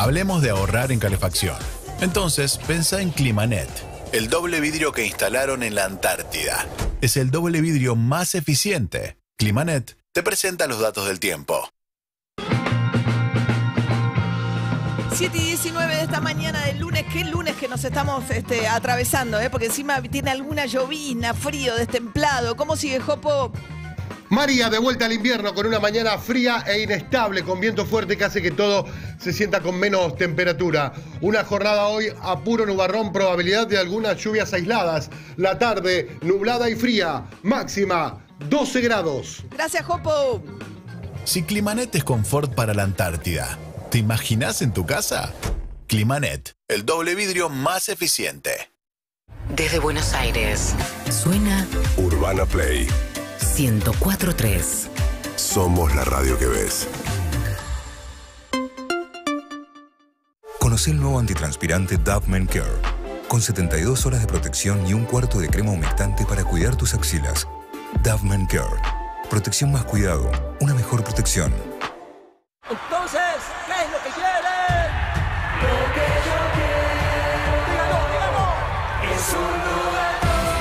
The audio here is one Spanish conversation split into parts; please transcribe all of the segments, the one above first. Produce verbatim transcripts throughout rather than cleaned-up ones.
Hablemos de ahorrar en calefacción. Entonces, pensá en Climanet, el doble vidrio que instalaron en la Antártida. Es el doble vidrio más eficiente. Climanet te presenta los datos del tiempo. siete y diecinueve de esta mañana del lunes. Qué lunes que nos estamos este, atravesando, ¿eh? Porque encima tiene alguna llovizna, frío, destemplado. ¿Cómo sigue, Jopo? María, de vuelta al invierno con una mañana fría e inestable, con viento fuerte que hace que todo se sienta con menos temperatura. Una jornada hoy a puro nubarrón, probabilidad de algunas lluvias aisladas. La tarde, nublada y fría, máxima doce grados. Gracias, Jopo. Si Climanet es confort para la Antártida, ¿te imaginás en tu casa? Climanet, el doble vidrio más eficiente. Desde Buenos Aires, suena Urbana Play ciento cuatro punto tres. Somos la radio que ves. Conoce el nuevo antitranspirante Dove Men Care. Con setenta y dos horas de protección y un cuarto de crema humectante para cuidar tus axilas. Dove Men Care. Protección más cuidado. Una mejor protección. Entonces, ¿qué es lo que quieren? Lo que yo quiero. Dígalo, dígalo. Es un lugar.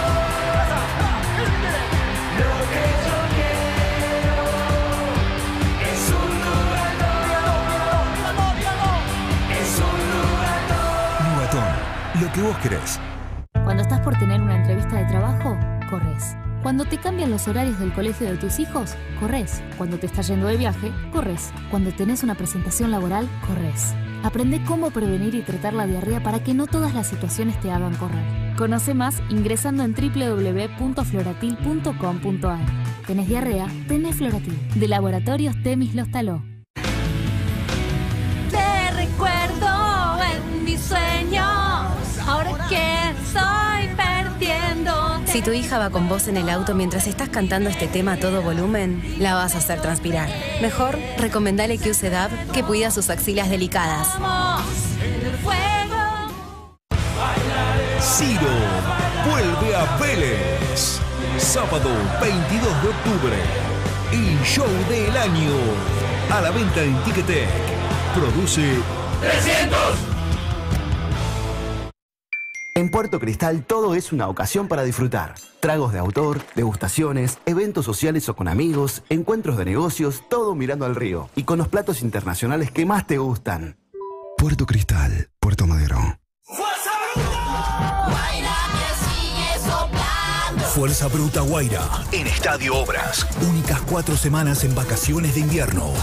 Lo que yo quiero. Es un lugar. Dígalo, dígalo, dígalo. Es un lugar. Nubatón. Lo que vos querés. Cuando estás por tener una entrevista de trabajo, corres. Cuando te cambian los horarios del colegio de tus hijos, corres. Cuando te estás yendo de viaje, corres. Cuando tenés una presentación laboral, corres. Aprende cómo prevenir y tratar la diarrea para que no todas las situaciones te hagan correr. Conoce más ingresando en doble u doble u doble u punto floratil punto com punto a r. ¿Tenés diarrea? Tenés Floratil. De Laboratorios Temis Lostaló. Te recuerdo en mis sueños, ahora que soy perdiendo. Si tu hija va con vos en el auto mientras estás cantando este tema a todo volumen, la vas a hacer transpirar. Mejor, recomendale que use Dove, que cuida sus axilas delicadas. Ciro vuelve a Vélez. Sábado veintidós de octubre. El show del año. A la venta en Ticketek. Produce trescientos. En Puerto Cristal todo es una ocasión para disfrutar. Tragos de autor, degustaciones, eventos sociales o con amigos, encuentros de negocios, todo mirando al río. Y con los platos internacionales que más te gustan. Puerto Cristal, Puerto Madero. ¡Fuerza Bruta! Guaira que sigue soplando. Fuerza Bruta Guaira. En Estadio Obras. Únicas cuatro semanas en vacaciones de invierno.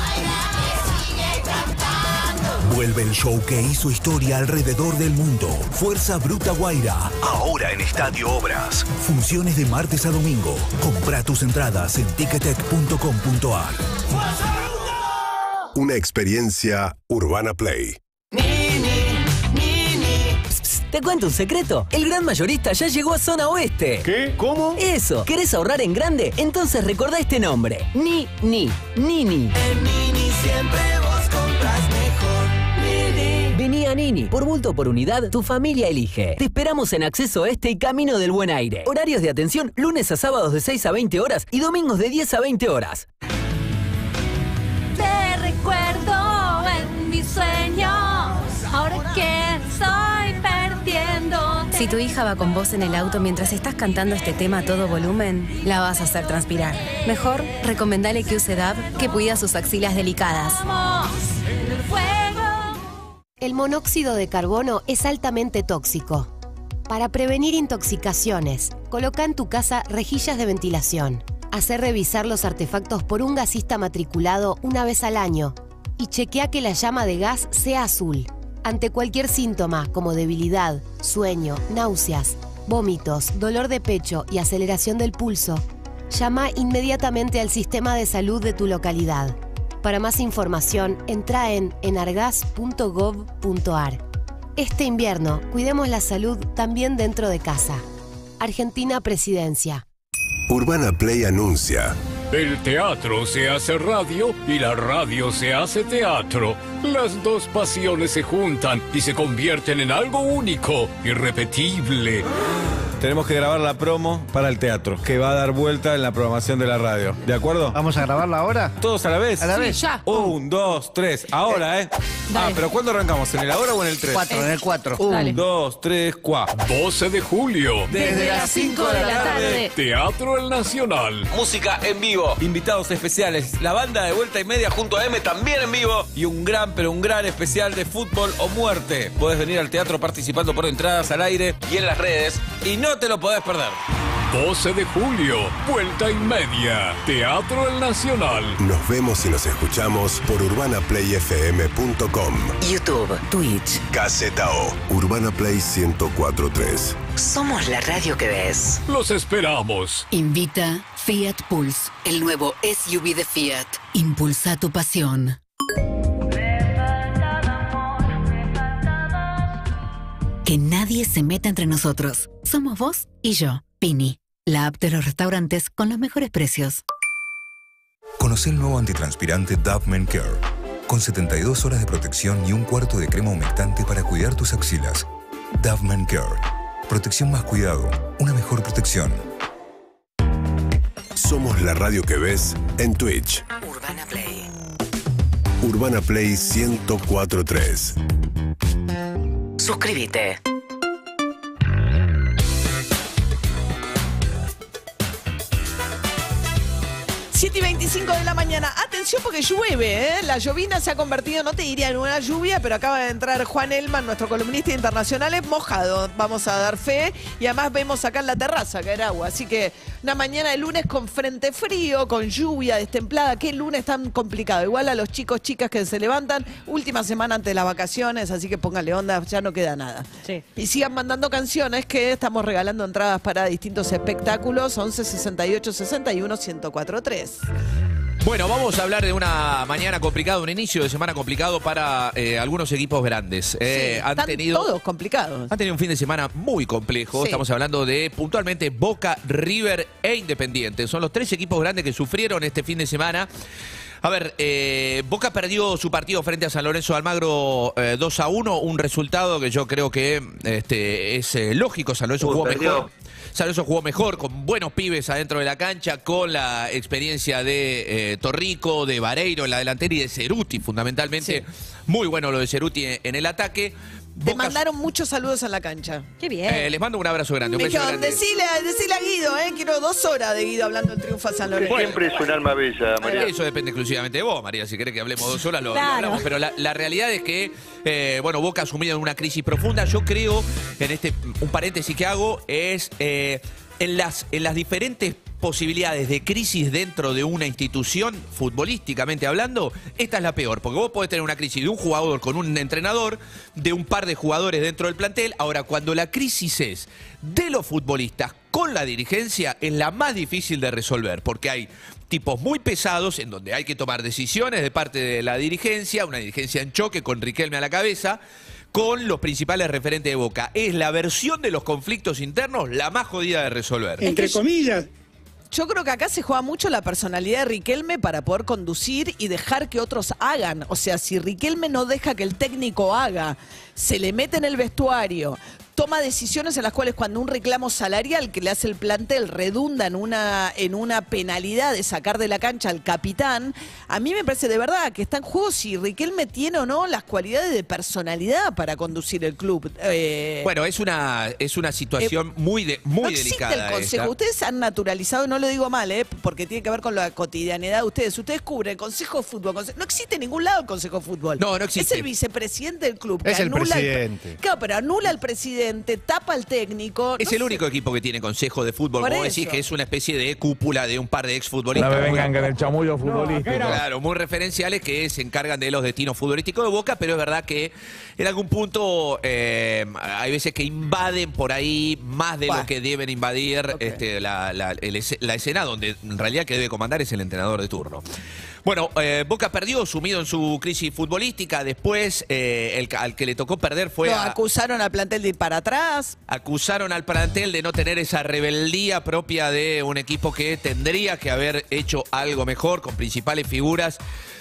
Vuelve el show que hizo historia alrededor del mundo. Fuerza Bruta Guaira. Ahora en Estadio Obras. Funciones de martes a domingo. Compra tus entradas en ticketek punto com punto a r. Una experiencia Urbana Play. Nini, Nini. Psst, psst, te cuento un secreto. El gran mayorista ya llegó a Zona Oeste. ¿Qué? ¿Cómo? Eso. ¿Querés ahorrar en grande? Entonces recordá este nombre. Ni, ni, Nini. En Nini siempre vos compras mejor. Nini. Vení a Nini. Por bulto o por unidad, tu familia elige. Te esperamos en Acceso Este y Camino del Buen Aire. Horarios de atención lunes a sábados de seis a veinte horas y domingos de diez a veinte horas. Te recuerdo en mis sueños, ahora que soy perdiendo. Si tu hija va con vos en el auto mientras estás cantando este tema a todo volumen, la vas a hacer transpirar. Mejor, recomendale que use Dove, que cuida sus axilas delicadas. En el fuego. El monóxido de carbono es altamente tóxico. Para prevenir intoxicaciones, coloca en tu casa rejillas de ventilación. Hacé revisar los artefactos por un gasista matriculado una vez al año y chequea que la llama de gas sea azul. Ante cualquier síntoma como debilidad, sueño, náuseas, vómitos, dolor de pecho y aceleración del pulso, llama inmediatamente al sistema de salud de tu localidad. Para más información, entra en enargas punto gov punto a r. Este invierno, cuidemos la salud también dentro de casa. Argentina Presidencia. Urbana Play anuncia. El teatro se hace radio y la radio se hace teatro. Las dos pasiones se juntan y se convierten en algo único, irrepetible. tenemos que grabar la promo para el teatro, que va a dar vuelta en la programación de la radio. ¿De acuerdo? ¿Vamos a grabarla ahora? ¿Todos a la vez? A la Sí, vez. ya. Un, dos, tres. Ahora, ¿eh? Dale. Ah, pero ¿cuándo arrancamos? ¿En el ahora o en el tres? Cuatro, en el cuatro. Dale. Un, dos, tres, cuatro. doce de julio. Desde las cinco de la tarde. Teatro El Nacional. Música en vivo. Invitados especiales. La banda de Vuelta y Media junto a M también en vivo. Y un gran, pero un gran especial de fútbol o muerte. Podés venir al teatro participando por entradas al aire y en las redes. Y no te lo podés perder. doce de julio. Vuelta y Media. Teatro El Nacional. Nos vemos y nos escuchamos por urbana play f m punto com. YouTube, Twitch. Caseta O. Urbana Play ciento cuatro punto tres. Somos la radio que ves. Los esperamos. Invita Fiat Pulse, el nuevo S U V de Fiat. Impulsa tu pasión. Que nadie se meta entre nosotros. Somos vos y yo. Pini, la app de los restaurantes con los mejores precios. Conoce el nuevo antitranspirante Dove Men Care, con setenta y dos horas de protección y un cuarto de crema humectante para cuidar tus axilas. Dove Men Care. Protección más cuidado, una mejor protección. Somos la radio que ves en Twitch. Urbana Play. Urbana Play ciento cuatro punto tres. Suscríbete. siete y veinticinco de la mañana. Atención porque llueve, ¿eh? La llovina se ha convertido, no te diría en una lluvia, pero acaba de entrar Juan Elman, nuestro columnista internacional, es mojado. Vamos a dar fe. Y además vemos acá en la terraza caer agua. Así que una mañana de lunes con frente frío, con lluvia destemplada. Qué lunes tan complicado. Igual a los chicos, chicas que se levantan, última semana antes de las vacaciones, así que póngale onda, ya no queda nada. Sí. Y sigan mandando canciones que estamos regalando entradas para distintos espectáculos. once sesenta y ocho sesenta y uno ciento cuatro tres. Bueno, vamos a hablar de una mañana complicada, un inicio de semana complicado para eh, algunos equipos grandes. Eh, Sí, han están tenido todos complicados. Han tenido un fin de semana muy complejo. Sí. Estamos hablando de puntualmente Boca, River e Independiente. Son los tres equipos grandes que sufrieron este fin de semana. A ver, eh, Boca perdió su partido frente a San Lorenzo de Almagro eh, dos a uno, un resultado que yo creo que este, es eh, lógico. San Lorenzo Uy, jugó perdió. mejor. San Lorenzo jugó mejor, con buenos pibes adentro de la cancha, con la experiencia de eh, Torrico, de Vareiro en la delantera y de Ceruti, fundamentalmente. Sí. Muy bueno lo de Ceruti en, en el ataque. Te Boca- mandaron muchos saludos en la cancha. Qué bien. Eh, les mando un abrazo grande, un Me beso dijeron, grande. decile, decile a Guido, ¿eh? Quiero dos horas de Guido hablando del triunfo a San Lorenzo. Siempre es un alma bella, María. Eso depende exclusivamente de vos, María. Si querés que hablemos dos horas, lo, lo Claro. hablamos. Pero la, la realidad es que, eh, bueno, Boca ha sumido en una crisis profunda. Yo creo, en este, un paréntesis que hago, es eh, en, las, en las diferentes posibilidades de crisis dentro de una institución, futbolísticamente hablando, esta es la peor. Porque vos podés tener una crisis de un jugador con un entrenador, de un par de jugadores dentro del plantel. Ahora, cuando la crisis es de los futbolistas con la dirigencia, es la más difícil de resolver. Porque hay tipos muy pesados en donde hay que tomar decisiones de parte de la dirigencia, una dirigencia en choque con Riquelme a la cabeza, con los principales referentes de Boca. Es la versión de los conflictos internos la más jodida de resolver. Entre comillas. Yo creo que acá se juega mucho la personalidad de Riquelme para poder conducir y dejar que otros hagan. O sea, si Riquelme no deja que el técnico haga, se le mete en el vestuario, toma decisiones en las cuales cuando un reclamo salarial que le hace el plantel redunda en una, en una penalidad de sacar de la cancha al capitán, a mí me parece de verdad que está en juego si Riquelme tiene o no las cualidades de personalidad para conducir el club. Eh, Bueno, es una, es una situación muy, de, muy no existe delicada. el consejo. esta. Ustedes han naturalizado, no lo digo mal, ¿eh? Porque tiene que ver con la cotidianidad de ustedes. Ustedes cubren el consejo de fútbol. conse- No existe en ningún lado el consejo de fútbol. No, no existe. Es el vicepresidente del club. que Es el anula presidente. Claro, pero anula al presidente, tapa al técnico. Es no el sé. único equipo que tiene consejo de fútbol. Por Como decís, eso. que es una especie de cúpula de un par de exfutbolistas. No me muy- vengan con el chamullo futbolístico. Claro, muy referenciales que se encargan de los destinos futbolísticos de Boca, pero es verdad que en algún punto eh, hay veces que invaden por ahí más de Buah. lo que deben invadir este, la, la- el ese- la escena, donde en realidad que debe comandar es el entrenador de turno. Bueno, eh, Boca perdió, sumido en su crisis futbolística. Después, eh, el, ca- al que le tocó perder fue Lo a, acusaron al plantel de ir para atrás. acusaron al plantel de no tener esa rebeldía propia de un equipo que tendría que haber hecho algo mejor, con principales figuras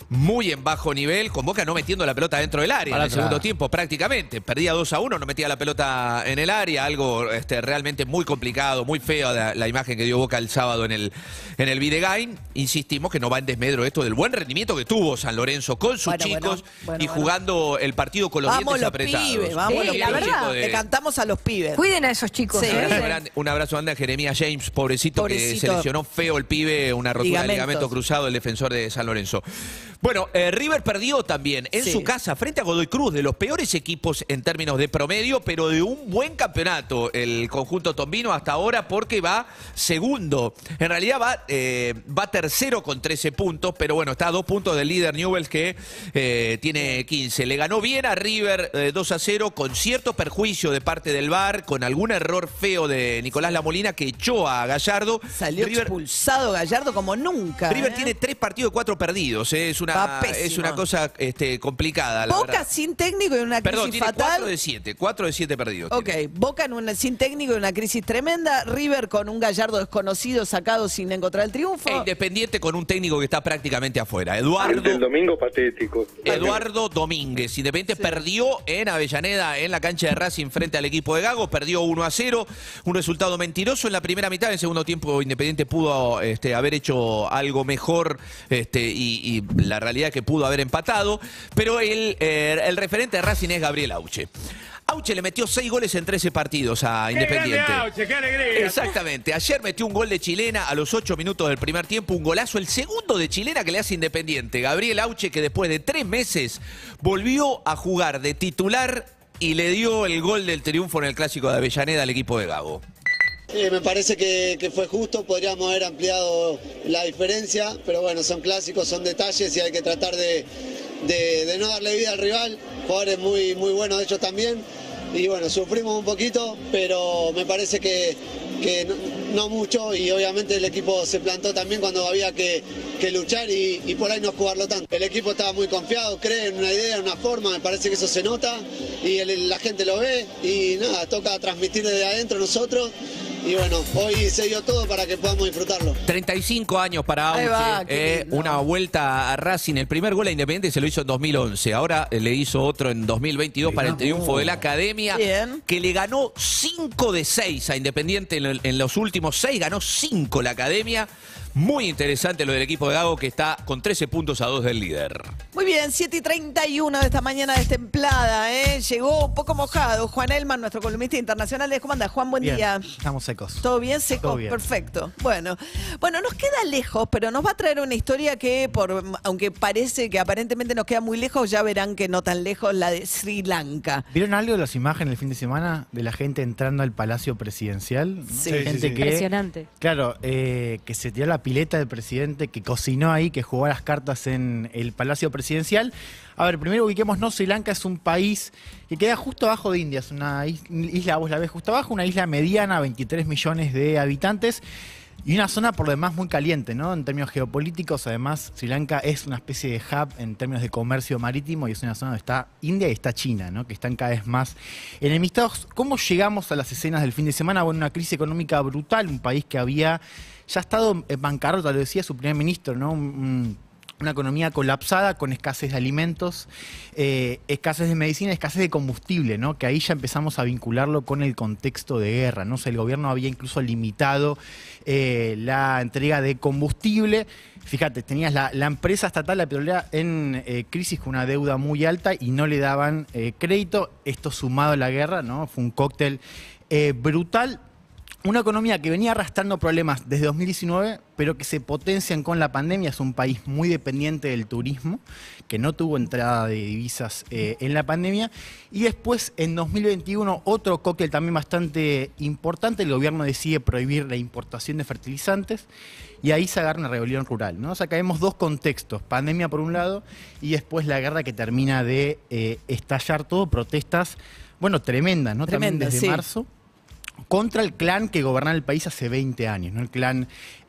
muy en bajo nivel, con Boca no metiendo la pelota dentro del área Para en el atrás. segundo tiempo prácticamente. Perdía dos a uno, no metía la pelota en el área, algo este, realmente muy complicado, muy feo la, la imagen que dio Boca el sábado en el, en el Videgain. Insistimos que no va en desmedro esto del buen rendimiento que tuvo San Lorenzo con sus Bueno, chicos bueno, bueno, y bueno. jugando el partido con los Vamos dientes los apretados. pibes, vamos Sí, los la pibes. verdad. Le cantamos a los pibes. Cuiden a esos chicos. Sí. Un ¿eh? abrazo grande, un abrazo grande a Jeremías James, pobrecito, Pobrecito. que se lesionó feo el pibe, una rotura de Ligamentos. ligamento cruzado, el defensor de San Lorenzo. Bueno, eh, River perdió también en Sí. su casa frente a Godoy Cruz, de los peores equipos en términos de promedio, pero de un buen campeonato el conjunto tombino hasta ahora porque va segundo. En realidad va, eh, va tercero con trece puntos, pero bueno, está a dos puntos del líder Newell's que eh, tiene quince. Le ganó bien a River eh, dos a cero con cierto perjuicio de parte del V A R, con algún error feo de Nicolás Lamolina que echó a Gallardo. Salió River, expulsado Gallardo como nunca. River ¿eh? tiene tres partidos de cuatro perdidos. eh, Es, una, Va pésimo. es una cosa este, complicada, la Boca verdad. sin técnico y una crisis Perdón, tiene fatal. cuatro de siete. cuatro de siete perdidos. Ok, tiene. Boca en una, sin técnico y una crisis tremenda. River con un Gallardo desconocido sacado sin encontrar el triunfo. E Independiente con un técnico que está prácticamente afuera. Eduardo, El domingo patético. Eduardo Domínguez. Independiente perdió en Avellaneda, en la cancha de Racing frente al equipo de Gago. Perdió uno a cero. Un resultado mentiroso en la primera mitad. En el segundo tiempo Independiente pudo este, haber hecho algo mejor este, y, y la realidad es que pudo haber empatado. Pero el, eh, el referente de Racing es Gabriel Auche. Auche le metió seis goles en trece partidos a Independiente. ¡Qué grande, Auche, qué alegría! Exactamente. Ayer metió un gol de chilena a los ocho minutos del primer tiempo, un golazo, el segundo de chilena que le hace Independiente. Gabriel Auche, que después de tres meses volvió a jugar de titular y le dio el gol del triunfo en el Clásico de Avellaneda al equipo de Gago. Eh, me parece que, que fue justo, podríamos haber ampliado la diferencia, pero bueno, son clásicos, son detalles y hay que tratar de, de, de no darle vida al rival. Jugadores muy, muy buenos ellos también. Y bueno, sufrimos un poquito, pero me parece que, que no, no mucho y obviamente el equipo se plantó también cuando había que, que luchar y, y por ahí no jugarlo tanto. El equipo estaba muy confiado, cree en una idea, en una forma, me parece que eso se nota y el, la gente lo ve y nada, toca transmitir desde adentro nosotros. Y bueno, hoy se dio todo para que podamos disfrutarlo. treinta y cinco años para Ahí Auche, va, qué eh, lindo. una vuelta a Racing. El primer gol a Independiente se lo hizo en dos mil once. Ahora eh, le hizo otro en dos mil veintidós para el triunfo de la Academia, Bien. que le ganó cinco de seis a Independiente en, el- en los últimos seis. Ganó cinco la Academia. Muy interesante lo del equipo de Gago, que está con trece puntos a dos del líder. Muy bien, siete y treinta y uno de esta mañana destemplada, ¿eh? Llegó un poco mojado Juan Elman, nuestro columnista internacional. ¿Cómo anda, Juan? Buen Bien, día. estamos secos. ¿Todo bien? Seco. Todo bien. Perfecto. Bueno, bueno, nos queda lejos, pero nos va a traer una historia que, por, aunque parece que aparentemente nos queda muy lejos, ya verán que no tan lejos, la de Sri Lanka. ¿Vieron algo de las imágenes el fin de semana de la gente entrando al Palacio Presidencial? ¿no? Sí. Hay Sí, gente sí, sí. que, Impresionante. claro, eh, que se tiró la pileta del presidente, que cocinó ahí, que jugó a las cartas en el Palacio Presidencial. A ver, primero ubiquémonos, Sri Lanka es un país que queda justo abajo de India, es una is- isla, vos la ves justo abajo, una isla mediana, veintitrés millones de habitantes. Y una zona por lo demás muy caliente, ¿no? En términos geopolíticos, además, Sri Lanka es una especie de hub en términos de comercio marítimo y es una zona donde está India y está China, ¿no? Que están cada vez más enemistados. ¿Cómo llegamos a las escenas del fin de semana? Bueno, una crisis económica brutal, un país que había ya estado en bancarrota, lo decía su primer ministro, ¿no? Un- un- Una economía colapsada con escasez de alimentos, eh, escasez de medicina, escasez de combustible, ¿no? Que ahí ya empezamos a vincularlo con el contexto de guerra, ¿no? O sea, el gobierno había incluso limitado eh, la entrega de combustible. Fíjate, tenías la, la empresa estatal, la petrolera, en eh, crisis con una deuda muy alta y no le daban eh, crédito. Esto sumado a la guerra, ¿no? Fue un cóctel eh, brutal. Una economía que venía arrastrando problemas desde dos mil diecinueve, pero que se potencian con la pandemia. Es un país muy dependiente del turismo, que no tuvo entrada de divisas eh, en la pandemia. Y después, en dos mil veintiuno, otro cóctel también bastante importante. El gobierno decide prohibir la importación de fertilizantes y ahí se agarra una rebelión rural, ¿no? O sea, acá vemos dos contextos. Pandemia por un lado y después la guerra que termina de eh, estallar todo. Protestas, bueno, tremendas, ¿no? También Tremendas, desde sí. marzo. Contra el clan que gobernaba el país hace veinte años, ¿no? El clan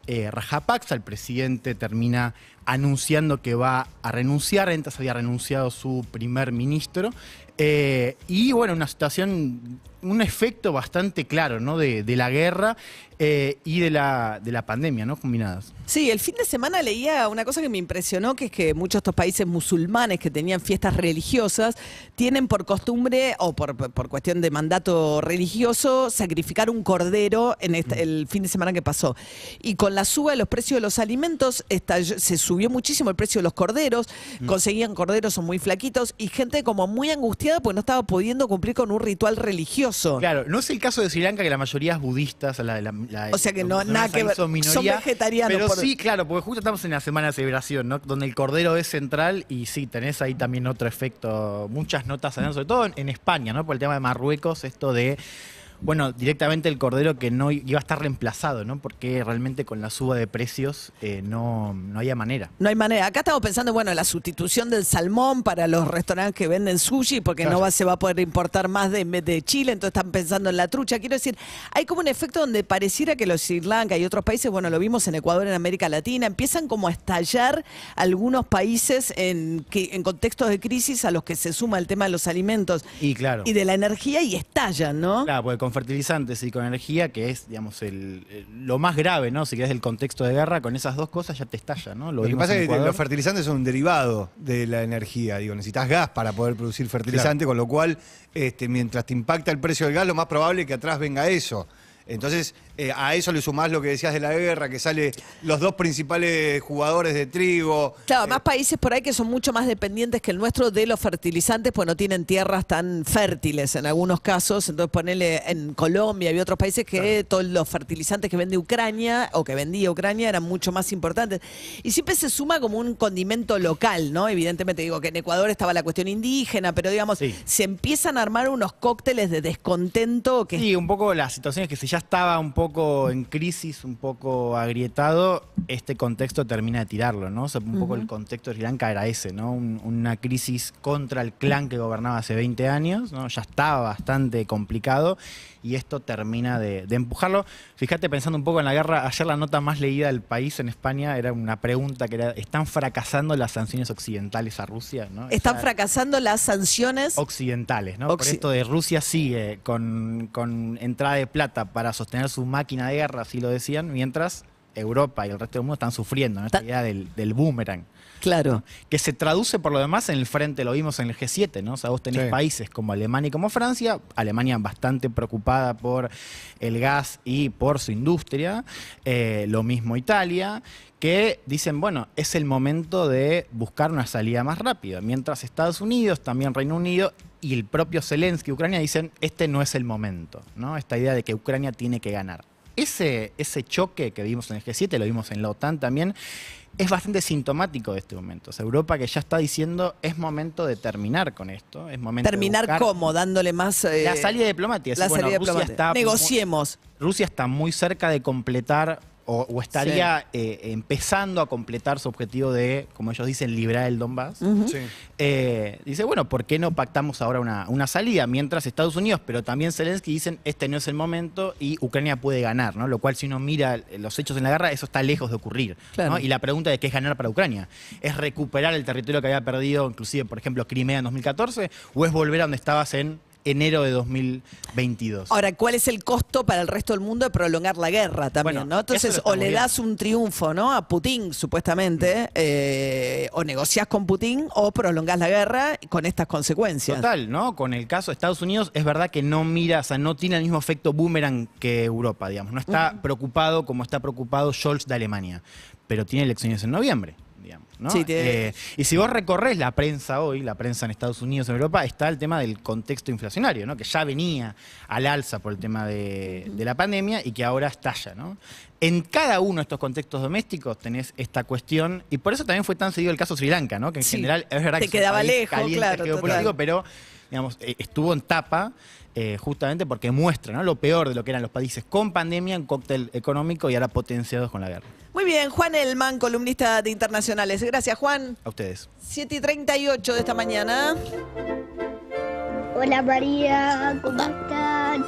eh, Rajapaksa, el presidente termina anunciando que va a renunciar, antes había renunciado su primer ministro, eh, y bueno, una situación, un efecto bastante claro, ¿no? de, de la guerra eh, y de la, de la pandemia, ¿no? Combinadas. Sí, el fin de semana leía una cosa que me impresionó, que es que muchos de estos países musulmanes que tenían fiestas religiosas tienen por costumbre, o por, por cuestión de mandato religioso, sacrificar un cordero en este, el fin de semana que pasó. Y con la suba de los precios de los alimentos, estalló, se subió muchísimo el precio de los corderos, mm. conseguían corderos, son muy flaquitos, y gente como muy angustiada porque no estaba pudiendo cumplir con un ritual religioso. Claro, no es el caso de Sri Lanka, que la mayoría es budistas, la, la, la, o sea que no, nada que ver, son, minoría, son vegetarianos. Pero por... sí, claro, porque justo estamos en la semana de celebración, ¿no? Donde el cordero es central y sí, tenés ahí también otro efecto, muchas notas, sobre todo en, en España, ¿no? Por el tema de Marruecos, esto de... Bueno, directamente el cordero que no iba a estar reemplazado, ¿no? Porque realmente con la suba de precios eh, no, no había manera. No hay manera. Acá estamos pensando, bueno, la sustitución del salmón para los restaurantes que venden sushi, porque claro. no va, se va a poder importar más de, de Chile, entonces están pensando en la trucha. Quiero decir, hay como un efecto donde pareciera que los Sri Lanka y otros países, bueno, lo vimos en Ecuador, en América Latina, empiezan como a estallar algunos países en, que, en contextos de crisis a los que se suma el tema de los alimentos y, claro. y de la energía y estallan, ¿no? Claro, porque con fertilizantes y con energía, que es, digamos, el, el, lo más grave, ¿no? Si querés, el contexto de guerra, con esas dos cosas ya te estalla, ¿no? Lo, lo que pasa es que los fertilizantes son un derivado de la energía, digo, necesitas gas para poder producir fertilizante, claro. con lo cual, este, mientras te impacta el precio del gas, lo más probable es que atrás venga eso. Entonces, eh, a eso le sumás lo que decías de la guerra, que sale los dos principales jugadores de trigo. Claro, eh, más países por ahí que son mucho más dependientes que el nuestro de los fertilizantes, pues no tienen tierras tan fértiles en algunos casos. Entonces, ponele en Colombia y otros países que claro. todos los fertilizantes que vende Ucrania o que vendía Ucrania eran mucho más importantes. Y siempre se suma como un condimento local, ¿no? Evidentemente, digo que en Ecuador estaba la cuestión indígena, pero digamos, sí. se empiezan a armar unos cócteles de descontento. Que... Sí, un poco las situaciones que si ya estaba un poco en crisis, un poco agrietado, este contexto termina de tirarlo, ¿no? O sea, un uh-huh. poco el contexto de Sri Lanka era ese, ¿no? Un, una crisis contra el clan que gobernaba hace veinte años, ¿no? Ya estaba bastante complicado y esto termina de, de empujarlo. Fíjate, pensando un poco en la guerra, ayer la nota más leída del país en España era una pregunta que era, ¿están fracasando las sanciones occidentales a Rusia? ¿no? ¿Están Esa, fracasando las sanciones? Occidentales, ¿no? Occ- Por esto de Rusia sigue con, con entrada de plata para sostener su máquina de guerra, así lo decían, mientras Europa y el resto del mundo están sufriendo, ¿no? Esta idea del, del boomerang. Claro. ¿no? Que se traduce por lo demás en el frente, lo vimos en el G siete, ¿no? O sea, vos tenés sí. países como Alemania y como Francia, Alemania bastante preocupada por el gas y por su industria, eh, lo mismo Italia, que dicen, bueno, es el momento de buscar una salida más rápida, mientras Estados Unidos, también Reino Unido y el propio Zelensky, Ucrania, dicen, este no es el momento, ¿no? Esta idea de que Ucrania tiene que ganar. Ese, ese choque que vimos en el G siete, lo vimos en la OTAN también, es bastante sintomático de este momento. O sea, Europa que ya está diciendo, es momento de terminar con esto. Es momento ¿Terminar de buscar cómo? Dándole más... Eh, la salida diplomática. La bueno, salida Rusia diplomática. está Negociemos. Muy, Rusia está muy cerca de completar... O, o estaría sí. eh, empezando a completar su objetivo de, como ellos dicen, liberar el Donbass. Uh-huh. sí. eh, dice, bueno, ¿por qué no pactamos ahora una, una salida? Mientras Estados Unidos, pero también Zelensky dicen, este no es el momento y Ucrania puede ganar, ¿no? Lo cual, si uno mira los hechos en la guerra, eso está lejos de ocurrir. Claro. ¿no? Y la pregunta de qué es ganar para Ucrania. ¿Es recuperar el territorio que había perdido, inclusive, por ejemplo, Crimea en dos mil catorce? ¿O es volver a donde estabas en enero de dos mil veintidós. Ahora, ¿cuál es el costo para el resto del mundo de prolongar la guerra también? Bueno, ¿no? Entonces, o le das un triunfo, ¿no? a Putin, supuestamente, mm. eh, o negociás con Putin, o prolongás la guerra con estas consecuencias. Total, ¿no? Con el caso de Estados Unidos, es verdad que no mira, o sea, no tiene el mismo efecto boomerang que Europa, digamos. No está uh-huh. preocupado como está preocupado Scholz de Alemania, pero tiene elecciones en noviembre. ¿no? Sí, te... eh, y si vos recorres la prensa hoy, la prensa en Estados Unidos, en Europa, está el tema del contexto inflacionario, ¿no? que ya venía al alza por el tema de, de la pandemia y que ahora estalla, ¿no? En cada uno de estos contextos domésticos tenés esta cuestión, y por eso también fue tan seguido el caso Sri Lanka, ¿no? que en sí, general es verdad te que quedaba lejos, caliente, claro, geopolítico, pero digamos, estuvo en tapa. Eh, justamente porque muestra, ¿no? lo peor de lo que eran los países con pandemia, un cóctel económico y ahora potenciados con la guerra. Muy bien, Juan Elman, columnista de Internacionales. Gracias, Juan. A ustedes. siete y treinta y ocho de esta mañana. Hola María, ¿cómo están?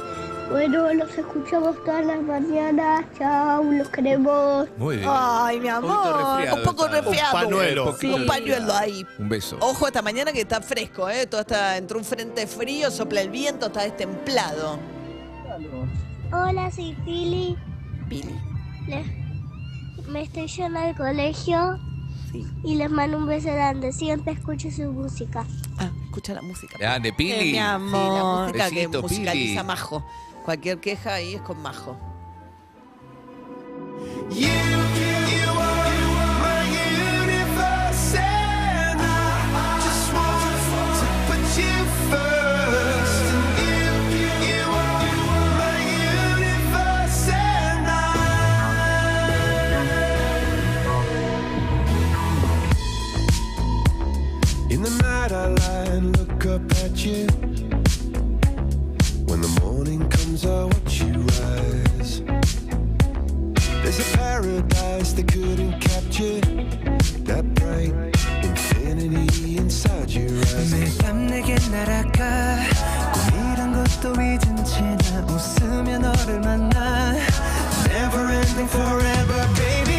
Bueno, los escuchamos todas las mañanas. Chao, los queremos. Muy bien. Ay, mi amor. Un poco resfriado. Un pañuelo. Sí. Un pañuelo ahí. Un beso. Ojo esta mañana que está fresco, ¿eh? Todo está entre un frente frío, sopla el viento, está destemplado. Hola, soy Pili. Pili. Les- me estoy yendo al colegio. Sí. Y les mando un beso grande. Siempre escucho su música. Ah, escucha la música. Grande, Pili. Eh, mi amor. Sí, la música Besito, que musicaliza Pili. Majo. Cualquier queja ahí es con Majo. In the night I lie and look up at you. When the morning comes I watch you rise. There's a paradise they couldn't capture. That bright infinity inside your eyes. 매일 밤 내게 날아가 꿈이란 것도 잊은 채 나 웃으며 너를 만나. Never ending forever baby.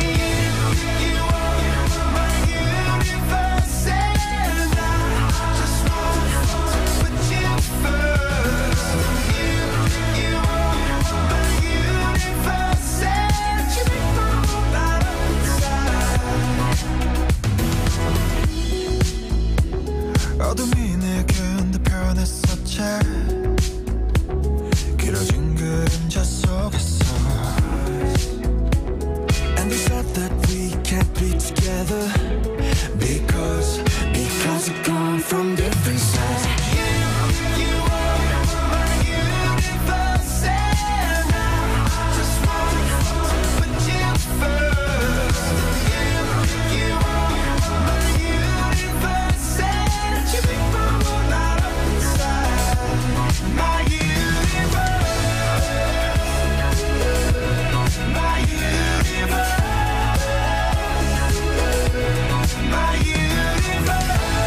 어둠이 내게 변했었지 길어진 그림자 속에서 And they said that we can't be together Because, because we've gone from different sides You, you are my universe And I just want to put you first You, you are my universe And you make my world light up inside My universe My universe My universe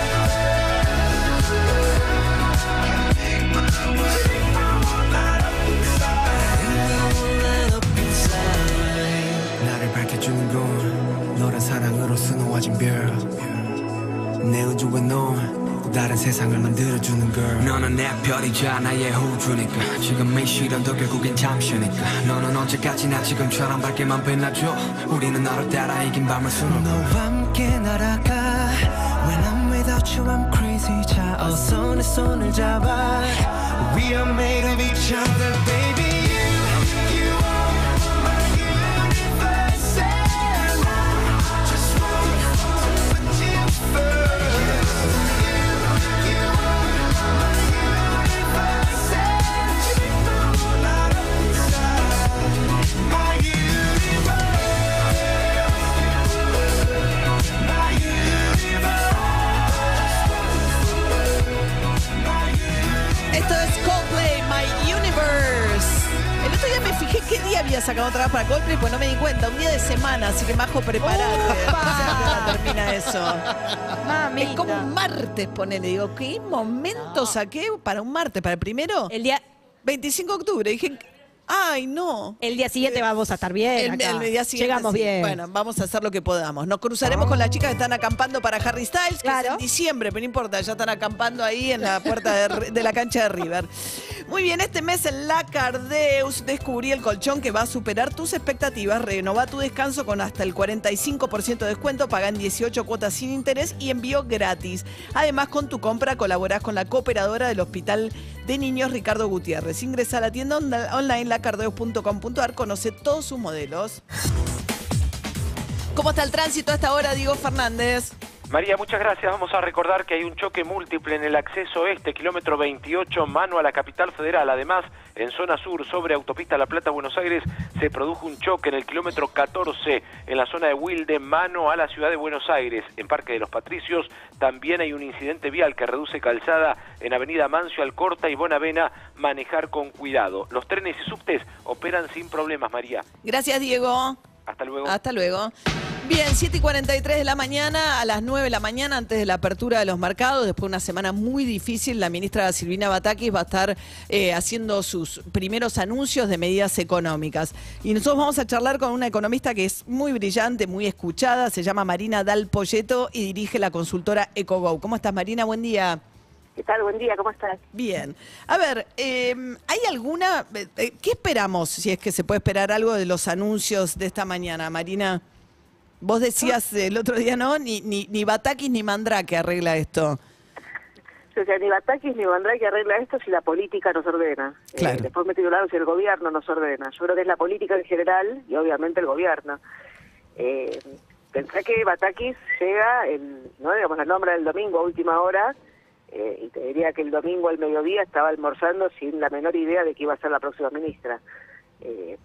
나를 밝혀주는 건 너란 사랑으로 수놓아진 별 내 우주에 넌 또 다른 세상을 만들어주는 걸 너는 내 별이자 나의 호주니까 지금 이 시련도 결국엔 잠시니까 너는 언제까지나 지금처럼 밝게만 빛나줘 우리는 너를 따라 이긴 밤을 수놓고 너와 함께 날아가 When I'm without you I'm crazy 자 어서 내 손을 잡아 We are made of each other baby You, you are my universe And I just want to put you first Esto es Coldplay, My Universe. El otro día me fijé qué día había sacado otra vez para Coldplay, pues no me di cuenta. Un día de semana, así que Majo, preparate. No sé a qué hora termina eso. Mamita. Es como un martes, ponele. Digo, ¿qué momento saqué para un martes? ¿Para el primero? El día veinticinco de octubre. Dije, ay, no. El día siguiente vamos a estar bien. El, acá. el día siguiente, Llegamos sí. bien. Bueno, vamos a hacer lo que podamos. Nos cruzaremos con las chicas que están acampando para Harry Styles, que Claro. es en diciembre, pero no importa, ya están acampando ahí en la puerta de, de la cancha de River. Muy bien, este mes en La Cardeus descubrí el colchón que va a superar tus expectativas. Renova tu descanso con hasta el cuarenta y cinco por ciento de descuento, paga en dieciocho cuotas sin interés y envío gratis. Además, con tu compra colaborás con la cooperadora del Hospital de Niños Ricardo Gutiérrez. Ingresa a la tienda on- online lacardeus punto com punto ar, conoce todos sus modelos. ¿Cómo está el tránsito a esta hora, Diego Fernández? María, muchas gracias. Vamos a recordar que hay un choque múltiple en el acceso este, kilómetro veintiocho, mano a la capital federal. Además, en zona sur, sobre autopista La Plata-Buenos Aires, se produjo un choque en el kilómetro catorce, en la zona de Wilde, mano a la ciudad de Buenos Aires. En Parque de los Patricios también hay un incidente vial que reduce calzada en Avenida Mancio, Alcorta y Bonavena. Manejar con cuidado. Los trenes y subtes operan sin problemas, María. Gracias, Diego. Hasta luego. Hasta luego. Bien, siete y cuarenta y tres de la mañana, a las nueve de la mañana, antes de la apertura de los mercados, después de una semana muy difícil, la ministra Silvina Batakis va a estar eh, haciendo sus primeros anuncios de medidas económicas. Y nosotros vamos a charlar con una economista que es muy brillante, muy escuchada, se llama Marina Dal Poyeto y dirige la consultora EcoGo. ¿Cómo estás, Marina? Buen día. ¿Qué tal? Buen día, ¿cómo estás? Bien. A ver, eh, ¿hay alguna... Eh, ¿qué esperamos, si es que se puede esperar algo de los anuncios de esta mañana, Marina? Vos decías el otro día, ¿no? Ni, ni, ni Batakis ni Mandrake arregla esto. O sea, ni Batakis ni Mandrake arregla esto si la política nos ordena. Claro. Eh, después me tiro lado si el gobierno nos ordena. Yo creo que es la política en general y obviamente el gobierno. Eh, pensé que Batakis llega, el, no digamos la nombra del domingo a última hora, eh, y te diría que el domingo al mediodía estaba almorzando sin la menor idea de que iba a ser la próxima ministra. Eh,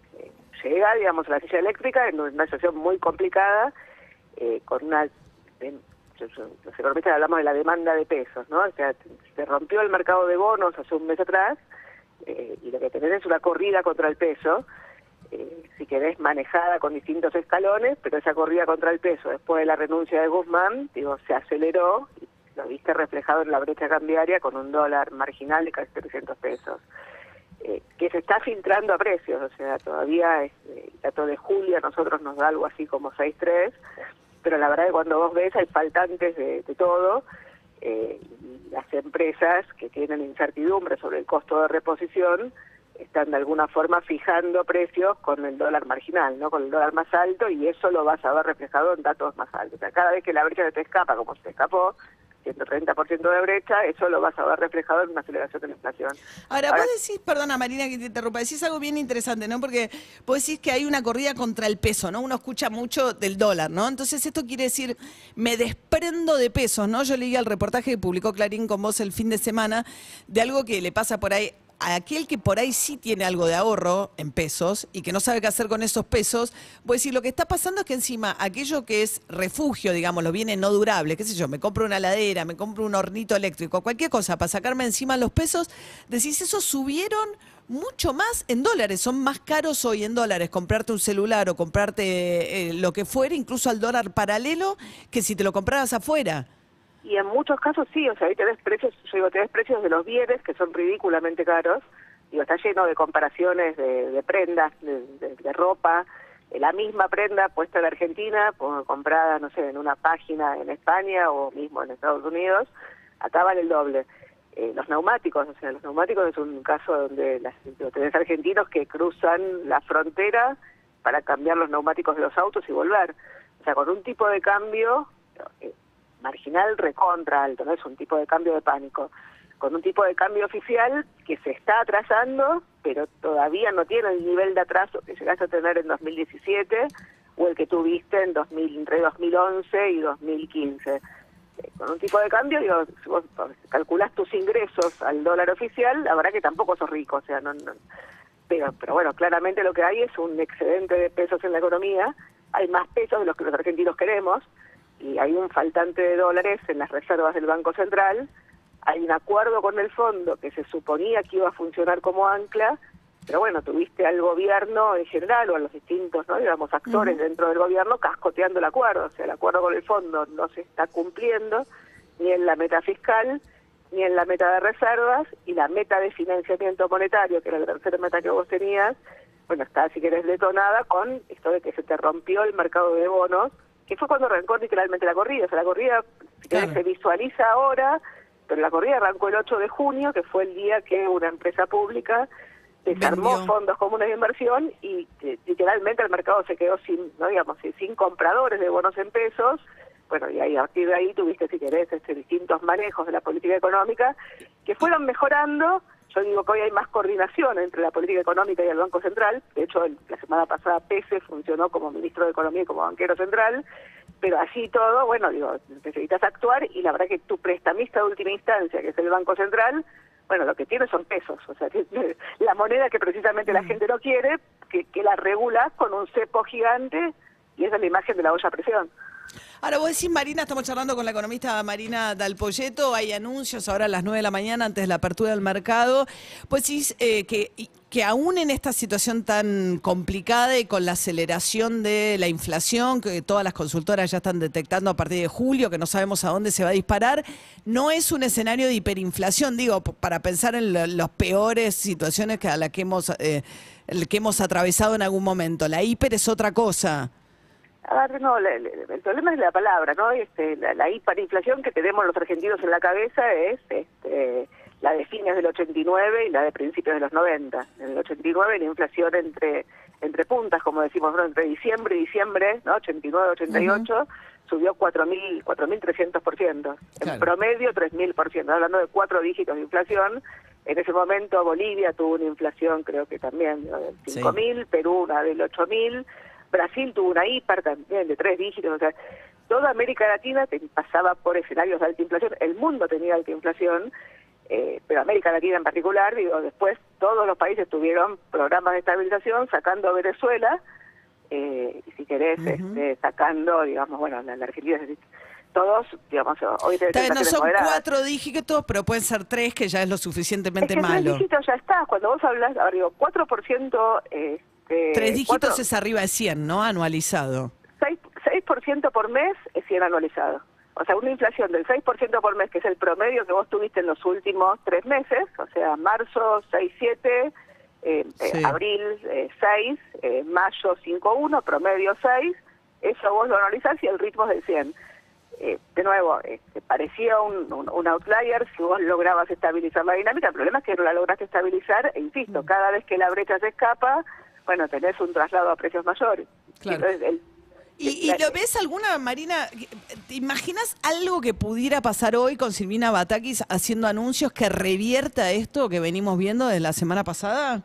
Llega, digamos, a la silla eléctrica en una situación muy complicada, eh, con una... En, los economistas hablamos de la demanda de pesos, ¿no? O sea, se rompió el mercado de bonos hace un mes atrás, eh, y lo que tenés es una corrida contra el peso, eh, si querés manejada con distintos escalones, pero esa corrida contra el peso, después de la renuncia de Guzmán, digo, se aceleró, y lo viste reflejado en la brecha cambiaria con un dólar marginal de casi trescientos pesos. Eh, que se está filtrando a precios, o sea, todavía es, eh, el dato de julio a nosotros nos da algo así como seis tres, pero la verdad es que cuando vos ves hay faltantes de, de todo, eh, y las empresas que tienen incertidumbre sobre el costo de reposición están de alguna forma fijando precios con el dólar marginal, ¿no? Con el dólar más alto, y eso lo vas a ver reflejado en datos más altos. O sea, cada vez que la brecha se te escapa, como se te escapó, ciento treinta por ciento de brecha, eso lo vas a ver reflejado en una aceleración de la inflación. Ahora, Ahora, vos decís, perdona Marina que te interrumpa, decís algo bien interesante, ¿no? Porque vos decís que hay una corrida contra el peso, ¿no? Uno escucha mucho del dólar, ¿no? Entonces esto quiere decir, me desprendo de pesos, ¿no? Yo leí el reportaje que publicó Clarín con vos el fin de semana de algo que le pasa por ahí a aquel que por ahí sí tiene algo de ahorro en pesos y que no sabe qué hacer con esos pesos. Voy a decir, lo que está pasando es que encima aquello que es refugio, digamos, los bienes no durables, qué sé yo, me compro una heladera, me compro un hornito eléctrico, cualquier cosa para sacarme encima los pesos, decís, esos subieron mucho más en dólares, son más caros hoy en dólares comprarte un celular o comprarte eh, lo que fuera, incluso al dólar paralelo, que si te lo compraras afuera. Y en muchos casos sí, o sea, ahí tenés precios, yo digo, tenés precios de los bienes que son ridículamente caros, digo, está lleno de comparaciones de, de prendas, de, de, de ropa, la misma prenda puesta en Argentina, comprada, no sé, en una página en España o mismo en Estados Unidos, acá vale el doble. Eh, los neumáticos, o sea, los neumáticos es un caso donde las, tenés argentinos que cruzan la frontera para cambiar los neumáticos de los autos y volver. O sea, con un tipo de cambio... Eh, marginal recontra alto, no es un tipo de cambio de pánico, con un tipo de cambio oficial que se está atrasando, pero todavía no tiene el nivel de atraso que llegaste a tener en dos mil diecisiete o el que tuviste en dos mil, entre dos mil once y dos mil quince. Eh, con un tipo de cambio, digo, si vos calculás tus ingresos al dólar oficial, la verdad que tampoco sos rico, o sea, no, no pero, pero bueno, claramente lo que hay es un excedente de pesos en la economía, hay más pesos de los que los argentinos queremos, y hay un faltante de dólares en las reservas del Banco Central, hay un acuerdo con el fondo que se suponía que iba a funcionar como ancla, pero bueno, tuviste al gobierno en general o a los distintos, no digamos, actores uh-huh. dentro del gobierno cascoteando el acuerdo, o sea, el acuerdo con el fondo no se está cumpliendo ni en la meta fiscal, ni en la meta de reservas, y la meta de financiamiento monetario, que era la tercera meta que vos tenías, bueno, está, si querés, detonada con esto de que se te rompió el mercado de bonos, que fue cuando arrancó literalmente la corrida. O sea, la corrida claro. se visualiza ahora, pero la corrida arrancó el ocho de junio, que fue el día que una empresa pública desarmó Vendió. fondos comunes de inversión y eh, literalmente el mercado se quedó sin, no digamos, sin compradores de bonos en pesos. Bueno, y ahí, a partir de ahí tuviste, si querés, este, distintos manejos de la política económica que fueron mejorando. Yo digo que hoy hay más coordinación entre la política económica y el Banco Central. De hecho, el, la semana pasada Pese funcionó como ministro de Economía y como banquero central. Pero así todo, bueno, digo, necesitas actuar y la verdad que tu prestamista de última instancia, que es el Banco Central, bueno, lo que tiene son pesos. O sea, la moneda que precisamente la gente no quiere, que, que la regulas con un cepo gigante y esa es la imagen de la olla a presión. Ahora vos decís, Marina, estamos charlando con la economista Marina Dal Poyetto, hay anuncios ahora a las nueve de la mañana antes de la apertura del mercado. Pues decís eh, que, que aún en esta situación tan complicada y con la aceleración de la inflación, que todas las consultoras ya están detectando a partir de julio, que no sabemos a dónde se va a disparar, no es un escenario de hiperinflación, digo, para pensar en lo, las peores situaciones que a las que hemos, eh, el que hemos atravesado en algún momento. La hiper es otra cosa. A ver, no, la, la, el problema es la palabra, ¿no? Este, la, la hiperinflación que tenemos los argentinos en la cabeza es este, la de fines del ochenta y nueve y la de principios de los noventa. En el ochenta y nueve la inflación entre entre puntas, como decimos, ¿no? Entre diciembre y diciembre, ¿no? ochenta y nueve, ochenta y ocho, uh-huh. Subió cuatro mil trescientos por ciento. Claro. En promedio tres mil por ciento. Hablando de cuatro dígitos de inflación. En ese momento Bolivia tuvo una inflación, creo que también, ¿no? Del cinco mil, sí. Perú una del ocho mil. Brasil tuvo una hiper también de tres dígitos, o sea, toda América Latina te pasaba por escenarios de alta inflación, el mundo tenía alta inflación, eh, pero América Latina en particular, digo, después todos los países tuvieron programas de estabilización, sacando a Venezuela, eh, y si querés, uh-huh. este, sacando, digamos, bueno, la, la Argentina, todos, digamos, hoy te Tal vez no son moderadas. Cuatro dígitos, pero pueden ser tres, que ya es lo suficientemente es que malo. Tres dígitos ya está, cuando vos hablas, ahora digo, cuatro por ciento... Eh, Eh, Tres dígitos cuatro, es arriba de cien, ¿no? Anualizado. seis por ciento por mes es cien anualizado. O sea, una inflación del seis por ciento por mes, que es el promedio que vos tuviste en los últimos tres meses, o sea, marzo seis coma siete, eh, sí. eh, abril eh, seis, eh, mayo cinco coma uno, promedio seis, eso vos lo analizás y el ritmo es del cien. Eh, de nuevo, eh, parecía un, un, un outlier si vos lograbas estabilizar la dinámica. El problema es que no la lograste estabilizar, e insisto, mm. cada vez que la brecha se escapa, bueno, tenés un traslado a precios mayores. Claro. Entonces, el, ¿Y, ¿Y lo ves alguna, Marina? ¿Te imaginas algo que pudiera pasar hoy con Silvina Batakis haciendo anuncios que revierta esto que venimos viendo desde la semana pasada?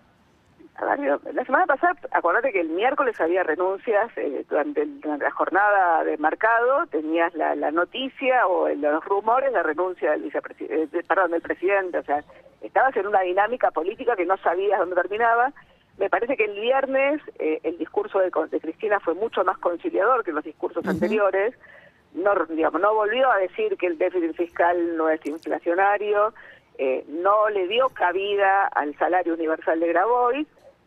La semana pasada, acordate que el miércoles había renuncias, eh, durante, el, durante la jornada de mercado tenías la, la noticia o el, los rumores de renuncia del vicepresidente, perdón, del presidente, o sea, estabas en una dinámica política que no sabías dónde terminaba. Me parece que el viernes eh, el discurso de, de Cristina fue mucho más conciliador que los discursos uh-huh. anteriores. No, digamos, no volvió a decir que el déficit fiscal no es inflacionario, eh, no le dio cabida al salario universal de Grabois.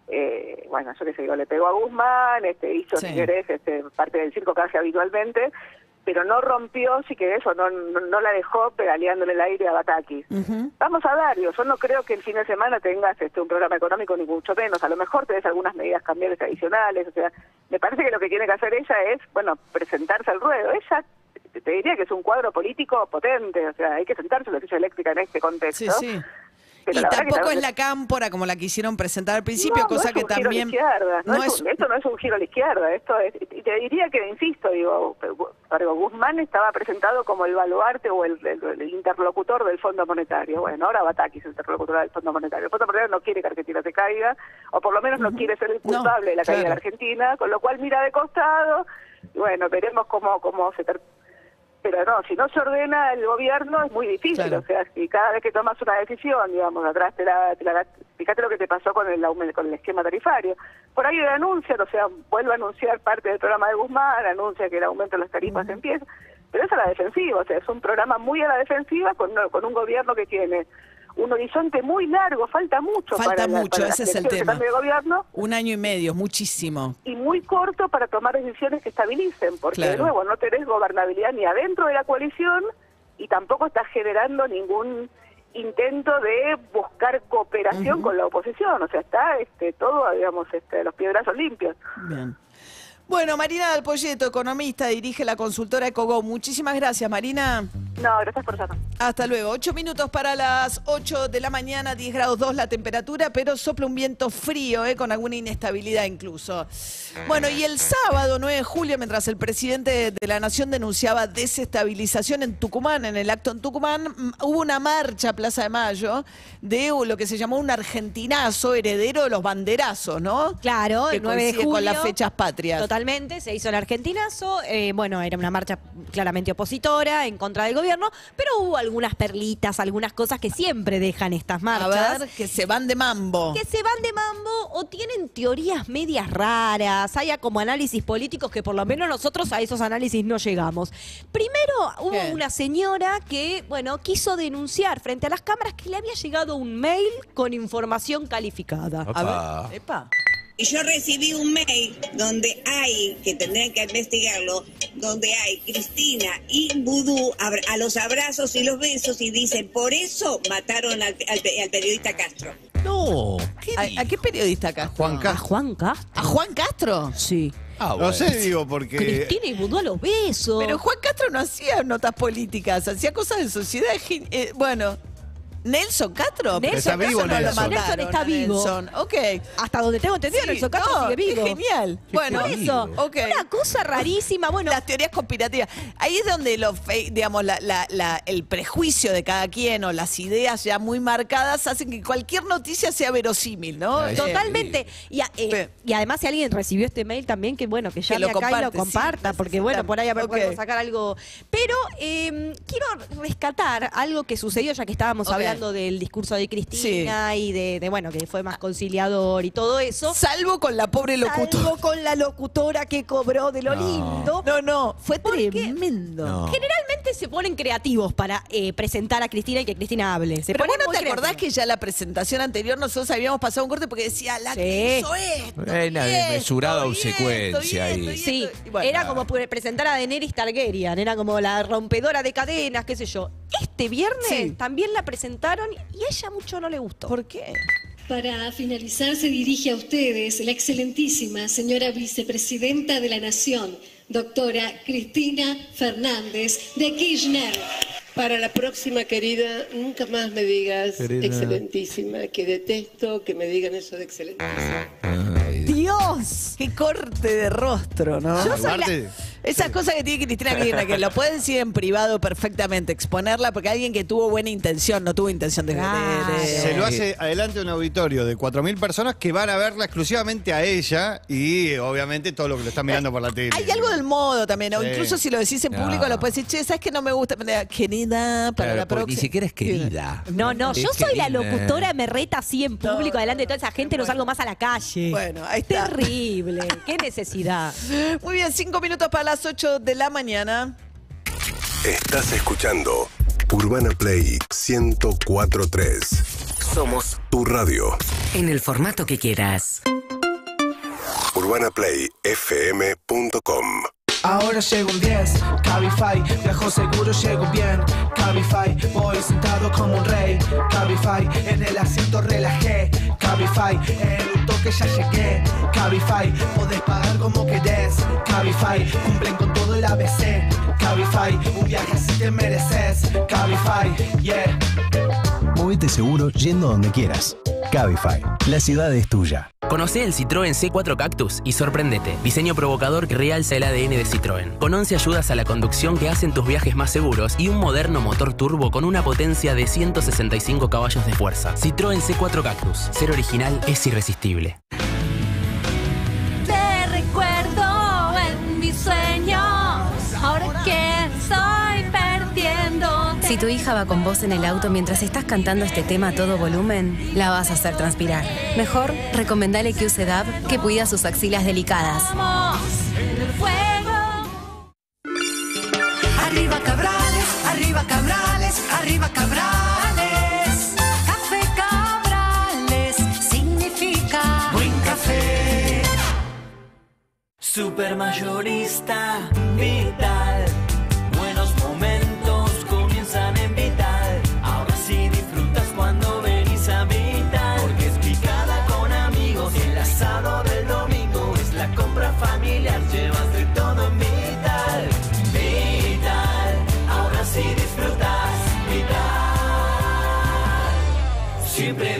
Eh, bueno, yo qué sé, digo, le pegó a Guzmán, este, hizo, sí. si querés, este, parte del circo que hace habitualmente, pero no rompió, si querés, o no, no, no la dejó pedaleándole el aire a Batakis. Uh-huh. Vamos a dar, digo, yo no creo que el fin de semana tengas este, un programa económico, ni mucho menos, a lo mejor tenés algunas medidas cambiables adicionales, o sea, me parece que lo que tiene que hacer ella es, bueno, presentarse al ruedo. Ella, te diría que es un cuadro político potente, o sea, hay que sentarse en la silla eléctrica en este contexto. Sí, sí. Pero y tampoco que es la cámpora como la quisieron presentar al principio, no, cosa no es que un giro también... A la izquierda. No no es es... un, esto no es un giro a la izquierda, esto es, y te diría que, insisto, digo, Guzmán estaba presentado como el baluarte o el, el, el interlocutor del Fondo Monetario. Bueno, ahora Batakis es el interlocutor del Fondo Monetario. El Fondo Monetario no quiere que Argentina se caiga, o por lo menos no uh-huh. quiere ser el culpable no, de la caída claro. de la Argentina, con lo cual mira de costado, y bueno, veremos cómo, cómo se... Ter- Pero no, si no se ordena el gobierno es muy difícil, claro. o sea, si cada vez que tomas una decisión, digamos, atrás te la, te la fíjate lo que te pasó con el aumento, con el esquema tarifario. Por ahí anuncian, o sea, vuelve a anunciar parte del programa de Guzmán, anuncia que el aumento de las tarifas uh-huh. empieza, pero es a la defensiva, o sea, es un programa muy a la defensiva con, con un gobierno que tiene un horizonte muy largo, falta mucho falta para, mucho, la, para ese es el tema. De gobierno, un año y medio, muchísimo. Y muy corto para tomar decisiones que estabilicen, porque claro. de nuevo no tenés gobernabilidad ni adentro de la coalición y tampoco estás generando ningún intento de buscar cooperación uh-huh. con la oposición, o sea, está este todo, digamos, este, los piedrazos limpios. Bien. Bueno, Marina Dal Poyetto, economista, dirige la consultora EcoGo. Muchísimas gracias, Marina. No, gracias por llamar. Hasta luego. Ocho minutos para las ocho de la mañana, diez grados dos la temperatura, pero sopla un viento frío, eh, con alguna inestabilidad incluso. Bueno, y el sábado nueve de julio, mientras el presidente de la Nación denunciaba desestabilización en Tucumán, en el acto en Tucumán, hubo una marcha a Plaza de Mayo de lo que se llamó un argentinazo heredero de los banderazos, ¿no? Claro, que el nueve de julio. Con las fechas patrias. Totalmente. totalmente, se hizo el argentinazo, eh, bueno, era una marcha claramente opositora, en contra del gobierno, pero hubo algunas perlitas, algunas cosas que siempre dejan estas marchas. A ver, que se van de mambo. Que se van de mambo o tienen teorías medias raras, haya como análisis políticos que por lo menos nosotros a esos análisis no llegamos. Primero hubo ¿Qué? una señora que, bueno, quiso denunciar frente a las cámaras que le había llegado un mail con información calificada. Opa. A ver, epa. Y yo recibí un mail donde hay, que tendrían que investigarlo, donde hay Cristina y Vudú abra- a los abrazos y los besos y dicen, por eso mataron al, al pe- al periodista Castro. No. ¿A, a qué periodista acá? Juan ¿A Castro. Juan Castro? ¿A Juan Castro? Sí. Ah, No sé, digo, porque... Cristina y Vudú a los besos. Pero Juan Castro no hacía notas políticas, hacía cosas de sociedad. gen- eh, bueno, ¿Nelson Castro? Nelson Está vivo Castro no lo Nelson. mataron Nelson está a vivo. Nelson. Ok. Hasta donde tengo entendido, Sí, Nelson Castro no, sigue vivo. qué genial. Bueno, Por eso, ok. una cosa rarísima. Bueno, Las teorías conspirativas. Ahí es donde los fake, digamos, la, la- la- el prejuicio de cada quien o las ideas ya muy marcadas hacen que cualquier noticia sea verosímil, ¿no? Ay, Eh, totalmente. Y, a- eh, y además, si alguien recibió este mail también, que bueno, que llame lo acá y comparte, lo sí, comparta, porque bueno, por ahí a ver, Ok. podemos sacar algo. Pero eh, quiero rescatar algo que sucedió, ya que estábamos Ok. hablando del discurso de Cristina y de, de, bueno, que fue más conciliador y todo eso. Salvo con la pobre locutora. Salvo con la locutora que cobró de lo No. lindo. No, no, fue Porque tremendo. No. Generalmente se ponen creativos para eh, presentar a Cristina y que Cristina hable. Se Pero vos ponen no muy te acordás creativos. que ya la presentación anterior nosotros habíamos pasado un corte porque decía la Sí. que hizo esto. Una y esto, desmesurada y esto, obsecuencia y esto, ahí. y Sí, esto, y bueno. era como pre- presentar a Daenerys Targaryen, era como la rompedora de cadenas, qué sé yo. Este viernes Sí. también la presentaron y a ella mucho no le gustó. ¿Por qué? Para finalizar, se dirige a ustedes la excelentísima señora vicepresidenta de la Nación, doctora Cristina Fernández de Kirchner. Para la próxima, querida, nunca más me digas Querida. excelentísima, que detesto que me digan eso de excelentísima. Dios, qué corte de rostro, ¿no? Yo soy la- Aparte, Esas cosas que tiene Cristina Kirchner, que lo pueden decir en privado perfectamente, exponerla, porque alguien que tuvo buena intención, no tuvo intención de... de- de- se lo hace adelante un auditorio de cuatro mil personas que van a verla exclusivamente a ella y eh, obviamente todo lo que lo están mirando por la tele. Hay algo del modo también, o Sí. incluso si lo decís en público, No. lo puedes decir, che, ¿sabes que no me gusta? Querida, para Claro, la porque próxima. ni siquiera es querida. No, no, yo Es soy la querida. locutora, me reta así en público, delante de toda esa gente, no salgo más a la calle. Bueno, ahí está. Terrible, qué necesidad. Muy bien, cinco minutos para las ocho de la mañana. Estás escuchando Urbana Play ciento cuatro punto tres. Somos Tu radio. en el formato que quieras. urbana play f m punto com. Ahora llego un diez, Cabify, viajo seguro, llego bien. Cabify, voy sentado como un rey. Cabify, en el asiento relajé. Cabify, en un toque ya llegué. Cabify, podés pagar como querés. Cabify, cumplen con todo el A B C. Cabify, un viaje así te mereces. Cabify, yeah. Movete seguro yendo donde quieras. Cabify, la ciudad es tuya. Conocé el Citroën C cuatro Cactus y sorprendete. Diseño provocador que realza el A D N de Citroën. Con once ayudas a la conducción que hacen tus viajes más seguros y un moderno motor turbo con una potencia de ciento sesenta y cinco caballos de fuerza. Citroën C cuatro Cactus. Ser original es irresistible. Te recuerdo en mis sueños, ahora que estoy perdiéndote. Si tu hija va con vos en el auto mientras estás cantando este tema a todo volumen, la vas a hacer transpirar. Mejor, recomendale que use D A B, que cuida sus axilas delicadas. Vamos en el fuego. Arriba Cabrales, arriba Cabrales, arriba Cabrales. Café Cabrales significa Buen café. Supermayorista Vital. Buenos momentos comienzan en Vital. Ahora sí disfrutas cuando venís a Vital. Porque es picada con amigos. El asado del domingo es la compra familiar. Llevas de todo en Vital. Vital. Ahora sí disfrutas. Vital. Siempre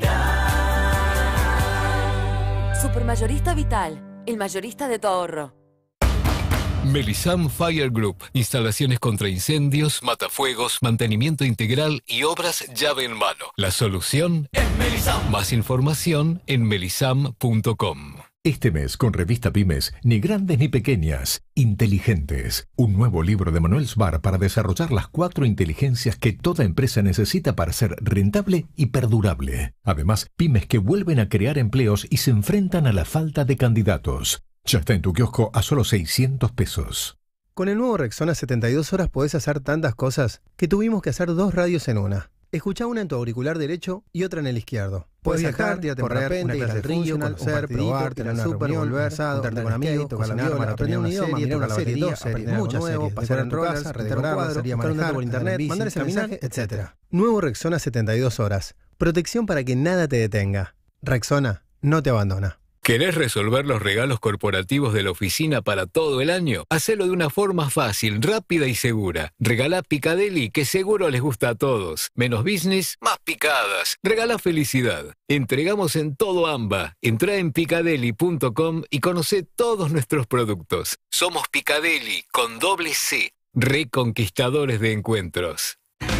Vital. Supermayorista Vital, el mayorista de tu ahorro. Melisam Fire Group. Instalaciones contra incendios, matafuegos, mantenimiento integral y obras llave en mano. La solución es Melisam. Más información en melisam punto com. Este mes con Revista Pymes, ni grandes ni pequeñas, inteligentes. Un nuevo libro de Manuel Sbar para desarrollar las cuatro inteligencias que toda empresa necesita para ser rentable y perdurable. Además, pymes que vuelven a crear empleos y se enfrentan a la falta de candidatos. Ya está en tu kiosco a solo seiscientos pesos. Con el nuevo Rexona setenta y dos horas podés hacer tantas cosas que tuvimos que hacer dos radios en una. Escuchá una en tu auricular derecho y otra en el izquierdo. Puedes viajar, tirarte en parapente, ir al río, conocer, probar, tener una reunión, volver, juntarte con amigos, tocar la viola, aprender un idioma, mirar una serie, dos series, muchas series, pasar en tu casa, redecorar, salir a manejar, por internet, mandar ese mensaje, etcétera. Nuevo Rexona setenta y dos horas. Protección para que nada te detenga. Rexona no te abandona. ¿Querés resolver los regalos corporativos de la oficina para todo el año? Hacelo de una forma fácil, rápida y segura. Regalá Picadeli, que seguro les gusta a todos. Menos business, más picadas. Regalá felicidad. Entregamos en todo AMBA. Entrá en picadeli punto com y conocé todos nuestros productos. Somos Picadeli, con doble C. Reconquistadores de encuentros.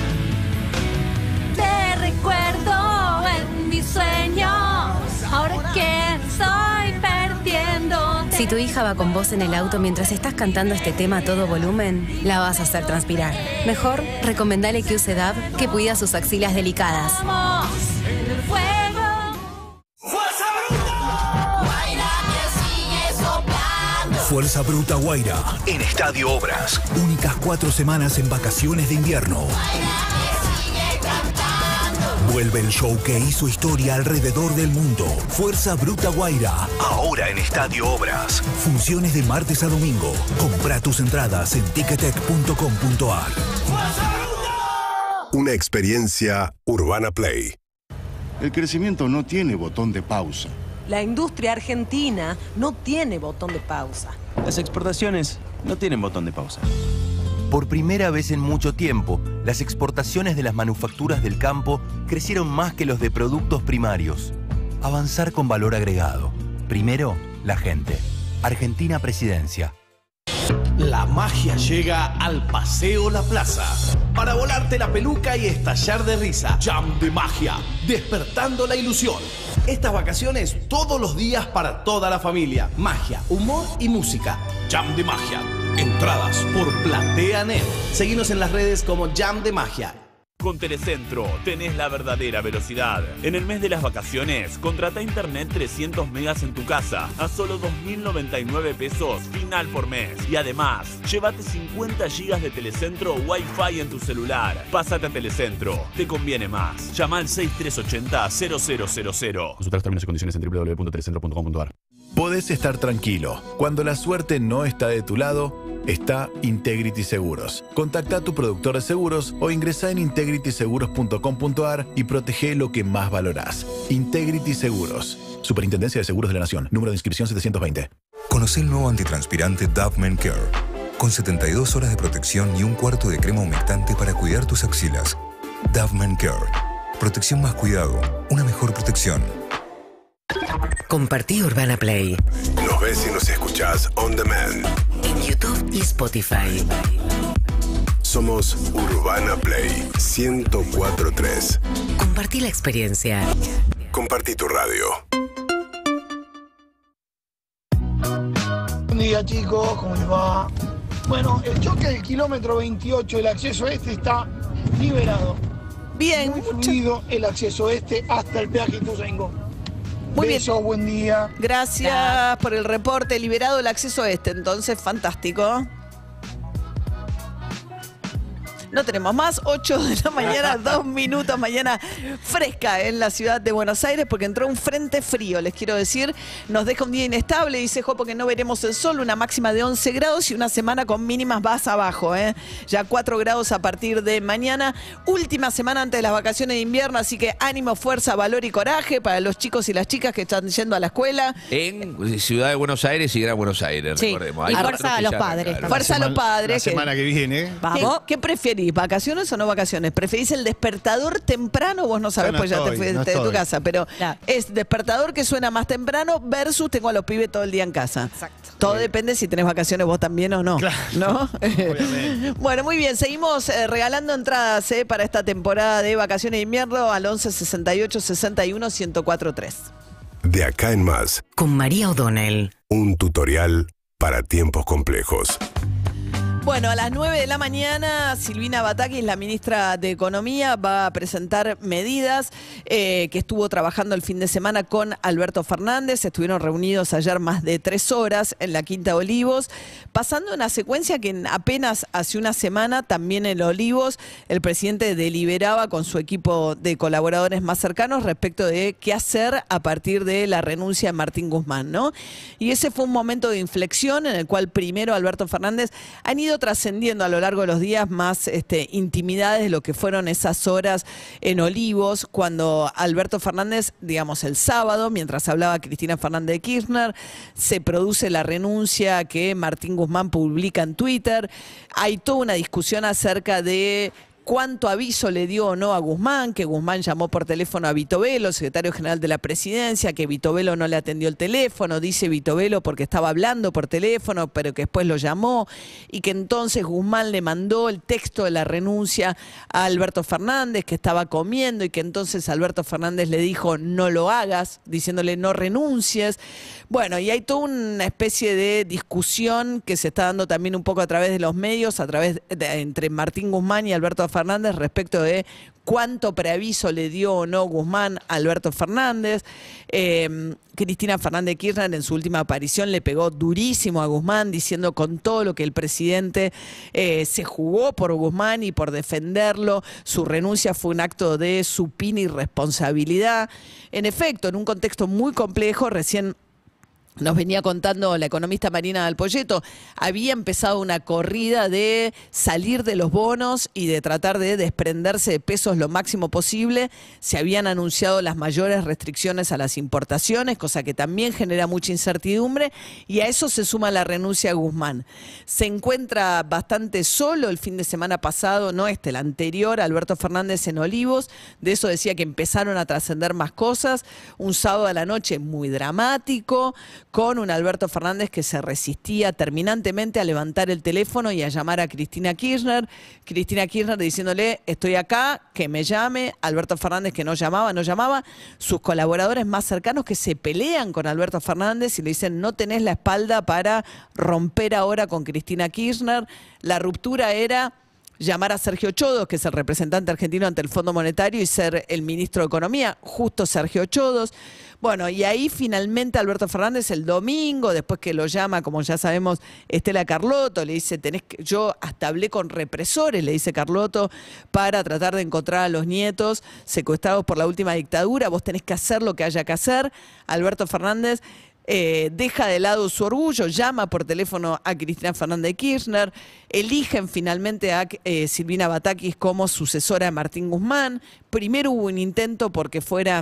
Te recuerdo en mis sueños. Ahora que estoy perdiendo. Si tu hija va con vos en el auto mientras estás cantando este tema a todo volumen, la vas a hacer transpirar. Mejor, recomendale que use D A V, que cuida sus axilas delicadas. Vamos en el fuego. ¡Fuerza Bruta! Guaira que sigue soplando. Fuerza Bruta Guaira, en Estadio Obras. Únicas cuatro semanas en vacaciones de invierno. Vuelve el show que hizo historia alrededor del mundo. Fuerza Bruta Guaira, ahora en Estadio Obras. Funciones de martes a domingo. Compra tus entradas en ticketek punto com punto ar. Una experiencia Urbana Play. El crecimiento no tiene botón de pausa. La industria argentina no tiene botón de pausa. Las exportaciones no tienen botón de pausa. Por primera vez en mucho tiempo, las exportaciones de las manufacturas del campo crecieron más que los de productos primarios. Avanzar con valor agregado. Primero, la gente. Argentina Presidencia. La magia llega al Paseo La Plaza para volarte la peluca y estallar de risa. Jam de magia, despertando la ilusión. Estas vacaciones todos los días para toda la familia. Magia, humor y música. Jam de magia. Entradas por PlateaNet. Seguinos en las redes como Jam de Magia. Con Telecentro tenés la verdadera velocidad. En el mes de las vacaciones, contrata internet trescientos megas en tu casa a solo dos mil noventa y nueve pesos final por mes. Y además, llévate cincuenta gigas de Telecentro Wi-Fi en tu celular. Pásate a Telecentro, te conviene más. Llama al seis tres ocho cero cero cero cero cero. Consulta los términos y condiciones en doble u doble u doble u punto telecentro punto com punto ar. Podés estar tranquilo. Cuando la suerte no está de tu lado, está Integrity Seguros. Contacta a tu productor de seguros o ingresá en integrity seguros punto com punto ar y protege lo que más valorás. Integrity Seguros. Superintendencia de Seguros de la Nación. Número de inscripción setecientos veinte. Conoce el nuevo antitranspirante Dove Men Care. Con setenta y dos horas de protección y un cuarto de crema humectante para cuidar tus axilas. Dove Men Care. Protección más cuidado. Una mejor protección. Compartí Urbana Play. Nos ves y nos escuchás on demand. En YouTube y Spotify. Somos Urbana Play ciento cuatro punto tres. Compartí la experiencia. Compartí tu radio. Buen día, chicos, ¿cómo les va? Bueno, el choque del kilómetro veintiocho, el acceso este está liberado. Bien. Muy fluido el acceso este hasta el peaje Ituzaingó. Muy Besos, bien. Buen día. Gracias por el reporte. Liberado el acceso este, entonces, fantástico. No tenemos más, ocho de la mañana, dos minutos, mañana fresca en la ciudad de Buenos Aires porque entró un frente frío, les quiero decir, nos deja un día inestable, dice Jo, porque no veremos el sol, una máxima de once grados y una semana con mínimas más abajo, ¿eh? Ya cuatro grados a partir de mañana, última semana antes de las vacaciones de invierno, así que ánimo, fuerza, valor y coraje para los chicos y las chicas que están yendo a la escuela. En Ciudad de Buenos Aires y Gran Buenos Aires, Sí. recordemos. Y Hay fuerza otros a que los ya padres. arrancaron. Fuerza a los padres. La semana que viene. ¿Qué, ¿Qué preferís? ¿Vacaciones o no vacaciones? ¿Preferís el despertador temprano? Vos no sabés, Yo no pues ya te estoy, fuiste no de tu estoy. casa, pero es despertador que suena más temprano versus tengo a los pibes todo el día en casa. Exacto. Todo depende si tenés vacaciones vos también o no. ¿No? Bueno, muy bien. Seguimos eh, regalando entradas eh, para esta temporada de vacaciones de invierno al once sesenta y ocho sesenta y uno ciento cuatro tres. De acá en más, Con María O'Donnell. un tutorial para tiempos complejos. Bueno, a las nueve de la mañana, Silvina Batakis, la ministra de Economía, va a presentar medidas eh, que estuvo trabajando el fin de semana con Alberto Fernández. Estuvieron reunidos ayer más de tres horas en la Quinta Olivos, pasando una secuencia que apenas hace una semana, también en Olivos, el presidente deliberaba con su equipo de colaboradores más cercanos respecto de qué hacer a partir de la renuncia de Martín Guzmán, ¿no? Y ese fue un momento de inflexión en el cual primero Alberto Fernández han ido trascendiendo a lo largo de los días más este, intimidades de lo que fueron esas horas en Olivos, cuando Alberto Fernández, digamos el sábado, mientras hablaba Cristina Fernández de Kirchner, se produce la renuncia que Martín Guzmán publica en Twitter. Hay toda una discusión acerca de cuánto aviso le dio o no a Guzmán, que Guzmán llamó por teléfono a Vito Velo, secretario general de la presidencia, que Vito Velo no le atendió el teléfono, dice Vito Velo porque estaba hablando por teléfono, pero que después lo llamó, y que entonces Guzmán le mandó el texto de la renuncia a Alberto Fernández, que estaba comiendo, y que entonces Alberto Fernández le dijo no lo hagas, diciéndole no renuncies. Bueno, y hay toda una especie de discusión que se está dando también un poco a través de los medios, a través de, entre Martín Guzmán y Alberto Fernández respecto de cuánto preaviso le dio o no Guzmán a Alberto Fernández. Eh, Cristina Fernández de Kirchner en su última aparición le pegó durísimo a Guzmán, diciendo con todo lo que el presidente eh, se jugó por Guzmán y por defenderlo, su renuncia fue un acto de supina irresponsabilidad. En efecto, en un contexto muy complejo, recién nos venía contando la economista Marina Dal Poyetto, había empezado una corrida de salir de los bonos y de tratar de desprenderse de pesos lo máximo posible. Se habían anunciado las mayores restricciones a las importaciones, cosa que también genera mucha incertidumbre, y a eso se suma la renuncia a Guzmán. Se encuentra bastante solo el fin de semana pasado, no este, el anterior, Alberto Fernández en Olivos. De eso decía que empezaron a trascender más cosas. Un sábado a la noche muy dramático, con un Alberto Fernández que se resistía terminantemente a levantar el teléfono y a llamar a Cristina Kirchner. Cristina Kirchner diciéndole, estoy acá, que me llame. Alberto Fernández que no llamaba, no llamaba. Sus colaboradores más cercanos que se pelean con Alberto Fernández y le dicen, no tenés la espalda para romper ahora con Cristina Kirchner. La ruptura era llamar a Sergio Chodos, que es el representante argentino ante el Fondo Monetario, y ser el ministro de Economía, justo Sergio Chodos. Bueno, y ahí finalmente Alberto Fernández el domingo, después que lo llama, como ya sabemos, Estela Carlotto, le dice, tenés que, yo hasta hablé con represores, le dice Carlotto, para tratar de encontrar a los nietos secuestrados por la última dictadura, vos tenés que hacer lo que haya que hacer. Alberto Fernández Eh, deja de lado su orgullo, llama por teléfono a Cristina Fernández de Kirchner, eligen finalmente a eh, Silvina Batakis como sucesora de Martín Guzmán. Primero hubo un intento porque fuera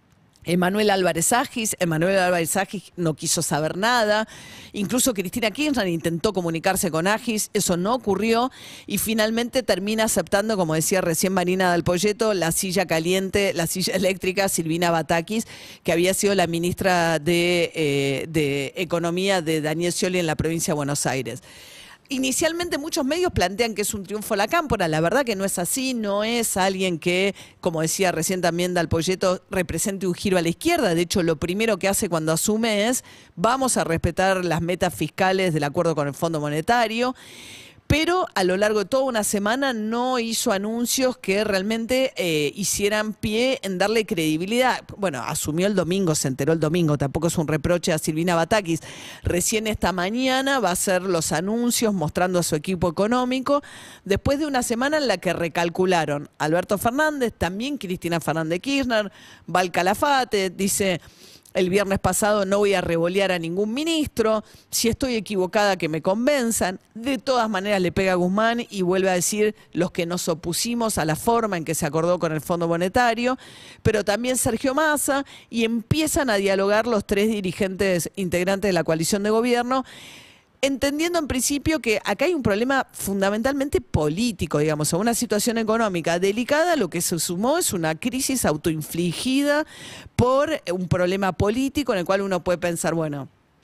Emanuel Álvarez Agis, Emanuel Álvarez Agis no quiso saber nada, incluso Cristina Kirchner intentó comunicarse con Agis, eso no ocurrió, y finalmente termina aceptando, como decía recién Marina Dal Poyetto, la silla caliente, la silla eléctrica, Silvina Batakis, que había sido la ministra de, eh, de Economía de Daniel Scioli en la provincia de Buenos Aires. Inicialmente muchos medios plantean que es un triunfo la Cámpora, la verdad que no es así, no es alguien que, como decía recién también Dal Poyetto, represente un giro a la izquierda. De hecho, lo primero que hace cuando asume es, vamos a respetar las metas fiscales del acuerdo con el Fondo Monetario, pero a lo largo de toda una semana no hizo anuncios que realmente eh, hicieran pie en darle credibilidad. Bueno, asumió el domingo, se enteró el domingo, tampoco es un reproche a Silvina Batakis. Recién esta mañana va a hacer los anuncios mostrando a su equipo económico, después de una semana en la que recalcularon Alberto Fernández, también Cristina Fernández de Kirchner, va al Calafate, dice... El viernes pasado no voy a revolear a ningún ministro, si estoy equivocada que me convenzan. De todas maneras le pega a Guzmán y vuelve a decir los que nos opusimos a la forma en que se acordó con el Fondo Monetario, pero también Sergio Massa, y empiezan a dialogar los tres dirigentes integrantes de la coalición de gobierno, entendiendo en principio que acá hay un problema fundamentalmente político, digamos, a una situación económica delicada. Lo que se sumó es una crisis autoinfligida por un problema político en el cual uno puede pensar, bueno,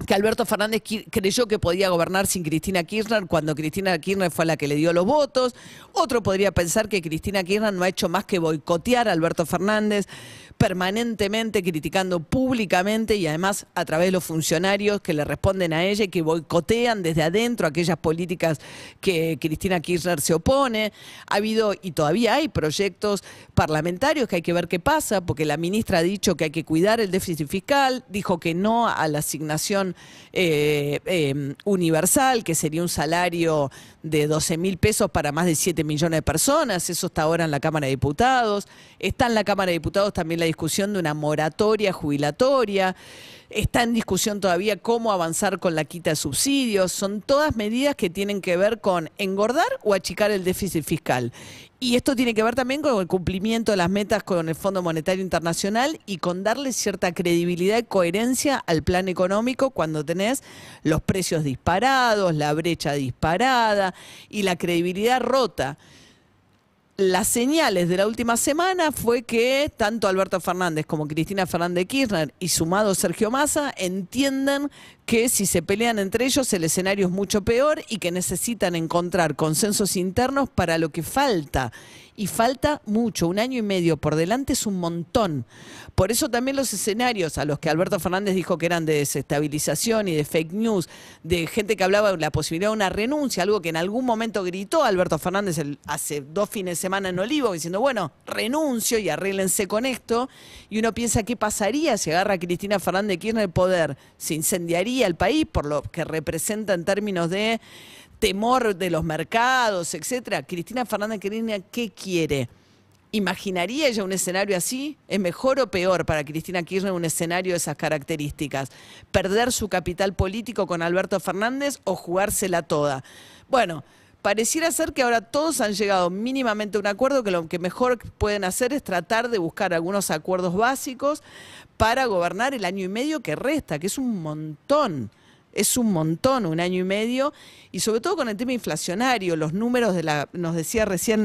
que Alberto Fernández creyó que podía gobernar sin Cristina Kirchner cuando Cristina Kirchner fue la que le dio los votos. Otro podría pensar que Cristina Kirchner no ha hecho más que boicotear a Alberto Fernández, permanentemente criticando públicamente y además a través de los funcionarios que le responden a ella y que boicotean desde adentro aquellas políticas que Cristina Kirchner se opone. Ha habido y todavía hay proyectos parlamentarios que hay que ver qué pasa, porque la ministra ha dicho que hay que cuidar el déficit fiscal, dijo que no a la asignación eh, eh, universal, que sería un salario de doce mil pesos para más de siete millones de personas. Eso está ahora en la Cámara de Diputados. Está en la Cámara de Diputados también la discusión de una moratoria jubilatoria. Está en discusión todavía cómo avanzar con la quita de subsidios. Son todas medidas que tienen que ver con engordar o achicar el déficit fiscal. Y esto tiene que ver también con el cumplimiento de las metas con el Fondo Monetario Internacional y con darle cierta credibilidad y coherencia al plan económico cuando tenés los precios disparados, la brecha disparada y la credibilidad rota. Las señales de la última semana fue que tanto Alberto Fernández como Cristina Fernández de Kirchner y sumado Sergio Massa entienden que si se pelean entre ellos el escenario es mucho peor y que necesitan encontrar consensos internos para lo que falta. Y falta mucho, un año y medio por delante es un montón. Por eso también los escenarios a los que Alberto Fernández dijo que eran de desestabilización y de fake news, de gente que hablaba de la posibilidad de una renuncia, algo que en algún momento gritó Alberto Fernández el, hace dos fines de semana en Olivo, diciendo, bueno, renuncio y arréglense con esto. Y uno piensa, ¿qué pasaría si agarra a Cristina Fernández de Kirchner el poder? Se incendiaría el país por lo que representa en términos de temor de los mercados, etcétera. Cristina Fernández de Kirchner, ¿qué quiere? ¿Imaginaría ella un escenario así? ¿Es mejor o peor para Cristina Kirchner un escenario de esas características? ¿Perder su capital político con Alberto Fernández o jugársela toda? Bueno, pareciera ser que ahora todos han llegado mínimamente a un acuerdo, que lo que mejor pueden hacer es tratar de buscar algunos acuerdos básicos para gobernar el año y medio que resta, que es un montón. Es un montón, un año y medio, y sobre todo con el tema inflacionario, los números de la, nos decía recién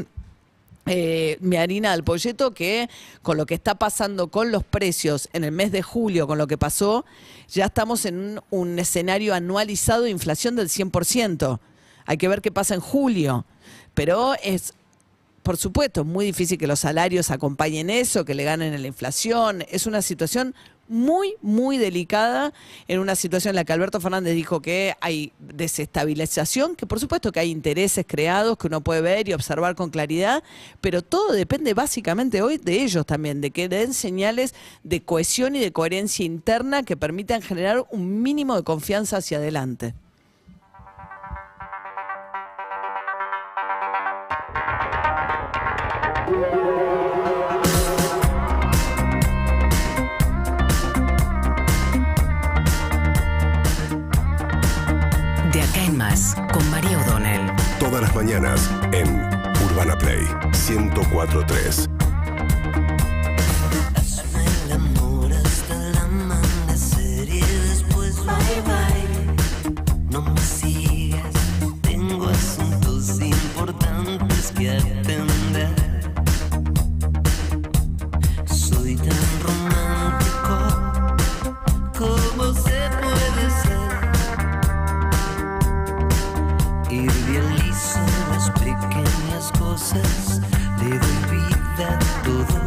eh, mi harina del polleto, que con lo que está pasando con los precios en el mes de julio, con lo que pasó, ya estamos en un, un escenario anualizado de inflación del cien por ciento. Hay que ver qué pasa en julio, pero es, por supuesto, muy difícil que los salarios acompañen eso, que le ganen en la inflación. Es una situación muy, muy delicada, en una situación en la que Alberto Fernández dijo que hay desestabilización, que por supuesto que hay intereses creados que uno puede ver y observar con claridad, pero todo depende básicamente hoy de ellos también, de que den señales de cohesión y de coherencia interna que permitan generar un mínimo de confianza hacia adelante. De acá en más, con María O'Donnell. Todas las mañanas en Urbana Play ciento cuatro punto tres. Hazme el amor hasta el amanecer y después bye bye. No me sigas, tengo asuntos importantes que atender. Soy tan romántico, ¿cómo se puede ser? Idealizo las pequeñas cosas, le doy vida a todo.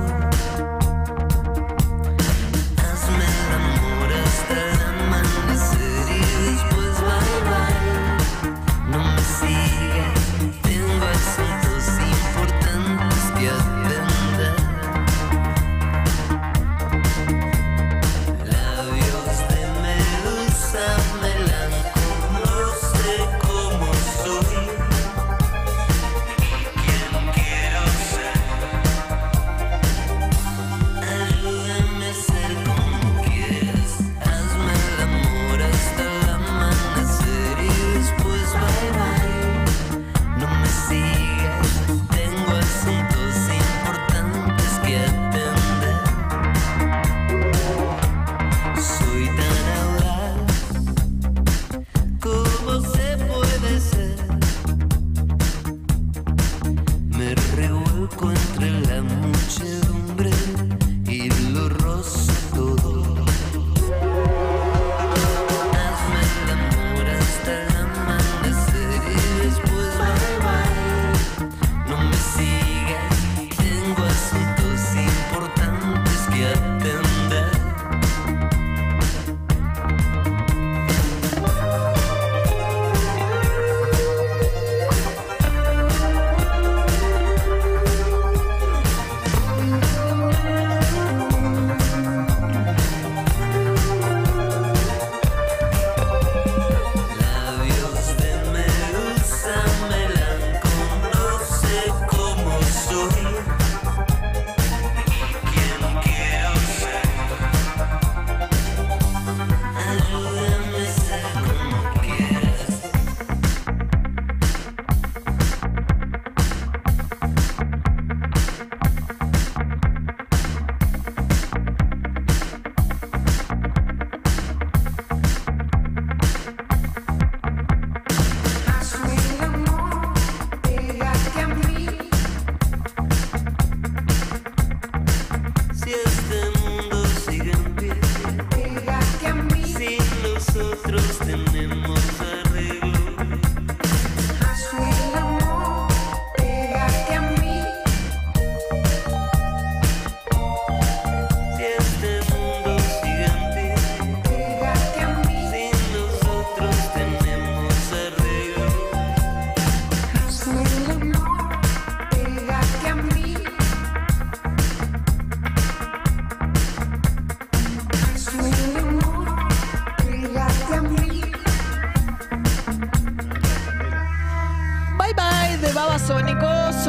Hazme el amor hasta el amanecer y después bye bye. No me sigas, tengo asuntos importantes que atender. Labios de medusa, melanco, no sé cómo soy. ¿Quién quiere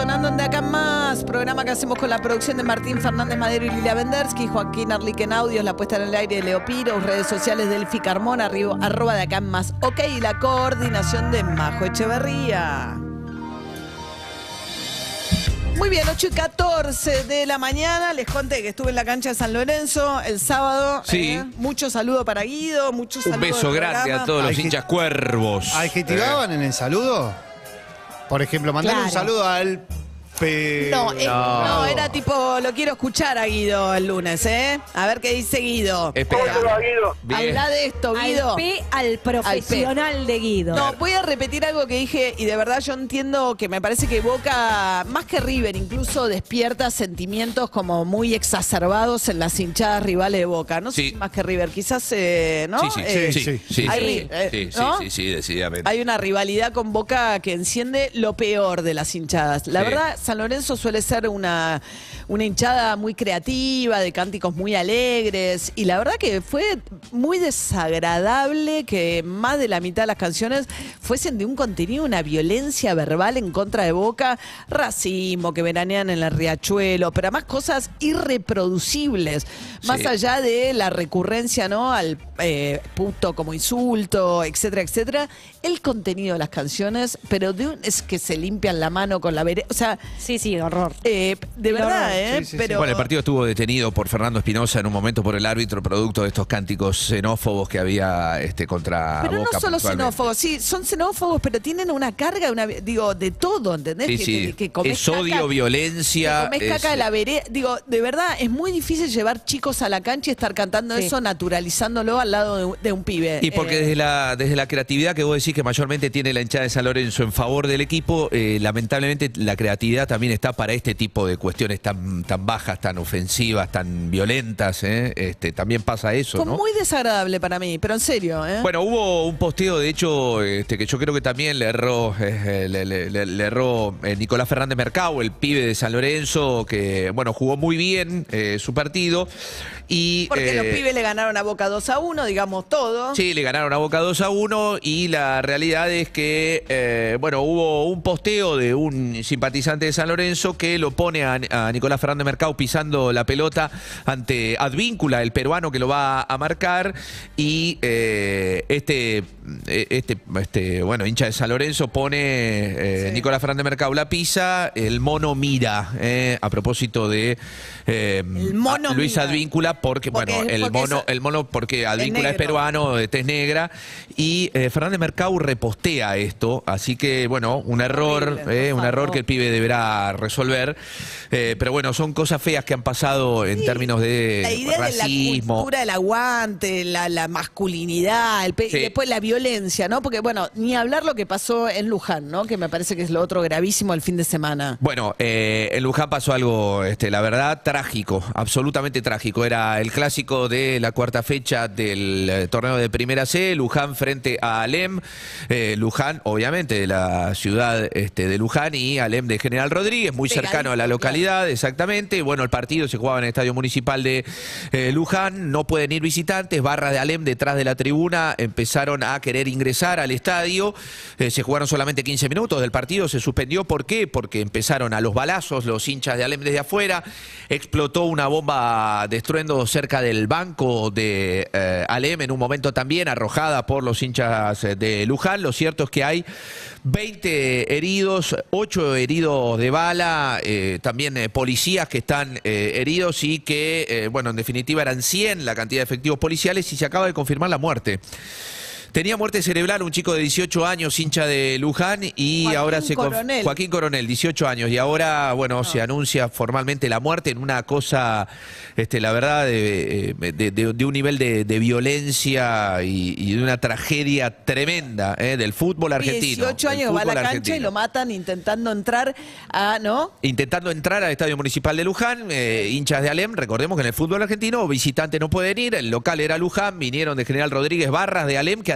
sonando en De Acá en Más, programa que hacemos con la producción de Martín Fernández Madero y Lilia Vendersky, Joaquín Arlick en audios, la puesta en el aire de Leo Piro, redes sociales de Elfi Carmona, arriba, arroba De Acá en Más. Ok, y la coordinación de Majo Echeverría. Muy bien, ocho y catorce de la mañana. Les conté que estuve en la cancha de San Lorenzo el sábado. Sí. Eh, mucho saludo para Guido, muchos saludos. Un beso grande a todos los hinchas cuervos. ¿Adjetivaban en el saludo? Por ejemplo, mandarle Claro. un saludo al... Pe... No, eh, no, era tipo, lo quiero escuchar a Guido el lunes, ¿eh? A ver qué dice Guido. Espera. Bien. Habla de esto, Guido. Al P, al profesional de Guido. No, voy a repetir algo que dije y de verdad yo entiendo que me parece que Boca, más que River, incluso despierta sentimientos como muy exacerbados en las hinchadas rivales de Boca. No sé Sí. si más que River, quizás, eh, ¿no? Sí, sí, Eh, sí, sí, sí, hay sí, ri- eh, sí, sí, ¿no? sí, sí, decididamente. Hay una rivalidad con Boca que enciende lo peor de las hinchadas. La Sí. verdad, San Lorenzo suele ser una, una hinchada muy creativa, de cánticos muy alegres. Y la verdad que fue muy desagradable que más de la mitad de las canciones fuesen de un contenido, una violencia verbal en contra de Boca, racismo, que veranean en el riachuelo, pero además cosas irreproducibles. Más Sí. allá de la recurrencia, ¿no? Al eh, puto como insulto, etcétera, etcétera. El contenido de las canciones, pero de un, es que se limpian la mano con la vereda. O sea, Sí, sí, horror. eh, de verdad, horror. ¿eh? Sí, sí, sí. pero Bueno, el partido estuvo detenido por Fernando Espinosa en un momento por el árbitro, producto de estos cánticos xenófobos que había este, contra Pero Boca. no solo puntualmente. xenófobos, sí, son xenófobos, pero tienen una carga, una, digo, de todo, ¿entendés? Sí, que, sí. que- que comés Es odio, caca, violencia. que comés es- caca de la vereda. Digo, de verdad, es muy difícil llevar chicos a la cancha y estar cantando Sí. eso, naturalizándolo al lado de, un- de un pibe. Y porque Eh, desde la desde la creatividad que vos decís que mayormente tiene la hinchada de San Lorenzo en favor del equipo, eh, lamentablemente la creatividad también está para este tipo de cuestiones tan tan bajas, tan ofensivas, tan violentas. ¿eh? Este, también pasa eso, fue ¿no? muy desagradable para mí, pero en serio, ¿eh? Bueno, hubo un posteo, de hecho, este, que yo creo que también le erró, eh, le, le- le- le erró eh, Nicolás Fernández Mercado, el pibe de San Lorenzo, que bueno, jugó muy bien eh, su partido. Y, Porque los eh, pibes le ganaron a Boca dos a uno, digamos todo. Sí, le ganaron a Boca dos a uno y la realidad es que, eh, bueno, hubo un posteo de un simpatizante de San Lorenzo que lo pone a, a Nicolás Fernández Mercado pisando la pelota ante Advíncula, el peruano que lo va a marcar, y eh, este, este, este, bueno, hincha de San Lorenzo pone eh, Sí. Nicolás Fernández Mercado la pisa, el mono mira, eh, a propósito de eh, El mono Luis mira. Advíncula, porque, Porque- bueno, el porque mono, es- el mono porque Advíncula es, negro. peruano, de tez negra, y eh, Fernández Mercado repostea esto, así que bueno, un error, Horrible, por eh, un favor. error que el pibe deberá resolver, eh, pero bueno, son cosas feas que han pasado en términos de La idea de la racismo. cultura del aguante, la, la masculinidad, el pe- Sí. y después la violencia, ¿no? Porque, bueno, ni hablar lo que pasó en Luján, ¿no? Que me parece que es lo otro gravísimo el fin de semana. Bueno, eh, en Luján pasó algo, este, la verdad, trágico, absolutamente trágico. Era el clásico de la cuarta fecha del eh, torneo de Primera C, Luján frente a Alem. Eh, Luján, obviamente, de la ciudad este, de Luján, y Alem de General Rodríguez, muy cercano a la localidad, exactamente. Bueno, el partido se jugaba en el Estadio Municipal de eh, Luján, no pueden ir visitantes, barra de Alem detrás de la tribuna empezaron a querer ingresar al estadio. Eh, se jugaron solamente quince minutos del partido, se suspendió. ¿Por qué? Porque empezaron a los balazos los hinchas de Alem desde afuera, explotó una bomba de estruendo cerca del banco de eh, Alem en un momento también, arrojada por los hinchas eh, de Luján. Lo cierto es que hay veinte heridos, ocho heridos de bala, eh, también eh, policías que están eh, heridos y que, eh, bueno, en definitiva eran cien la cantidad de efectivos policiales, y se acaba de confirmar la muerte. Tenía muerte cerebral un chico de dieciocho años, hincha de Luján, y Joaquín ahora se... conf- Coronel. Joaquín Coronel, dieciocho años, y ahora, bueno, se anuncia formalmente la muerte en una cosa, este, la verdad, de, de- de- de un nivel de, de violencia y, y de una tragedia tremenda eh, del fútbol argentino. dieciocho del años va a la fútbol cancha y argentino. lo matan intentando entrar a, ¿no? Intentando entrar al Estadio Municipal de Luján, eh, hinchas de Alem, recordemos que en el fútbol argentino visitantes no pueden ir, el local era Luján, vinieron de General Rodríguez, barras de Alem, que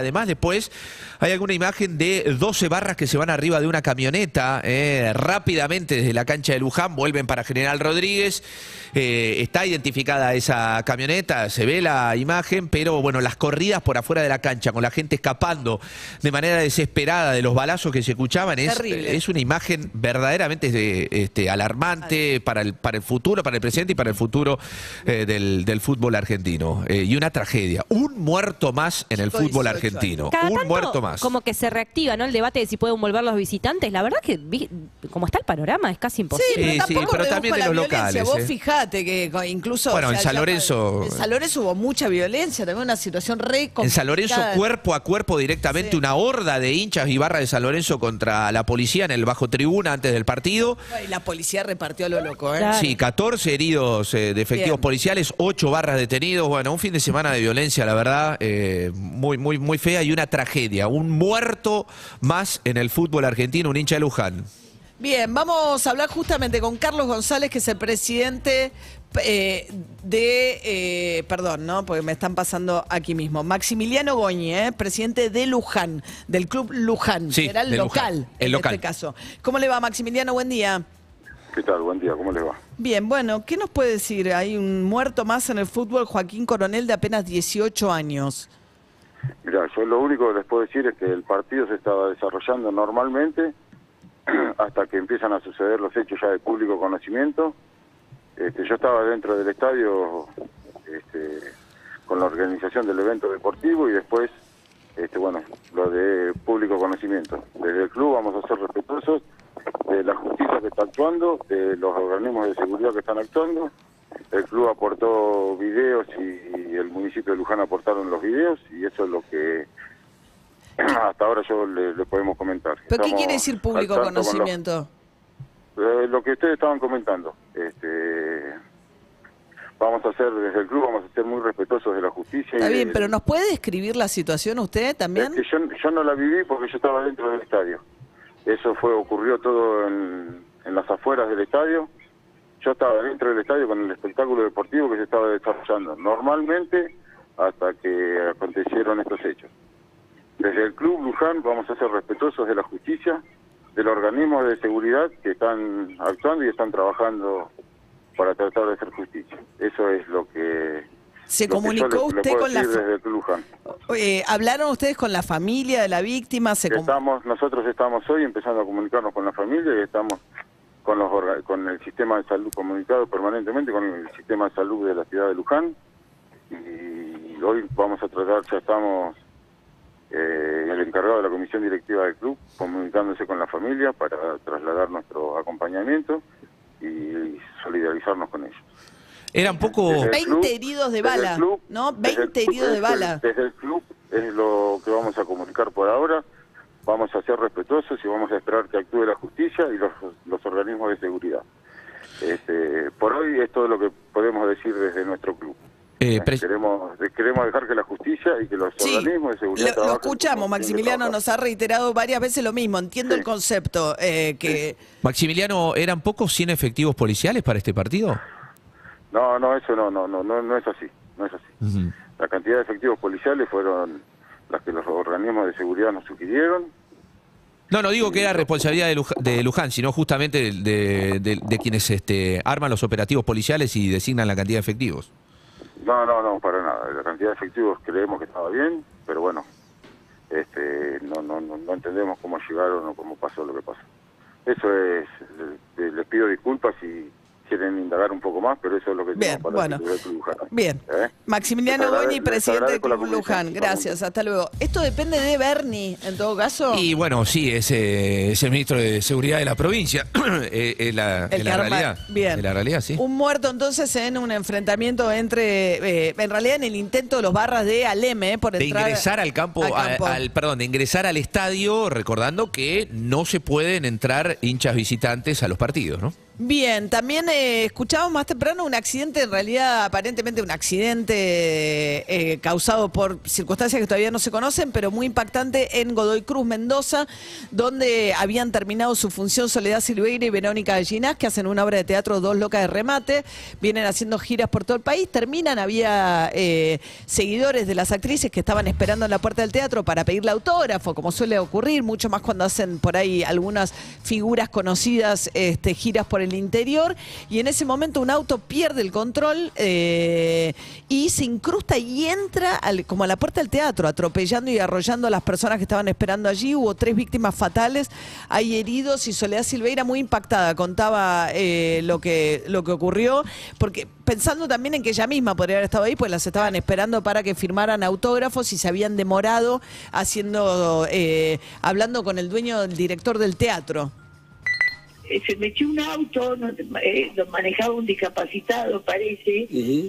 además después hay alguna imagen de doce barras que se van arriba de una camioneta, eh, rápidamente desde la cancha de Luján, vuelven para General Rodríguez, eh, está identificada esa camioneta, se ve la imagen, pero bueno, las corridas por afuera de la cancha, con la gente escapando de manera desesperada de los balazos que se escuchaban, es, es una imagen verdaderamente de, este, alarmante para el, para el futuro, para el presente y para el futuro eh, del, del fútbol argentino. Eh, y una tragedia. Un muerto más en el fútbol argentino. Cada Un tanto, muerto más. como que se reactiva, ¿no? El debate de si pueden volver los visitantes. La verdad que, vi- como está el panorama, es casi imposible. Sí, pero Sí, sí, tampoco pero reduzco también de la los violencia. locales, Vos eh. fijate que co- incluso... Bueno, o en sea, San ya- Lorenzo- En San Lorenzo hubo mucha violencia, también una situación re En San Lorenzo, complicada. cuerpo a cuerpo directamente, Sí. una horda de hinchas y barra de San Lorenzo contra la policía en el bajo tribuna antes del partido. Y la policía repartió a lo loco, ¿eh? Sí, catorce heridos eh, de efectivos Bien. policiales, ocho barras detenidos. Bueno, un fin de semana de violencia, la verdad, eh, muy, muy, muy fea y una tragedia. Un muerto más en el fútbol argentino, un hincha de Luján. Bien, vamos a hablar justamente con Carlos González, que es el presidente eh, de, eh, perdón, ¿no? Porque me están pasando aquí mismo. Maximiliano Goñi, ¿eh? Presidente de Luján, del club Luján, Sí, que era el de local, Luján, el en local. este caso. ¿Cómo le va, Maximiliano? Buen día. ¿Qué tal? Buen día, ¿cómo les va? Bien, bueno, ¿qué nos puede decir? Hay un muerto más en el fútbol, Joaquín Coronel, de apenas dieciocho años. Mirá, yo lo único que les puedo decir es que el partido se estaba desarrollando normalmente hasta que empiezan a suceder los hechos ya de público conocimiento. Este, yo estaba dentro del estadio este, con la organización del evento deportivo y después, este, bueno, lo de público conocimiento. Desde el club vamos a ser respetuosos de la justicia que está actuando, de los organismos de seguridad que están actuando. El club aportó videos y, y el municipio de Luján aportaron los videos y eso es lo que hasta ahora yo le, le podemos comentar. ¿Pero qué Estamos quiere decir público al tanto con los- conocimiento? eh, lo que ustedes estaban comentando. Este, vamos a ser, desde el club vamos a ser muy respetuosos de la justicia. Está y bien, de- pero ¿nos puede describir la situación usted también? Es que yo, yo no la viví porque yo estaba dentro del estadio. Eso fue ocurrió todo en, en las afueras del estadio. Yo estaba dentro del estadio con el espectáculo deportivo que se estaba desarrollando normalmente hasta que acontecieron estos hechos. Desde el club Luján vamos a ser respetuosos de la justicia, de los organismos de seguridad que están actuando y están trabajando para tratar de hacer justicia. Eso es lo que... ¿Se lo que yo comunicó le- le usted puedo con la decir fa- desde el club Luján. Eh, ¿Hablaron ustedes con la familia de la víctima? ¿Se com- Estamos, nosotros estamos hoy empezando a comunicarnos con la familia y estamos con los orga- con el sistema de salud comunicado permanentemente con el sistema de salud de la ciudad de Luján y hoy vamos a tratar, ya estamos eh, el encargado de la comisión directiva del club comunicándose con la familia para trasladar nuestro acompañamiento y solidarizarnos con ellos. Era un poco... Desde el veinte club- heridos de desde el bala, club- ¿no? desde el veinte club- heridos de desde el- bala. Desde el club es lo que vamos a comunicar por ahora. Vamos a ser respetuosos y vamos a esperar que actúe la justicia y los, los organismos de seguridad. Este, por hoy es todo lo que podemos decir desde nuestro club. Eh, queremos, queremos dejar que la justicia y que los Sí, organismos de seguridad Lo, lo trabajen escuchamos, como tienen que Maximiliano trabajar. nos ha reiterado varias veces lo mismo. Entiendo el concepto, eh, que Maximiliano, ¿eran pocos cien efectivos policiales para este partido? No, no, eso no, no, no, no, no es así, no es así. La cantidad de efectivos policiales fueron las que los organismos de seguridad nos sugirieron. No, no digo que era responsabilidad de Luján, de Luján sino justamente de, de- de- de quienes este, arman los operativos policiales y designan la cantidad de efectivos. No, no, no, para nada. La cantidad de efectivos creemos que estaba bien, pero bueno, este, no, no, no, no entendemos cómo llegaron o cómo pasó lo que pasó. Eso es, les, les pido disculpas si quieren indagar un poco más, pero eso es lo que Bien, tenemos para bueno. decir del Club Luján. Bien. ¿Eh? Maximiliano Les agrade- Goñi, les presidente del agradezco la Club comunicación, Luján. Gracias, hasta luego. Esto depende de Bernie, en todo caso. Y bueno, sí, es, eh, es el ministro de Seguridad de la provincia. Eh, eh, la, El en la que arma- realidad. Bien. En la realidad, sí. Un muerto entonces en un enfrentamiento entre, eh, en realidad en el intento de los barras de Aleme eh, por De entrar ingresar al campo, al a- campo. al, perdón, de ingresar al estadio, recordando que no se pueden entrar hinchas visitantes a los partidos, ¿no? Bien, también eh, escuchábamos más temprano un accidente, en realidad aparentemente un accidente eh, causado por circunstancias que todavía no se conocen, pero muy impactante en Godoy Cruz, Mendoza, donde habían terminado su función Soledad Silveira y Verónica Gallinás, que hacen una obra de teatro Dos Locas de Remate, vienen haciendo giras por todo el país, terminan, había eh, seguidores de las actrices que estaban esperando en la puerta del teatro para pedirle autógrafo, como suele ocurrir, mucho más cuando hacen por ahí algunas figuras conocidas, este, giras por el el interior, y en ese momento un auto pierde el control eh, y se incrusta y entra al, como a la puerta del teatro, atropellando y arrollando a las personas que estaban esperando allí. Hubo tres víctimas fatales, hay heridos, y Soledad Silveira muy impactada contaba eh, lo que lo que ocurrió, porque pensando también en que ella misma podría haber estado ahí, pues las estaban esperando para que firmaran autógrafos y se habían demorado haciendo eh, hablando con el dueño, el director del teatro. Se metió un auto, no, eh, lo manejaba un discapacitado, parece, uh-huh.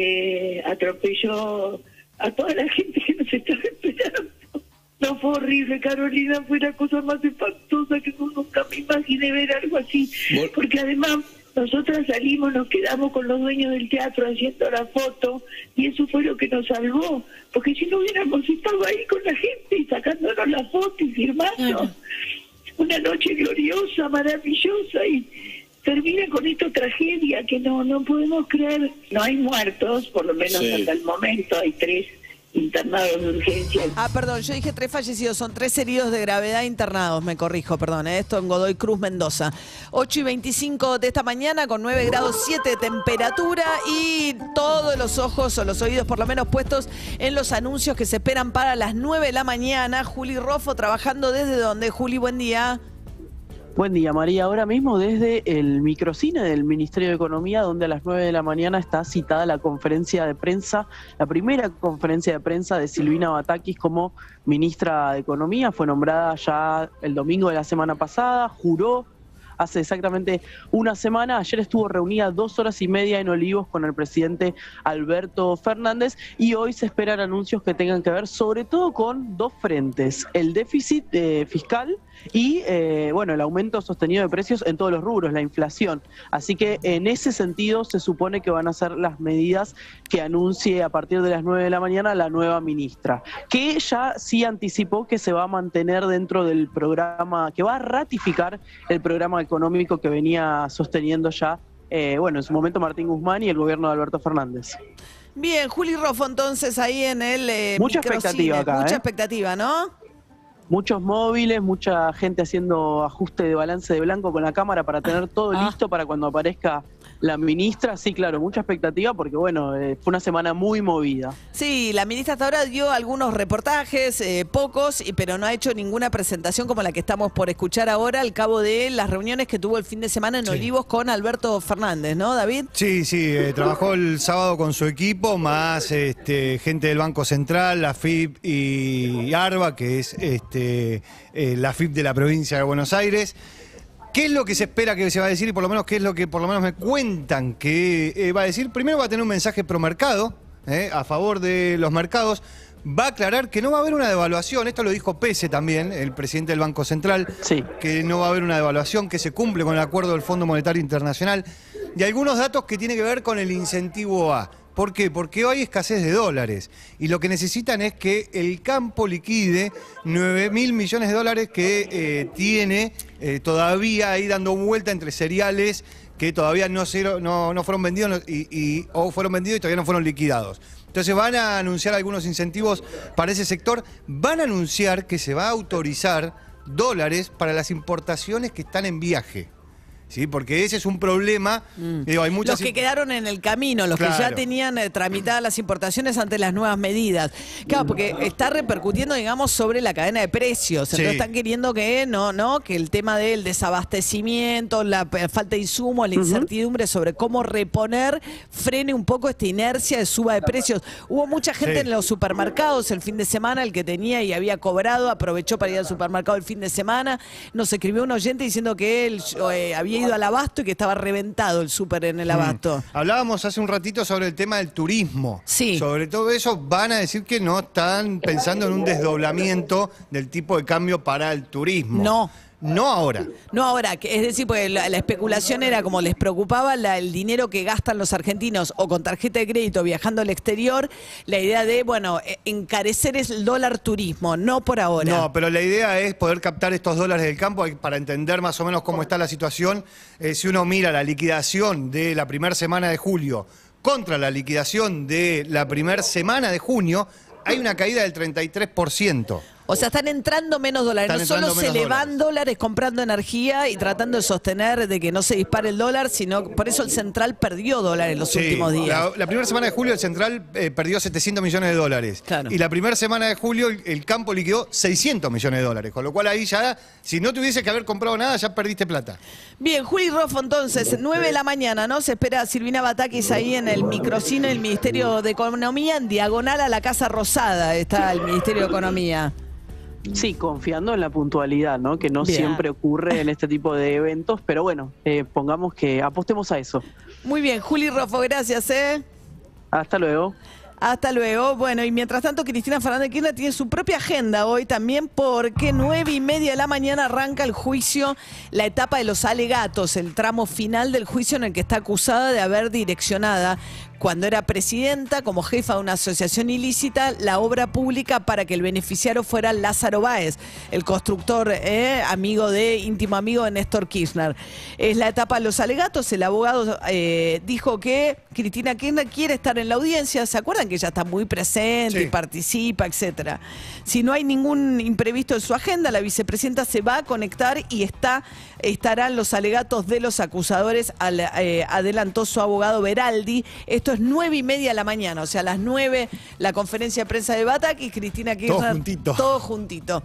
eh, atropelló a toda la gente que nos estaba esperando. No, fue horrible, Carolina, fue la cosa más espantosa que nunca me imaginé ver algo así, ¿Vol? Porque además nosotras salimos, nos quedamos con los dueños del teatro haciendo la foto, y eso fue lo que nos salvó, porque si no hubiéramos estado ahí con la gente y sacándonos la foto y firmando. Uh-huh. Una noche gloriosa, maravillosa, y termina con esta tragedia que no no podemos creer. No hay muertos, por lo menos sí. Hasta el momento, hay tres internados de urgencia. Ah, perdón, yo dije tres fallecidos, son tres heridos de gravedad internados, me corrijo, perdón, ¿eh? Esto en Godoy Cruz, Mendoza. ocho y veinticinco de esta mañana, con nueve grados siete de temperatura, y todos los ojos, o los oídos por lo menos, puestos en los anuncios que se esperan para las nueve de la mañana. Juli Roffo trabajando desde donde. Juli, buen día. Buen día, María. Ahora mismo desde el microcine del Ministerio de Economía, donde a las nueve de la mañana está citada la conferencia de prensa, la primera conferencia de prensa de Silvina Batakis como ministra de Economía. Fue nombrada ya el domingo de la semana pasada, juró hace exactamente una semana. Ayer estuvo reunida dos horas y media en Olivos con el presidente Alberto Fernández, y hoy se esperan anuncios que tengan que ver sobre todo con dos frentes: el déficit eh, fiscal y eh, bueno, el aumento sostenido de precios en todos los rubros, la inflación. Así que en ese sentido se supone que van a ser las medidas que anuncie a partir de las nueve de la mañana la nueva ministra, que ya sí anticipó que se va a mantener dentro del programa, que va a ratificar el programa económico que venía sosteniendo ya, eh, bueno, en su momento Martín Guzmán y el gobierno de Alberto Fernández. Bien, Juli Roffo, entonces ahí en el eh, mucha microcine. expectativa acá, Mucha ¿eh? expectativa, ¿no? Muchos móviles, mucha gente haciendo ajuste de balance de blanco con la cámara para tener todo ah. listo para cuando aparezca la ministra. Sí, claro, mucha expectativa porque, bueno, eh, fue una semana muy movida. Sí, la ministra hasta ahora dio algunos reportajes, eh, pocos, y, pero no ha hecho ninguna presentación como la que estamos por escuchar ahora, al cabo de las reuniones que tuvo el fin de semana en sí. Olivos con Alberto Fernández, ¿no, David? Sí, sí, eh, trabajó el sábado con su equipo, más este, gente del Banco Central, la F I P y ARBA, que es este, eh, la F I P de la provincia de Buenos Aires. ¿Qué es lo que se espera que se va a decir, y por lo menos qué es lo que por lo menos me cuentan que eh, va a decir? Primero va a tener un mensaje pro mercado, eh, a favor de los mercados. Va a aclarar que no va a haber una devaluación, esto lo dijo Pese también, el presidente del Banco Central, sí. que no va a haber una devaluación, que se cumple con el acuerdo del Fondo Monetario Internacional, y algunos datos que tienen que ver con el incentivo A. ¿Por qué? Porque hoy hay escasez de dólares y lo que necesitan es que el campo liquide nueve mil millones de dólares que eh, tiene eh, todavía ahí dando vuelta entre cereales que todavía no, se, no, no fueron vendidos y, y, o fueron vendidos y todavía no fueron liquidados. Entonces van a anunciar algunos incentivos para ese sector, van a anunciar que se va a autorizar dólares para las importaciones que están en viaje. Sí, porque ese es un problema. Mm. Digo, hay muchas... Los que quedaron en el camino, los claro. que ya tenían eh, tramitadas las importaciones ante las nuevas medidas. Claro, porque está repercutiendo, digamos, sobre la cadena de precios. Entonces sí. están queriendo que no, no, que el tema del desabastecimiento, la falta de insumos, la incertidumbre uh-huh. sobre cómo reponer, frene un poco esta inercia de suba de precios. Hubo mucha gente sí. en los supermercados el fin de semana, el que tenía y había cobrado, aprovechó para ir al supermercado el fin de semana. Nos escribió un oyente diciendo que él eh, había ido al abasto y que estaba reventado el súper en el abasto. Mm. Hablábamos hace un ratito sobre el tema del turismo. Sí. Sobre todo eso van a decir que no están pensando en un desdoblamiento del tipo de cambio para el turismo. No. No ahora. No ahora, que- es decir, porque la, la especulación era como les preocupaba la- el dinero que gastan los argentinos o con tarjeta de crédito viajando al exterior, la idea de, bueno, eh, encarecer es el dólar turismo, no por ahora. No, pero la idea es poder captar estos dólares del campo para entender más o menos cómo está la situación. Eh, si uno mira la liquidación de la primera semana de julio contra la liquidación de la primera semana de junio, hay una caída del treinta y tres por ciento. O sea, están entrando menos dólares. Están no solo entrando se menos le van dólares comprando energía y tratando de sostener de que no se dispare el dólar, sino por eso el central perdió dólares en los Sí, últimos días. La, la primera semana de julio el Central eh, perdió setecientos millones de dólares. Y la primera semana de julio el, el campo liquidó seiscientos millones de dólares. Con lo cual ahí ya, si no tuviese que haber comprado nada, ya perdiste plata. Bien, Juli Roffo, entonces, nueve de la mañana, ¿no? Se espera a Silvina Batakis ahí en el microcine del Ministerio de Economía, en diagonal a la Casa Rosada está el Ministerio de Economía. Sí, confiando en la puntualidad, ¿no? Que no Bien. siempre ocurre en este tipo de eventos, pero bueno, eh, pongamos que apostemos a eso. Muy bien, Juli Roffo, gracias, ¿eh? Hasta luego. Hasta luego. Bueno, y mientras tanto, Cristina Fernández de Kirchner tiene su propia agenda hoy también, porque nueve y media de la mañana arranca el juicio, la etapa de los alegatos, el tramo final del juicio en el que está acusada de haber direccionada, cuando era presidenta, como jefa de una asociación ilícita, la obra pública para que el beneficiario fuera Lázaro Báez, el constructor, eh, amigo de, íntimo amigo de Néstor Kirchner. Es la etapa de los alegatos. El abogado eh, dijo que Cristina Kirchner quiere estar en la audiencia. ¿Se acuerdan que ella está muy presente Sí. y participa, etcétera? Si no hay ningún imprevisto en su agenda, la vicepresidenta se va a conectar y está, estarán los alegatos de los acusadores, al, eh, adelantó su abogado Beraldi. Esto es nueve y media de la mañana, o sea, a las nueve la conferencia de prensa de Batakis, Cristina Kirchner. Todo juntito. Todo juntito.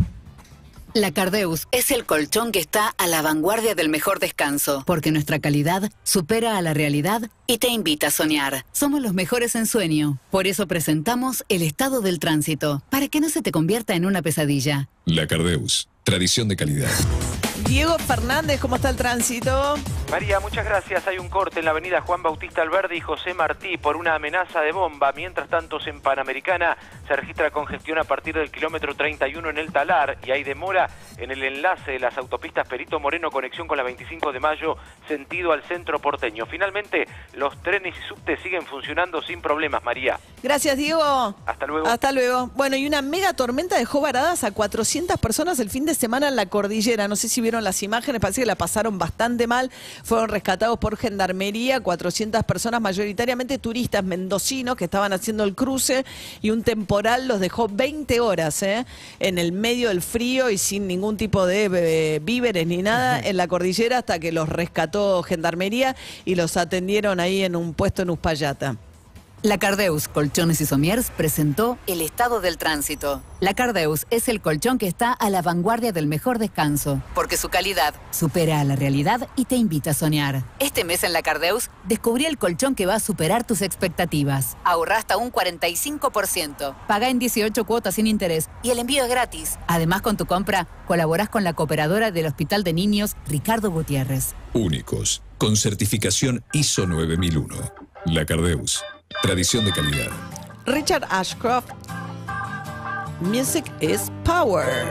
La Cardeus es el colchón que está a la vanguardia del mejor descanso, porque nuestra calidad supera a la realidad y te invita a soñar. Somos los mejores en sueño, por eso presentamos el estado del tránsito, para que no se te convierta en una pesadilla. La Cardeus, tradición de calidad. Diego Fernández, ¿cómo está el tránsito? María, muchas gracias. Hay un corte en la avenida Juan Bautista Alberdi y José Martí por una amenaza de bomba. Mientras tanto, en Panamericana se registra congestión a partir del kilómetro treinta y uno en el Talar y hay demora en el enlace de las autopistas Perito Moreno, conexión con la veinticinco de mayo, sentido al centro porteño. Finalmente, los trenes y subtes siguen funcionando sin problemas, María. Gracias, Diego. Hasta luego. Hasta luego. Bueno, y una mega tormenta dejó varadas a cuatrocientas personas el fin de semana en la cordillera. No sé si vieron las imágenes, parece que la pasaron bastante mal. Fueron rescatados por Gendarmería, cuatrocientas personas, mayoritariamente turistas mendocinos que estaban haciendo el cruce, y un temporal los dejó veinte horas ¿eh? en el medio del frío y sin ningún tipo de eh, víveres ni nada en la cordillera, hasta que los rescató Gendarmería y los atendieron ahí en un puesto en Uspallata. La Cardeus Colchones y Somiers presentó el estado del tránsito. La Cardeus es el colchón que está a la vanguardia del mejor descanso, porque su calidad supera a la realidad y te invita a soñar. Este mes en La Cardeus descubrí el colchón que va a superar tus expectativas. Ahorrá hasta un cuarenta y cinco por ciento. Pagá en dieciocho cuotas sin interés y el envío es gratis. Además, con tu compra, colaborás con la cooperadora del Hospital de Niños Ricardo Gutiérrez. Únicos, con certificación I S O nueve mil uno. La Cardeus, tradición de calidad. Richard Ashcroft, Music is Power.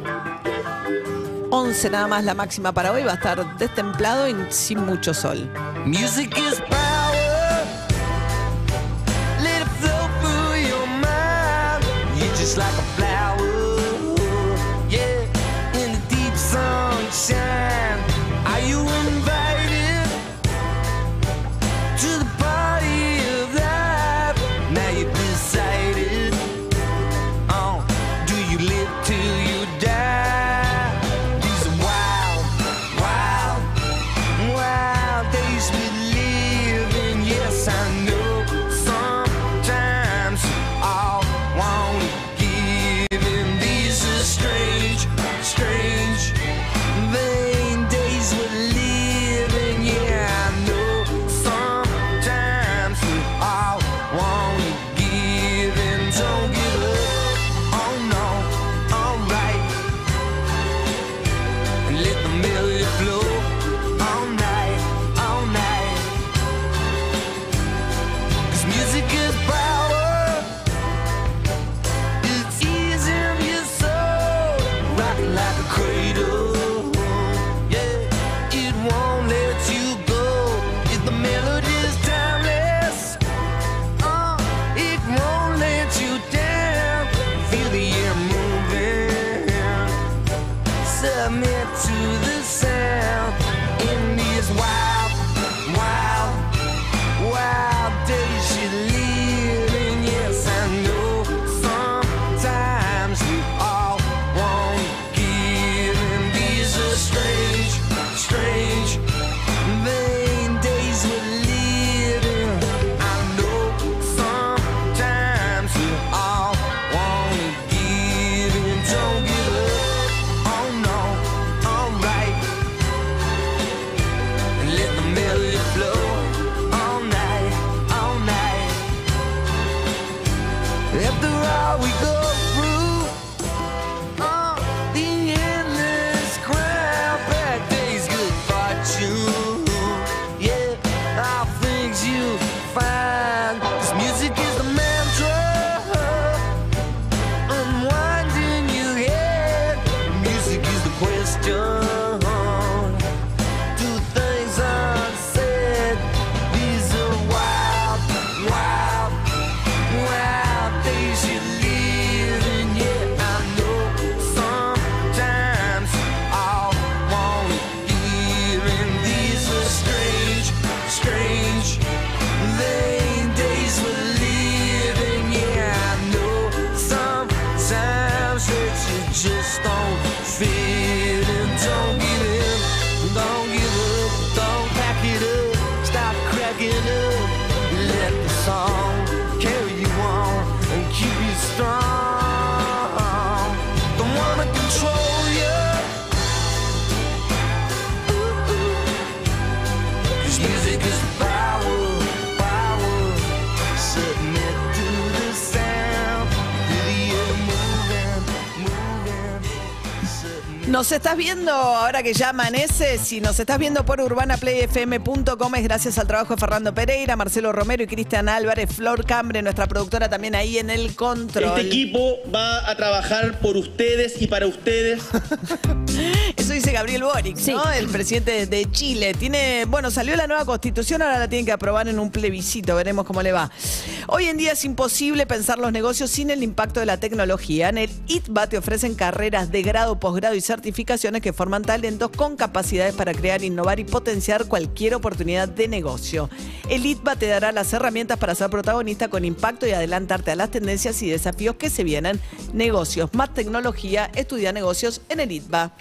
once nada más la máxima para hoy, va a estar destemplado y sin mucho sol. Music is power. Let it flow through your mind. You're just like a flower. Yeah, in the deep sunshine. Are you invited to the party of life? Now you're decided. Oh, do you live till you die? These are wild, wild, wild days we live in. Yes, I know sometimes all wanna give in. These are strange, strange, vain days we're living. Yeah, I know sometimes we all wanna give in. Don't give up, oh no, alright. And let the melody flow all night, all night. 'Cause music is power. It's easy in your soul, rocking like a cradle. submit to the sound in these wild, wild, wild days you live in. Yes, I know sometimes we all won't give in. These are strange, strange, vain days we're living. I know sometimes we all won't give in. Don't give up, oh no, alright. Let the melody flow all night, all night. After all we go through, oh, the endless crowd, bad days, good fortune. Yeah, all things you find. This music is the mantra, unwinding your head. Music is the question. Do things unsaid. These are wild, wild, wild days you live in. Yeah, I know sometimes all won't give in. These are strange, strange, vain days we're living. Yeah, I know sometimes that you just don't fit in. Don't give in, don't give up, don't pack it up, stop cracking up. Let the song carry you on and keep you strong. Don't wanna control you. Ooh, ooh. 'Cause music is power, power. Submit to the sound, to the air moving, moving. Submit. Nos estás viendo ahora que ya amanece. Si nos estás viendo por urbana play f m punto com es gracias al trabajo de Fernando Pereira, Marcelo Romero y Cristian Álvarez, Flor Cambre, nuestra productora también ahí en el control. Este equipo va a trabajar por ustedes y para ustedes. Eso dice Gabriel Boric, ¿no? El presidente de Chile. Tiene, bueno, salió la nueva constitución, ahora la tienen que aprobar en un plebiscito, veremos cómo le va. Hoy en día es imposible pensar los negocios sin el impacto de la tecnología. En el I T B A te ofrecen carreras de grado, posgrado y certificaciones que forman talentos con capacidades para crear, innovar y potenciar cualquier oportunidad de negocio. El I T B A te dará las herramientas para ser protagonista con impacto y adelantarte a las tendencias y desafíos que se vienen. Negocios más tecnología, estudia negocios en el I T B A.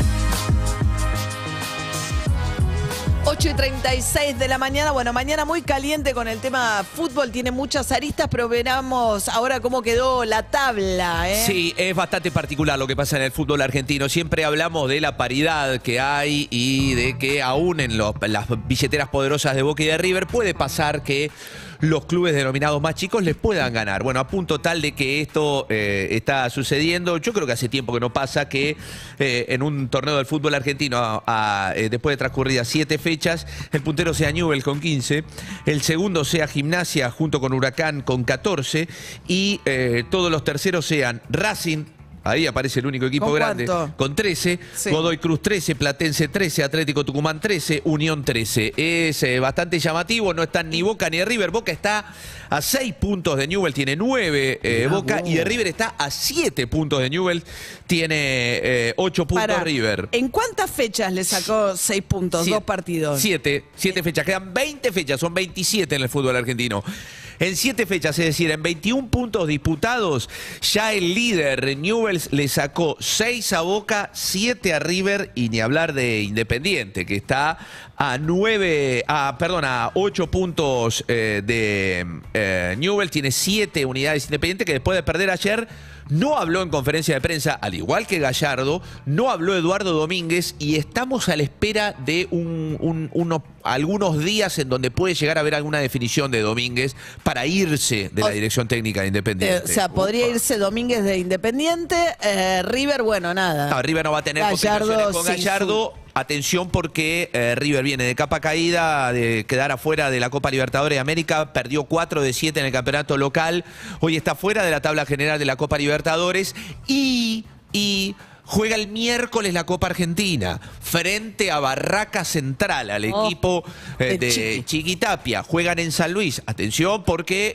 ocho y treinta y seis de la mañana. Bueno, mañana muy caliente con el tema fútbol. Tiene muchas aristas, pero veremos ahora cómo quedó la tabla, ¿eh? Sí, es bastante particular lo que pasa en el fútbol argentino. Siempre hablamos de la paridad que hay y de que aún en los, las billeteras poderosas de Boca y de River puede pasar que los clubes denominados más chicos les puedan ganar. Bueno, a punto tal de que esto eh, está sucediendo. Yo creo que hace tiempo que no pasa que eh, en un torneo del fútbol argentino, a, a, eh, después de transcurridas siete fechas, el puntero sea Newell's con quince, el segundo sea Gimnasia junto con Huracán con catorce y eh, todos los terceros sean Racing. Ahí aparece el único equipo ¿Con grande. cuánto? Con trece, Sí. Godoy Cruz trece, Platense trece, Atlético Tucumán trece, Unión trece. Es eh, bastante llamativo, no están ni Boca ni River. Boca está a seis puntos de Newell's, tiene nueve eh, Boca, y de River está a siete puntos de Newell's, tiene eh, ocho puntos Pará, River. ¿En cuántas fechas le sacó seis puntos? Siete. Dos partidos. Siete, siete fechas. Quedan veinte fechas, son veintisiete en el fútbol argentino. En siete fechas, es decir, en veintiún puntos disputados, ya el líder Newell's le sacó seis a Boca, siete a River y ni hablar de Independiente, que está a nueve, a, perdón, a ocho puntos eh, de eh, Newell's, tiene siete unidades Independiente, que después de perder ayer no habló en conferencia de prensa, al igual que Gallardo, no habló Eduardo Domínguez y estamos a la espera de un, un, uno, algunos días en donde puede llegar a haber alguna definición de Domínguez para irse de la dirección técnica de Independiente. Eh, o sea, podría irse Domínguez de Independiente, eh, River, bueno, nada. No, River no va a tener Gallardo, complicaciones con sí, Gallardo. Atención porque eh, River viene de capa caída, de quedar afuera de la Copa Libertadores de América, perdió cuatro de siete en el campeonato local, hoy está fuera de la tabla general de la Copa Libertadores y... y juega el miércoles la Copa Argentina frente a Barraca Central, al Oh, equipo eh, de de Chiqui. Chiquitapia. Juegan en San Luis. Atención porque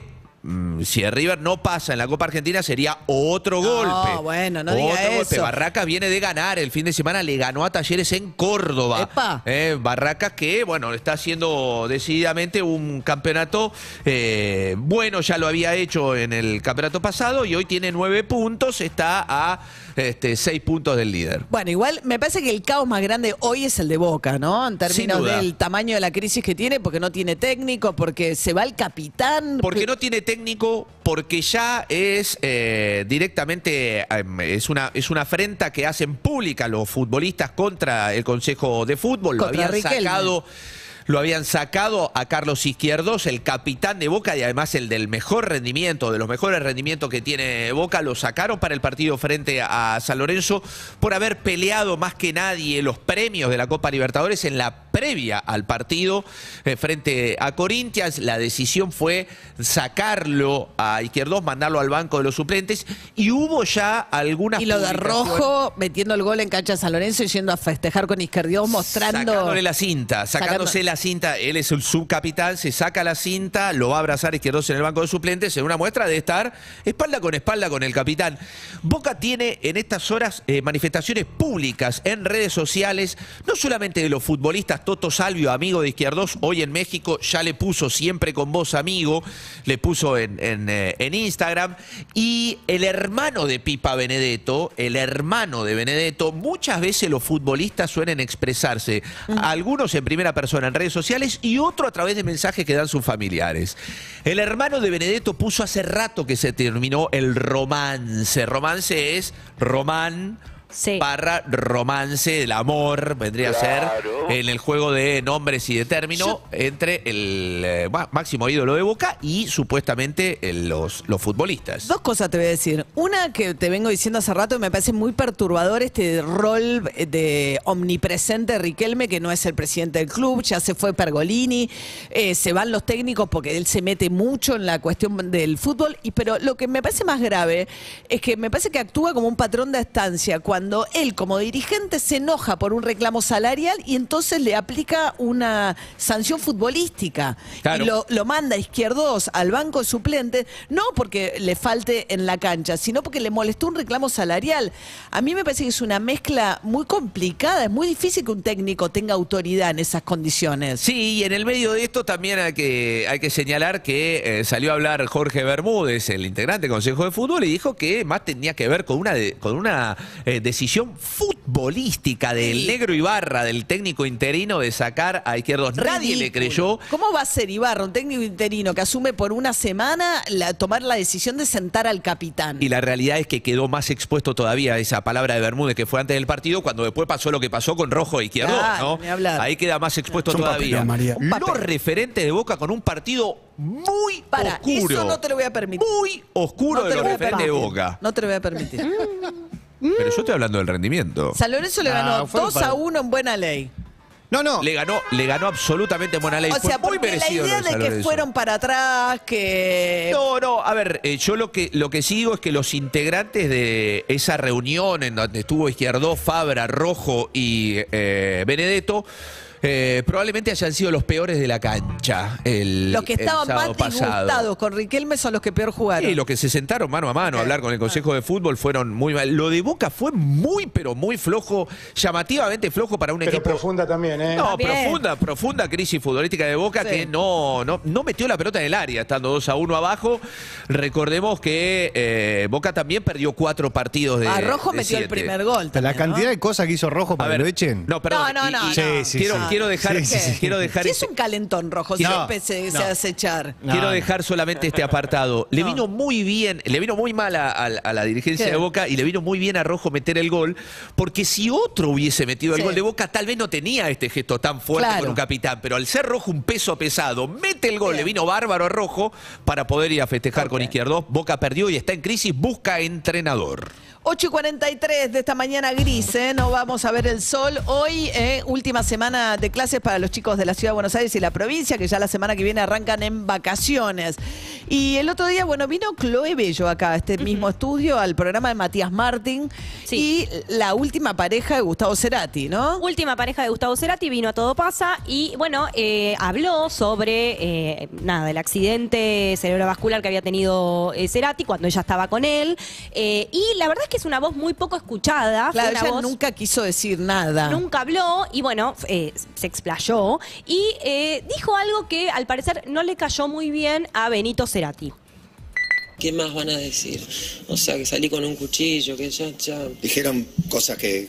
mmm, si el River no pasa en la Copa Argentina sería otro No, golpe. bueno, no otro diga golpe. eso. Barracas viene de ganar, el fin de semana le ganó a Talleres en Córdoba. Epa. Eh, Barracas que, bueno, está haciendo decididamente un campeonato eh, bueno, ya lo había hecho en el campeonato pasado y hoy tiene nueve puntos, está a este, seis puntos del líder. Bueno, igual me parece que el caos más grande hoy es el de Boca, ¿no? En términos duda. del tamaño de la crisis que tiene, porque no tiene técnico, porque se va el capitán. Porque no tiene técnico, porque ya es eh, directamente, eh, es una, es una afrenta que hacen pública los futbolistas contra el Consejo de Fútbol. Lo Contra habían Riquelme. sacado. Lo habían sacado a Carlos Izquierdos, el capitán de Boca y además el del mejor rendimiento, de los mejores rendimientos que tiene Boca. Lo sacaron para el partido frente a San Lorenzo por haber peleado más que nadie los premios de la Copa Libertadores en la previa al partido eh, frente a Corinthians. La decisión fue sacarlo a Izquierdos, mandarlo al banco de los suplentes y hubo ya algunas Y lo de publicaciones Rojo metiendo el gol en cancha de San Lorenzo y yendo a festejar con Izquierdos, mostrando. sacándole la cinta, sacándose Sacando- la cinta, él es el subcapitán, se saca la cinta, lo va a abrazar Izquierdos en el banco de suplentes en una muestra de estar espalda con espalda con el capitán. Boca tiene en estas horas eh, manifestaciones públicas en redes sociales, no solamente de los futbolistas. Toto Salvio, amigo de Izquierdos, hoy en México ya le puso siempre con vos amigo, le puso en, en, eh, en Instagram, y el hermano de Pipa Benedetto, el hermano de Benedetto, muchas veces los futbolistas suelen expresarse, algunos en primera persona en redes sociales y otro a través de mensajes que dan sus familiares. El hermano de Benedetto puso hace rato que se terminó el romance. Romance es Román barra romance, el amor, vendría a ser en el juego de nombres y de término Yo- entre el eh, ma- máximo ídolo de Boca y supuestamente el- los, los futbolistas. Dos cosas te voy a decir. Una que te vengo diciendo hace rato, me parece muy perturbador este rol de omnipresente de Riquelme, que no es el presidente del club, ya se fue Pergolini, eh, se van los técnicos porque él se mete mucho en la cuestión del fútbol, y pero lo que me parece más grave es que me parece que actúa como un patrón de estancia cuando él como dirigente se enoja por un reclamo salarial y entonces le aplica una sanción futbolística. Claro. Y lo, lo manda a Izquierdos al banco de suplentes, no porque le falte en la cancha, sino porque le molestó un reclamo salarial. A mí me parece que es una mezcla muy complicada, es muy difícil que un técnico tenga autoridad en esas condiciones. Sí, y en el medio de esto también hay que, hay que señalar que eh, salió a hablar Jorge Bermúdez, el integrante del Consejo de Fútbol, y dijo que más tenía que ver con una, de- con una eh, decisión futbolística del negro Ibarra, del técnico interino, de sacar a Izquierdos. Nadie le creyó. ¿Cómo va a ser Ibarra, un técnico interino que asume por una semana la, tomar la decisión de sentar al capitán? Y la realidad es que quedó más expuesto todavía esa palabra de Bermúdez que fue antes del partido, cuando después pasó lo que pasó con Rojo e Izquierdos, Claro, ¿no? ni hablar. Ahí queda más expuesto Es un todavía. papelón, María. Un papel. Los referentes de Boca con un partido muy Para, oscuro. eso no te lo voy a permitir. Muy oscuro No de te lo los voy a referentes de permitir. Boca. No te lo voy a permitir. Pero yo estoy hablando del rendimiento. San Lorenzo le Ah, ganó fue dos para- a uno en buena ley. No, no. Le ganó, le ganó absolutamente en buena ley. O Fue sea, muy porque la merecido idea lo de San de que Lorenzo. fueron para atrás, que... No, no, a ver, eh, yo lo que, lo que sí digo es que los integrantes de esa reunión en donde estuvo Izquierdo, Fabra, Rojo y eh, Benedetto, eh, probablemente hayan sido los peores de la cancha el, Los que el estaban sábado más pasado. disgustados con Riquelme son los que peor jugaron. Y los que se sentaron mano a mano a hablar con el Consejo de Fútbol fueron muy mal. Lo de Boca fue muy, pero muy flojo, llamativamente flojo para un Pero equipo. profunda también, ¿eh? No, También. profunda, profunda crisis futbolística de Boca Sí. que no, no, no metió la pelota en el área, estando dos a uno abajo. Recordemos que eh, Boca también perdió cuatro partidos de. Ah, Rojo de metió el siete. primer gol. La cantidad de cosas que hizo Rojo para que lo echen. No, perdón. No, no, no, y- y- no. Sí, sí, quiero, sí. quiero dejar, Sí, sí, sí. quiero dejar Si este- es un calentón Rojo, Quiero- siempre se, se no. hace echar. Quiero dejar solamente este apartado. Le vino muy bien, le vino muy mal a, a- a la dirigencia ¿Qué? de Boca y le vino muy bien a Rojo meter el gol, porque si otro hubiese metido el Sí. gol de Boca, tal vez no tenía este gesto tan fuerte Claro. con un capitán, pero al ser Rojo un peso pesado, mete el gol, le vino bárbaro a Rojo para poder ir a festejar con Izquierdos. Boca perdió y está en crisis, busca entrenador. ocho y cuarenta y tres de esta mañana gris, ¿eh? No vamos a ver el sol. Hoy, eh, última semana de clases para los chicos de la Ciudad de Buenos Aires y la provincia, que ya la semana que viene arrancan en vacaciones. Y el otro día, bueno, vino Chloe Bello acá a este uh-huh. mismo estudio, al programa de Matías Martín. Sí. Y la última pareja de Gustavo Cerati, ¿no? Última pareja de Gustavo Cerati, vino a Todo Pasa y, bueno, eh, habló sobre, eh, nada, el accidente cerebrovascular que había tenido eh, Cerati cuando ella estaba con él. Eh, y la verdad es que es una voz muy poco escuchada. Claro, una ella voz, nunca quiso decir nada. Nunca habló y bueno, eh, se explayó y eh, dijo algo que al parecer no le cayó muy bien a Benito Cerati. ¿Qué más van a decir? O sea, que salí con un cuchillo, que ya, ya... Dijeron cosas que...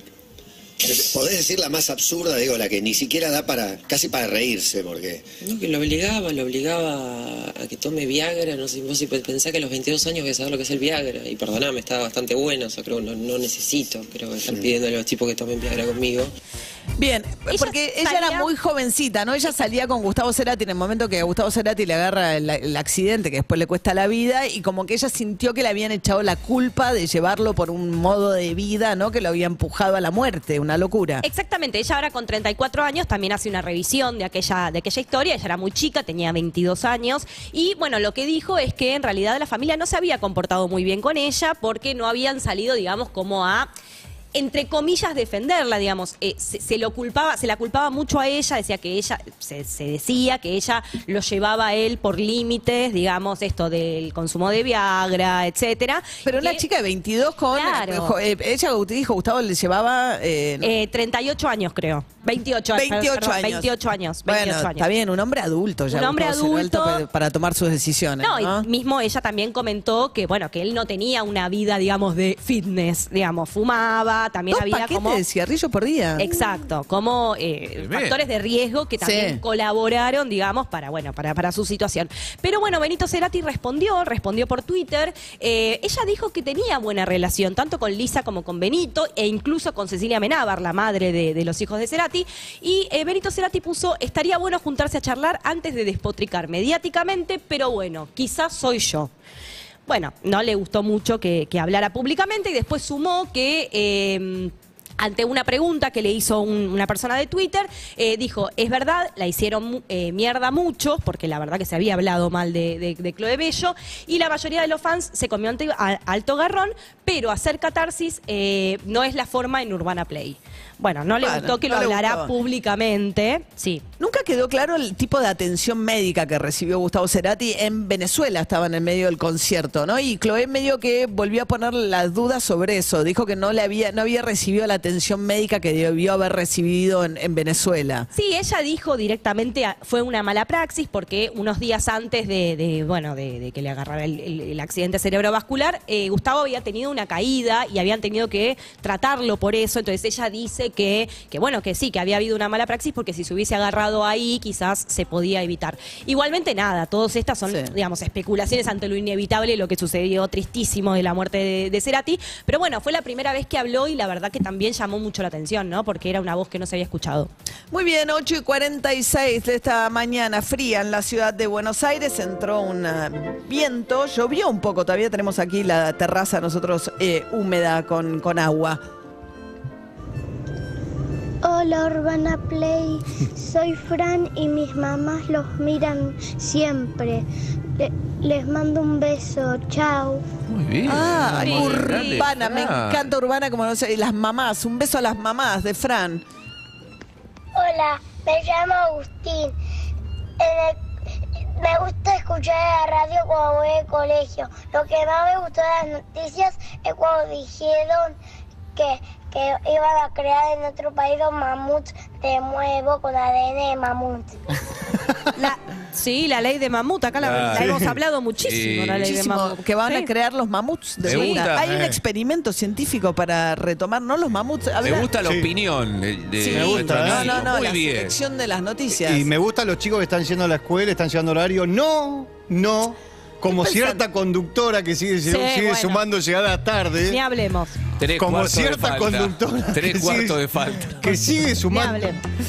Podés decir la más absurda, digo, la que ni siquiera da para, casi para reírse, porque... No, que lo obligaba, lo obligaba a que tome Viagra, no sé, vos si pensás que a los veintidós años voy a saber lo que es el Viagra, y perdoname, estaba bastante bueno, o sea, creo que no, no necesito, creo que están pidiendo a los tipos que tomen Viagra conmigo. Bien, ella porque ella salía... era muy jovencita, ¿no? Ella salía con Gustavo Cerati en el momento que a Gustavo Cerati le agarra el, el accidente que después le cuesta la vida y como que ella sintió que le habían echado la culpa de llevarlo por un modo de vida, ¿no? Que lo había empujado a la muerte, una locura. Exactamente, ella ahora con treinta y cuatro años también hace una revisión de aquella, de aquella historia, ella era muy chica, tenía veintidós años y bueno, lo que dijo es que en realidad la familia no se había comportado muy bien con ella porque no habían salido, digamos, como a... entre comillas, defenderla, digamos. Eh, se, se lo culpaba, se la culpaba mucho a ella, decía que ella, se, se decía que ella lo llevaba a él por límites, digamos, esto del consumo de Viagra, etcétera. Pero que, una chica de veintidós con... Claro. Eh, ella dijo, Gustavo le llevaba... Eh, no. eh, treinta y ocho años, creo. veintiocho, veintiocho perdón, años. veintiocho años. Bueno, veintiocho años. Está bien, un hombre adulto ya. Un hombre Gustavo adulto. Cerati, para tomar sus decisiones. No, ¿no? y mismo ella también comentó que, bueno, que él no tenía una vida, digamos, de fitness, digamos, fumaba, también Dos había paquetes como... de cigarrillo por día. Exacto, como eh, factores de riesgo que también Sí. colaboraron, digamos, para, bueno, para, para su situación. Pero bueno, Benito Cerati respondió, respondió por Twitter. Eh, ella dijo que tenía buena relación, tanto con Lisa como con Benito, e incluso con Cecilia Menábar, la madre de, de los hijos de Cerati. Y eh, Benito Cerati puso, estaría bueno juntarse a charlar antes de despotricar mediáticamente, pero bueno, quizás soy yo. Bueno, no le gustó mucho que, que hablara públicamente y después sumó que... Eh, ante una pregunta que le hizo un, una persona de Twitter, eh, dijo, es verdad, la hicieron eh, mierda mucho, porque la verdad que se había hablado mal de, de, de Chloe Bello, y la mayoría de los fans se comió ante a, alto garrón, pero hacer catarsis eh, no es la forma en Urbana Play. Bueno, no le Bueno, gustó que no lo le hablara gustó. públicamente, sí. Nunca quedó claro el tipo de atención médica que recibió Gustavo Cerati en Venezuela, estaba en el medio del concierto, ¿no? Y Chloe medio que volvió a poner las dudas sobre eso, dijo que no le había, no había recibido la atención médica que debió haber recibido en, en Venezuela. Sí, ella dijo directamente, a, fue una mala praxis porque unos días antes de, de bueno, de, de que le agarrara el, el, el accidente cerebrovascular, eh, Gustavo había tenido una caída y habían tenido que tratarlo por eso, entonces ella dice que, que bueno, que sí, que había habido una mala praxis porque si se hubiese agarrado ahí quizás se podía evitar. Igualmente nada, todas estas son, sí. digamos, especulaciones ante lo inevitable, lo que sucedió tristísimo de la muerte de, de Cerati, pero bueno, fue la primera vez que habló y la verdad que también llamó mucho la atención, ¿no? Porque era una voz que no se había escuchado. Muy bien, ocho y cuarenta y seis de esta mañana fría en la ciudad de Buenos Aires, entró un uh, viento, llovió un poco, todavía tenemos aquí la terraza nosotros eh, húmeda con, con agua. Hola Urbana Play, soy Fran y mis mamás los miran siempre. Le, les mando un beso, chao. Muy bien. Ah, Muy Urbana, grande, me Fran. encanta Urbana, como no sé, y las mamás, un beso a las mamás de Fran. Hola, me llamo Agustín. En el- me gusta escuchar la radio cuando voy al colegio. Lo que más me gustó de las noticias es cuando dijeron que, que iban a crear en otro país los mamuts de nuevo con A D N de mamut. La, sí, la ley de mamut, acá la, Ah, la sí. hemos hablado muchísimo, Sí. la ley de Muchísimo, mamut. que van Sí. a crear los mamuts de Me vuelta. gusta, Hay un eh. experimento científico para retomar, ¿no? Los mamuts. Me habla- gusta la Sí. opinión de, de Sí, Me gusta, nuestro ¿eh? no, amigo. no, no, Muy la bien. selección de las noticias. Y me gustan los chicos que están yendo a la escuela, están llegando a horario. No, no. Como Estoy cierta conductora que sigue, sigue bueno. sumando llegadas tarde. Ni hablemos. Tres Como cuartos de cierta falta. conductora Tres que cuartos sigue- de falta. Que sigue Ni sumando. hablemos.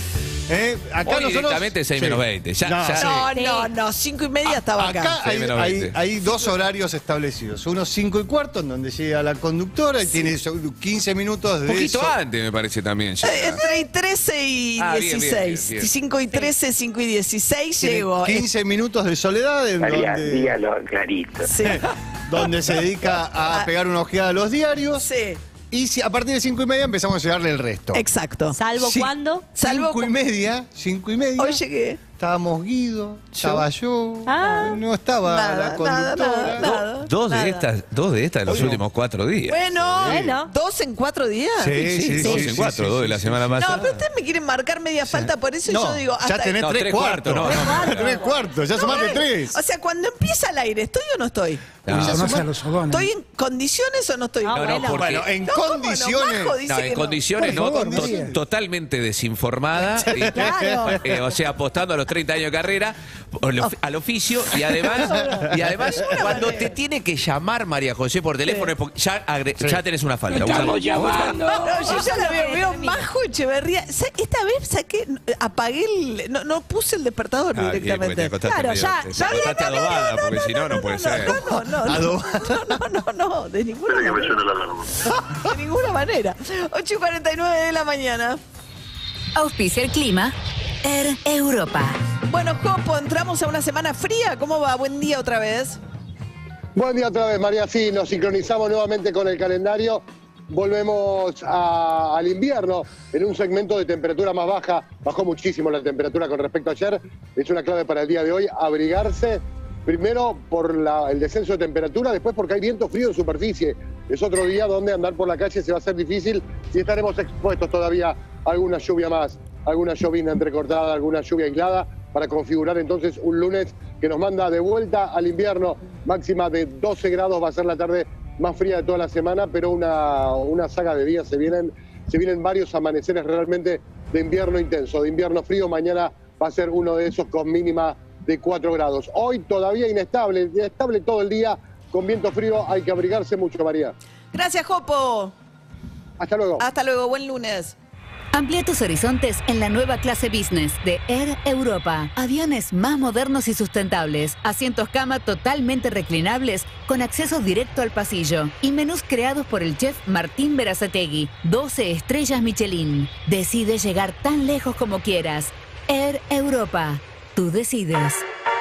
¿Eh? Acá Hoy nosotros. directamente seis menos veinte. Ya, No, ya. sí. No, no, no, cinco y media estaba acá. Acá hay, seis menos hay- veinte. hay dos horarios establecidos. Uno cinco y cuarto, en donde llega la conductora y tiene quince minutos de Un poquito eso. antes, me parece también. llega. Eh, Entre trece y Ah, bien, bien, dieciséis. bien, bien. cinco y trece, cinco y dieciséis Tiene llego. quince minutos de soledad en María, donde, dígalo clarito. Sí. donde se dedica a pegar una ojeada a los diarios. Sí. Y si, a partir de cinco y media empezamos a llegarle el resto. Exacto. ¿Salvo Sí. cuándo? Salvo Cinco y cu- media, cinco y media. Hoy llegué. Estábamos Guido, estaba yo, Ah. no estaba Nada, la nada, conductora. nada, nada. Dos de nada. estas, dos de estas en los Hoy no. últimos cuatro días. Bueno, Bueno. ¿dos en cuatro días? Sí, sí, dos sí, en sí, cuatro, sí, dos de sí, la sí, semana sí. pasada. No, pero ustedes me quieren marcar media falta, por eso No, yo digo. ya hasta- tenés No, tres, tres cuartos. cuartos, no, no, no. Tres cuartos, ya No, sumaste bueno, tres. O sea, cuando empieza el aire, ¿estoy o no estoy? No, Ya no suma- a los sodones. ¿Estoy en condiciones o no estoy? Ah, No, no, bueno. porque- Bueno, en No, ¿cómo no? condiciones. Majo dice No, que en no. condiciones Por no, favor, to- María. totalmente desinformada, y- Claro. eh, o sea, apostando a los treinta años de carrera, o lo- al oficio, y además, y además cuando te tiene que llamar María José por teléfono, es porque ya, agre- ya tenés una falta. Estamos Búscalo. llamando. No, no, yo ya la veo, veo Termina. Majo Echeverría. Sa- Esta vez saqué, apagué el. No, no puse el despertador Ah, bien, porque te directamente. acostaste Claro, medio- ya- te ya- acostaste adobada, porque si no, no puede ser. No, no, no, no, Adobada. no, no, no, no, de ninguna manera. De ninguna manera. ocho y cuarenta y nueve de la mañana. Auspicia el clima. Air Europa. Bueno, Jopo, entramos a una semana fría. ¿Cómo va? Buen día otra vez. Buen día otra vez, María. Sí, nos sincronizamos nuevamente con el calendario. Volvemos a- al invierno en un segmento de temperatura más baja. Bajó muchísimo la temperatura con respecto a ayer. Es una clave para el día de hoy. Abrigarse, primero por la- el descenso de temperatura, después porque hay viento frío en superficie. Es otro día donde andar por la calle se va a hacer difícil y estaremos expuestos todavía a alguna lluvia más, alguna llovina entrecortada, alguna lluvia aislada, para configurar entonces un lunes que nos manda de vuelta al invierno. Máxima de doce grados, va a ser la tarde más fría de toda la semana, pero una, una saga de días. Se vienen, se vienen varios amaneceres realmente de invierno intenso, de invierno frío. Mañana va a ser uno de esos con mínima de cuatro grados. Hoy todavía inestable, inestable todo el día, con viento frío. Hay que abrigarse mucho, María. Gracias, Jopo. Hasta luego. Hasta luego. Buen lunes. Amplía tus horizontes en la nueva clase Business de Air Europa. Aviones más modernos y sustentables, asientos cama totalmente reclinables con acceso directo al pasillo y menús creados por el chef Martín Berazategui. doce estrellas Michelin. Decide llegar tan lejos como quieras. Air Europa. Tú decides.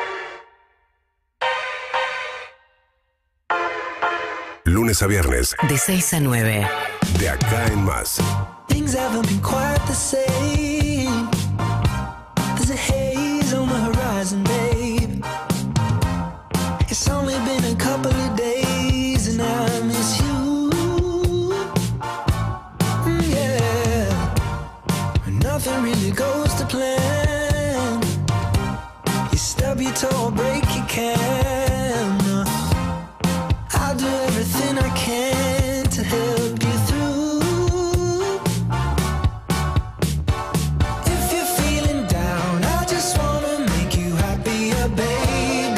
Lunes a viernes, De seis a nueve. de acá en más. Things haven't been quite the same. There's a haze on the horizon, babe. It's only been a couple of days and I miss you. Mm, yeah. Nothing really goes to plan. You stub your toe or break your can. I'll do everything I can to help you through. If you're feeling down, I just wanna make you happier, baby.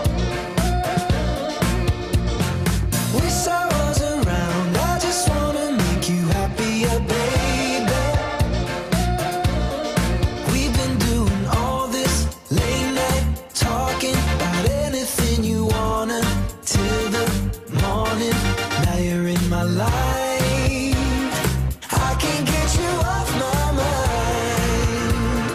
With sorrows around, I just wanna make you happier, baby. We've been doing all this late night talking about anything you wanna till the morning. Now you're in my life. I can't get you off my mind.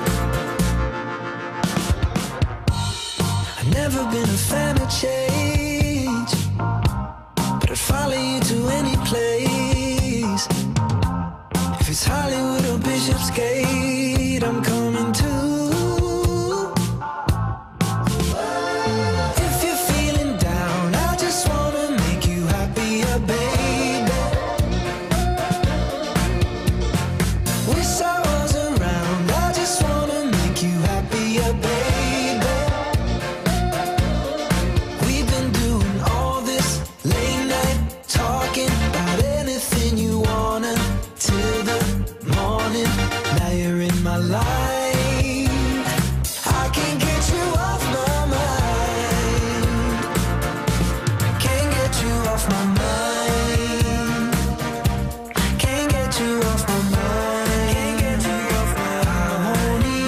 I've never been a fan of change, but I'd follow you to any place. If it's Hollywood or Bishopsgate, I'm coming too. If you're feeling down, I just wanna make you happier, baby. With sorrows around, I just wanna make you happier, baby. We've been doing all this late night talking about anything you wanna till the morning. Now you're in my life. I can't get you off my mind. Can't get you off my mind. Can't get you off my mind. Can't get you off my mind. I won't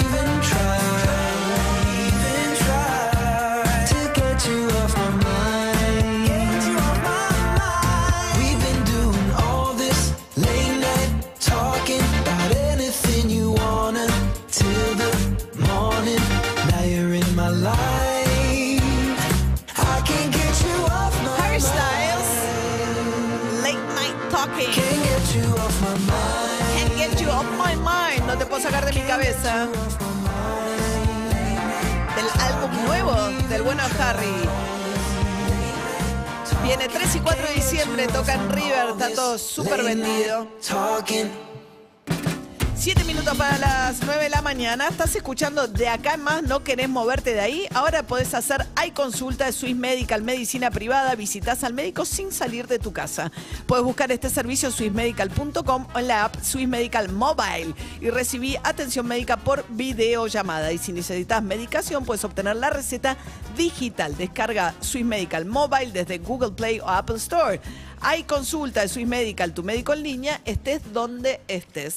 sorpresa del álbum nuevo del bueno Harry. Viene tres y cuatro de diciembre, toca en River, está todo súper vendido. Siete minutos para las nueve de la mañana. Estás escuchando De Acá en Más, no querés moverte de ahí. Ahora podés hacer iConsulta de Swiss Medical, medicina privada. Visitás al médico sin salir de tu casa. Podés buscar este servicio en swiss medical punto com o en la app Swiss Medical Mobile y recibí atención médica por videollamada. Y si necesitas medicación, puedes obtener la receta digital. Descarga Swiss Medical Mobile desde Google Play o Apple Store. iConsulta de Swiss Medical, tu médico en línea, estés donde estés.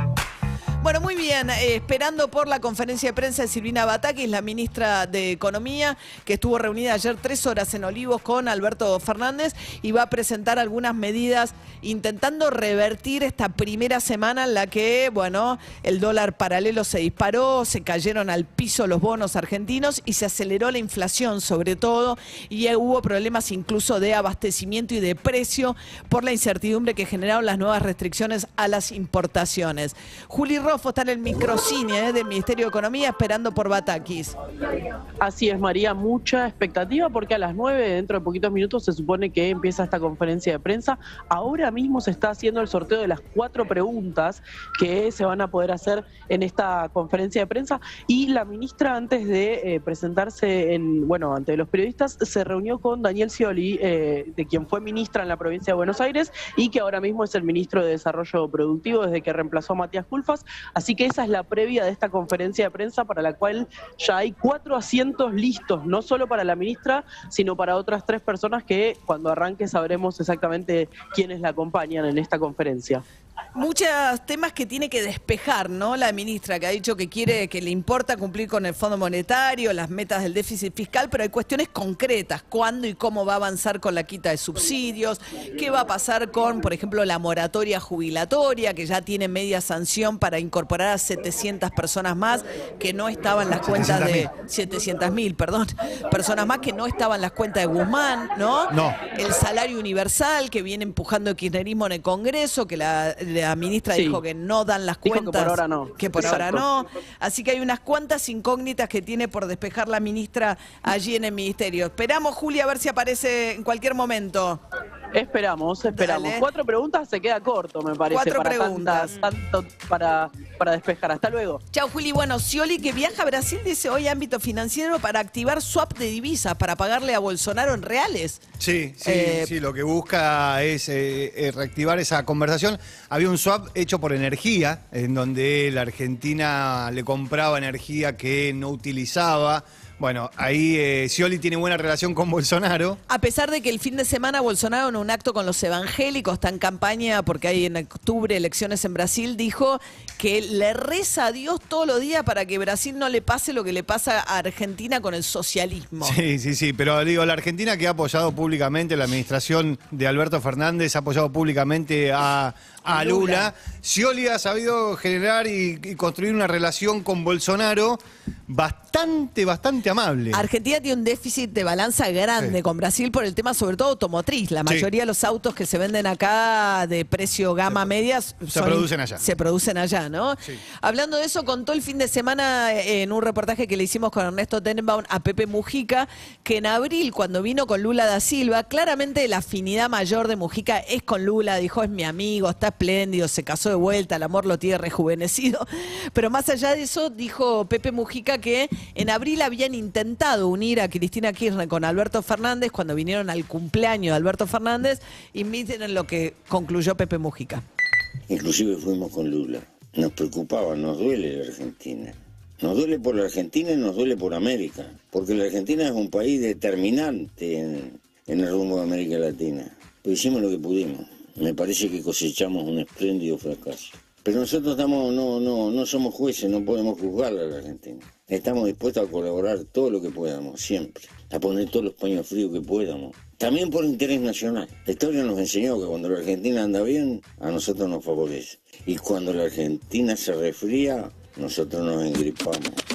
Bueno, muy bien, eh, esperando por la conferencia de prensa de Silvina Batakis, la ministra de Economía, que estuvo reunida ayer tres horas en Olivos con Alberto Fernández y va a presentar algunas medidas intentando revertir esta primera semana en la que, bueno, el dólar paralelo se disparó, se cayeron al piso los bonos argentinos y se aceleró la inflación sobre todo y hubo problemas incluso de abastecimiento y de precio por la incertidumbre que generaron las nuevas restricciones a las importaciones. Juli Roffo está en el microcine eh, del Ministerio de Economía esperando por Batakis. Así es, María, mucha expectativa porque a las nueve, dentro de poquitos minutos, se supone que empieza esta conferencia de prensa. Ahora mismo se está haciendo el sorteo de las cuatro preguntas que se van a poder hacer en esta conferencia de prensa y la ministra, antes de eh, presentarse en, bueno, ante los periodistas, se reunió con Daniel Scioli, eh, de quien fue ministra en la provincia de Buenos Aires y que ahora mismo es el ministro de Desarrollo Productivo desde que reemplazó a Matías Culfas. Así que esa es la previa de esta conferencia de prensa para la cual ya hay cuatro asientos listos, no solo para la ministra, sino para otras tres personas que cuando arranque sabremos exactamente quiénes la acompañan en esta conferencia. Muchos temas que tiene que despejar, ¿no? La ministra, que ha dicho que quiere, que le importa cumplir con el Fondo Monetario, las metas del déficit fiscal, pero hay cuestiones concretas. ¿Cuándo y cómo va a avanzar con la quita de subsidios? ¿Qué va a pasar con, por ejemplo, la moratoria jubilatoria, que ya tiene media sanción para incorporar a setecientas personas más que no estaban en las cuentas de... setecientas mil, perdón. Personas más que no estaban en las cuentas de Guzmán, ¿no? No. El salario universal que viene empujando el kirchnerismo en el Congreso, que la... La ministra sí. dijo que no dan las dijo cuentas. Que por ahora no. Que por Exacto. ahora no. Así que hay unas cuantas incógnitas que tiene por despejar la ministra allí en el ministerio. Esperamos, Julia, a ver si aparece en cualquier momento. Esperamos, esperamos. Dale. Cuatro preguntas se queda corto, me parece. Cuatro para preguntas. Tantas, tanto para, para despejar. Hasta luego. Chao, Juli. Bueno, Scioli, que viaja a Brasil, dice hoy ámbito financiero para activar swap de divisas, para pagarle a Bolsonaro en reales. Sí, sí, Eh, sí, lo que busca es eh, eh, reactivar esa conversación. Había un swap hecho por energía, en donde la Argentina le compraba energía que no utilizaba. Bueno, ahí eh, Scioli tiene buena relación con Bolsonaro. A pesar de que el fin de semana Bolsonaro en un acto con los evangélicos, está en campaña porque hay en octubre elecciones en Brasil, dijo que le reza a Dios todos los días para que Brasil no le pase lo que le pasa a Argentina con el socialismo. Sí, sí, sí, pero digo, la Argentina que ha apoyado públicamente, la administración de Alberto Fernández ha apoyado públicamente a, a Lula. Lula. Scioli ha sabido generar y, y construir una relación con Bolsonaro bastante, bastante amable. Argentina tiene un déficit de balanza grande sí. con Brasil por el tema sobre todo automotriz. La mayoría sí. de los autos que se venden acá de precio gama se, media se son, producen allá. Se producen allá, ¿no? Sí. Hablando de eso, contó el fin de semana en un reportaje que le hicimos con Ernesto Tenenbaum a Pepe Mujica, que en abril, cuando vino con Lula da Silva, claramente la afinidad mayor de Mujica es con Lula. Dijo, es mi amigo, está espléndido, se casó de vuelta, el amor lo tiene rejuvenecido. Pero más allá de eso, dijo Pepe Mujica que en abril habían intentado unir a Cristina Kirchner con Alberto Fernández cuando vinieron al cumpleaños de Alberto Fernández y miren lo que concluyó Pepe Mujica. Inclusive fuimos con Lula. Nos preocupaba, nos duele la Argentina. Nos duele por la Argentina y nos duele por América. Porque la Argentina es un país determinante en, en el rumbo de América Latina. Pero hicimos lo que pudimos. Me parece que cosechamos un espléndido fracaso. Pero nosotros estamos, no, no, no somos jueces, no podemos juzgarla a la Argentina. Estamos dispuestos a colaborar todo lo que podamos, siempre. A poner todos los paños fríos que podamos. También por interés nacional. La historia nos enseñó que cuando la Argentina anda bien, a nosotros nos favorece. Y cuando la Argentina se resfría, nosotros nos engripamos.